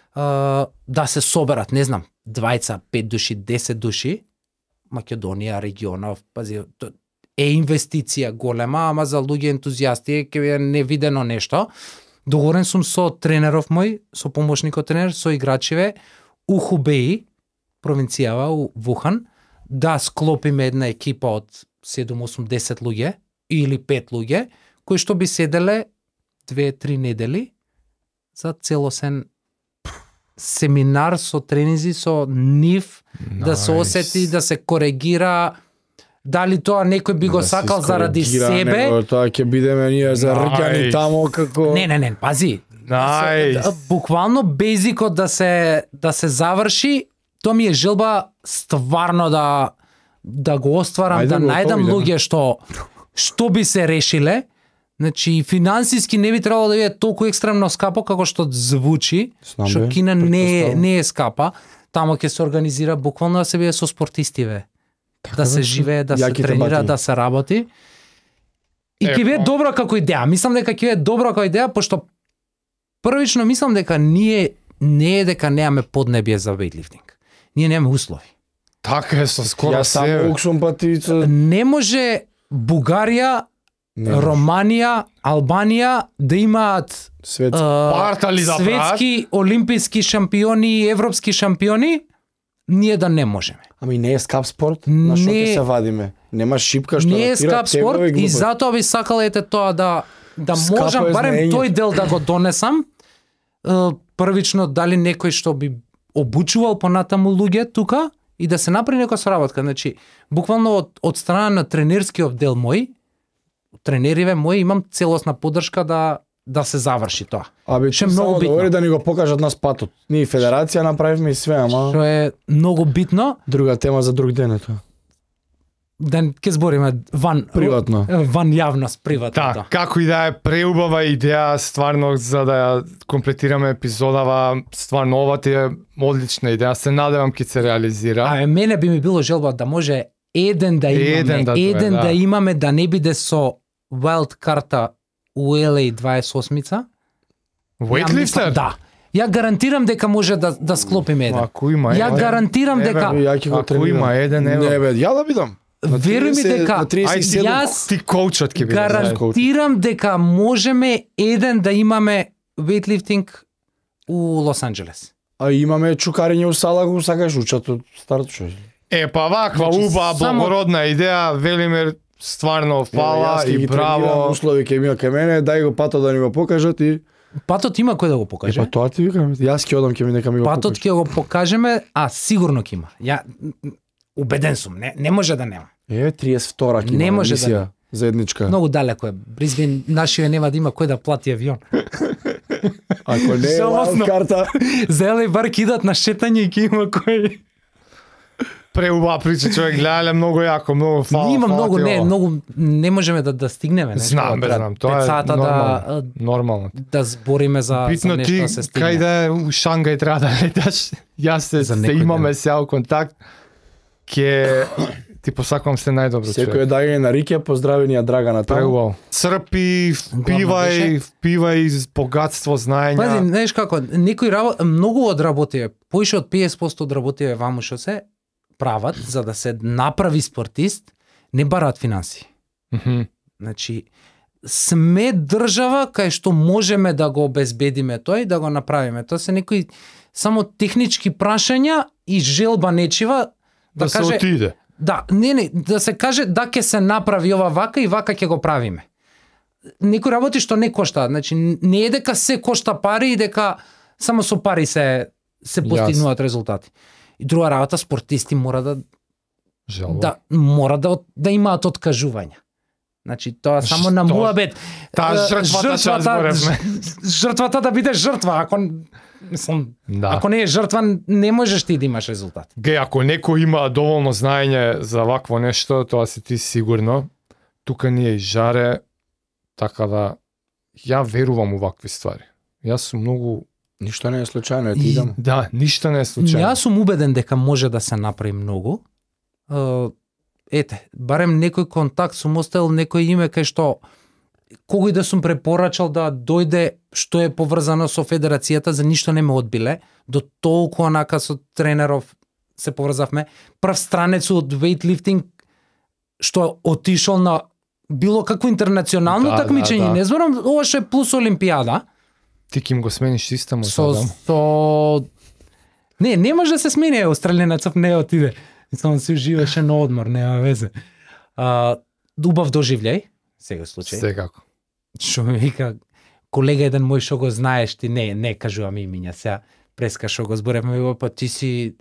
да се соберат, не знам, 20, 5 души, 10 души, Македонија, регионов, пази, е инвестиција голема, ама за луѓе ентузијасти е невидено нешто. Договорен сум со тренеров мој, со помошникот тренер, со играчиве у Хубеи, провинцијава у Вухан, да склопиме една екипа од 7, 8, 10 луѓе или 5 луѓе, кои што би седеле 2-3 недели за целосен семинар со тренинзи, со нив, да се осети, да се коригира. Дали тоа некој би го сакал заради себе? Тоа ќе бидеме ние за ркани тамо како... Не, пази. Буквално бейзикот да се заврши, тоа ми е желба стварно да го остварам, да најдам луѓе што би се решиле. Значи, финансиски не би требало да биде толку екстремно скапо како што звучи, што Кина не е скапа. Тамо ќе се организира буквално да се биде со спортистиве. Да се живее, да се тренира, да се работи. И ќе биде добро како идеја. Мислам дека ќе биде добро како идеја, пошто првично мислам дека ние не е дека немаме поднебје за вејтлифтинг. Ние немаме услови. Така е со скоро се. Ја само уксум патица. Не може Бугарија, Романија, Албанија да имаат светски олимписки шампиони и европски шампиони, ние да не можеме. Ами не е скап спорт, на што ќе се вадиме? Нема шипка што не е скап спорт и затоа би сакал тоа да можам барем тој дел да го донесам. Првично дали некој што би обучувал понатаму луѓе тука и да се направи некоја соработка. Значи, буквално од страна на тренерскиот дел мој, тренериве мои имам целосна поддршка да се заврши тоа. Абе, што многу битно да ни го покажат нас патот. Ние федерација направивме и све, ама што е многу битно. Друга тема за друг ден е тоа. Да ќе збориме приватно. Ван јавност, приватно. Да, како и да е преубава идеја, стварно за да ја комплетираме епизодава, стварно ова ти е одлична идеја. Се надевам ќе се реализира. Мене би ми било желба да може еден да имаме, да не биде со wild карта у LA 28-ца. Weightlifter? Да. Ја гарантирам дека може да склопиме еден. Ако има еден. Ја гарантирам дека... Ако има еден, не бе, ја да бидам. Веруј ми дека јас ти коучот ќе биде. Гарантирам дека можеме еден да имаме weightlifting у Лос Анџелес. А имаме чукарење у сала, го сакаш учат од старт шо. Па ваква уба благородна идеја, Велимир, стварно фала и браво. Услови ќе има кај мене, дај го патот да ни го покажат и патот има кој да го покаже. Па тоа ти викам, јас ќе одам ќе ми нека ми го покаже. Патот ќе го покажеме, сигурно ќе има. Ја убеден сум, не може да нема. 32-ка ќе има. Не може да заедничка. Многу далеко е. Брисбен нашиве нема да има кој да плати авион. Ако не е карта, за LA бар идат на шетање и ќе има кој. Преубава прича, човек, гледале многу јако, многу фала. Има многу не можеме да стигнеме. Знам, тоа е нормално. Да збориме за нешто да се стигне. Кај да е у Шангај треба да леташ, јас се имаме сеал контакт, ке ти посакувам се најдобро, човек. Секој дај на Рике, поздравени ја Драгана таму. Црпи, впивај богатство, знаења. Пази, знаеш како, многу од работиве, поише од 50% од работиве ваму што се прават за да се направи спортист, не бараат финанси. Значи, сме држава кај што можеме да го обезбедиме тој, да го направиме. Тоа се некои само технички прашања и желба нечива да каже, се отиде. Да, да се каже да ќе се направи ова вака и вака ќе го правиме. Некои работи што не коштаат, значи не е дека се кошта пари и дека само со пари се постигнуваат резултати. И друга работа, спортисти мора да имаат откажувања. Значи тоа само на Што? муабет. Таа жртвата што зборевме. Жртвата да биде жртва, ако мислам, Да. ако не е жртва, не можеш ти да имаш резултат. Ге, ако некој има доволно знаење за вакво нешто, тоа си ти сигурно. Тука ни е и жаре, така да ја верувам у вакви ствари. Јас сум многу... Ништо не е случајно, eti идам. Да, ништо не е случајно. Јас сум убеден дека може да се направи многу. Ете, барем некој контакт сум оставил, некој име кај што кој да сум препорачал да дојде што е поврзано со федерацијата, за ништо не ме одбиле. До толку онака со тренеров се поврзавме. Прв странец од weightlifting што отишол на било какво интернационално Да, такмичење, да. не зборам ова што е плюс Олимпијада. Ти ќе им го смениш системот. Со не може да се смени Австралијанецов не отиде. Само се уживаше на одмор, нема везе. Убав доживљај, сега случај. Секако. Што ми вика колега еден мој што го знаеш ти, не кажувам имиња сега, преска што го зборевме, па ти си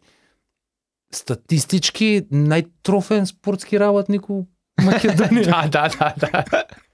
статистички најтрофен спортски работник у Македонија. Да.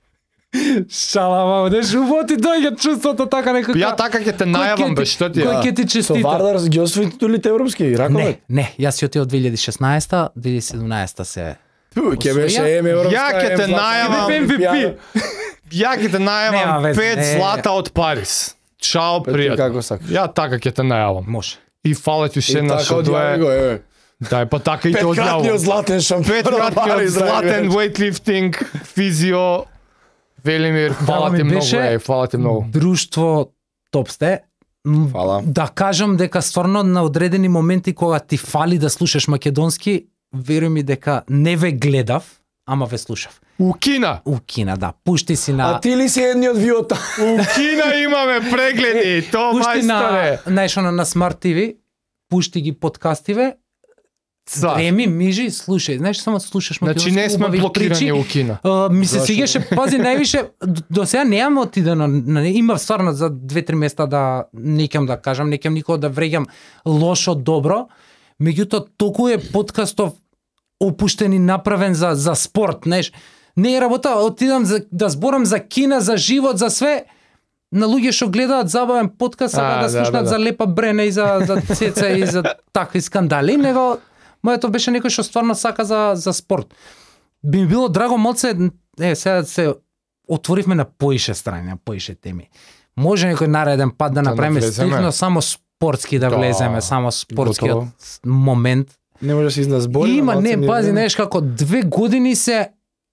Шалава, одеш уботи дојде чувството така некако. Ја така ќе те најавам бе, што ти? Кој ќе ти Со честита? Вардар ги освои титулите европски, раковет. Не, јас си отидов 2016-та, 2017-та се. Ќе беше европска. Ја ќе те најавам MVP. Ја ќе те Нема најавам везе, 5 не. злата од Париз. Чао, пријатно. Како сакаш. Ја така ќе те најавам. Може. И фала ти уште еднаш Така одјави го, дое. Дај, па така и те Петкратниот одјавам. златен шампион. Петкратниот златен weightlifting, физио, Велимир, фала ти многу, фала ти многу. Друштво Топсте. Фала. Да кажам дека стварно на одредени моменти кога ти фали да слушаш македонски, веруј ми дека не ве гледав, ама ве слушав. У Кина. У Кина, да. Пушти си на... А ти ли си едниот виота? У Кина имаме прегледи, то Пушти мајсторе. знаеш, на Smart TV, пушти ги подкастиве, Свар. дреми, мижи, слушај. Знаеш, само слушаш Значи не сме убави блокирани причи. у Кина. Ми се Зашо? свигаше, пази, највише, до сега немам отидено, има стварно за 2-3 места да, некам да кажам, некам никога да вреѓам лошо, добро, меѓутоа толку е подкастов опуштен и направен за спорт, знаеш. Не е работа, отидам да зборам за кино, за живот, за све, на луѓе што гледаат забавен подкаст, сака да слушнат за Лепа Брене и за Цеца и за такви скандали, него моето беше некој што стварно сака за спорт. Би ми било драго моце, сега се отворивме на поише страни, на поише теми. Може некој нареден пат да направиме навлеземе. стрикно само спортски да Да, влеземе, само спортскиот готово. момент. Не може да се изназбори. Има, не, пази, знаеш како 2 години се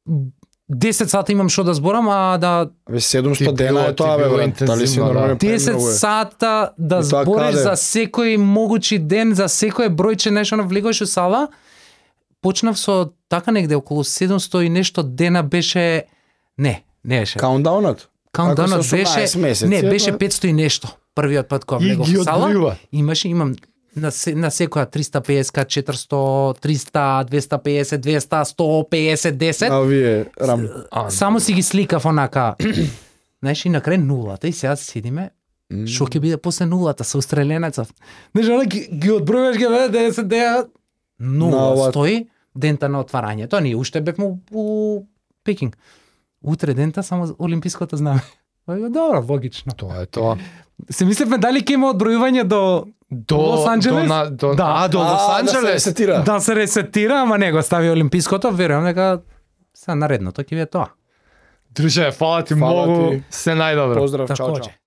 10 сата имам што да зборам, а да 700 дена е тоа, ти бе, било брат. Дали си интензивно, да. нормален? 10 сата да И тоа збориш каде? за секој могучи ден, за секој бројче нешто на влегуваш у сала. Почнав со така негде околу 700 и нешто дена беше не беше. Каунтдаунот? Каунтдаунот Ако со 18 беше месеци, не, е, беше тоа- 500 и нешто. Првиот пат кога И влегов ги у сала. одбројува. Имам на секоја 350, 400, 300, 250, 200, 150, 10. А овие рам. Само си ги сликав онака. Знаеш, и на крај нулата и сега седиме. Што ќе биде после нулата со Австралијанецов? Знаеш, она ги одбројуваш ги бе 10 деа. Нула what? стои дента на отварањето. Ние уште бевме у Пекинг. Утре дента само олимпиското знаме. Добро, логично. Тоа е тоа. Се мислевме дали ќе има одбројување до Лос Анџелес? До Да. до Лос Да се Анџелес. ресетира. да се ресетира, ама не го стави олимпиското, верувам дека сега наредното ќе биде тоа. Друже, фала ти Фала многу. ти. Се најдобро. Поздрав, чао, чао. Такоđe.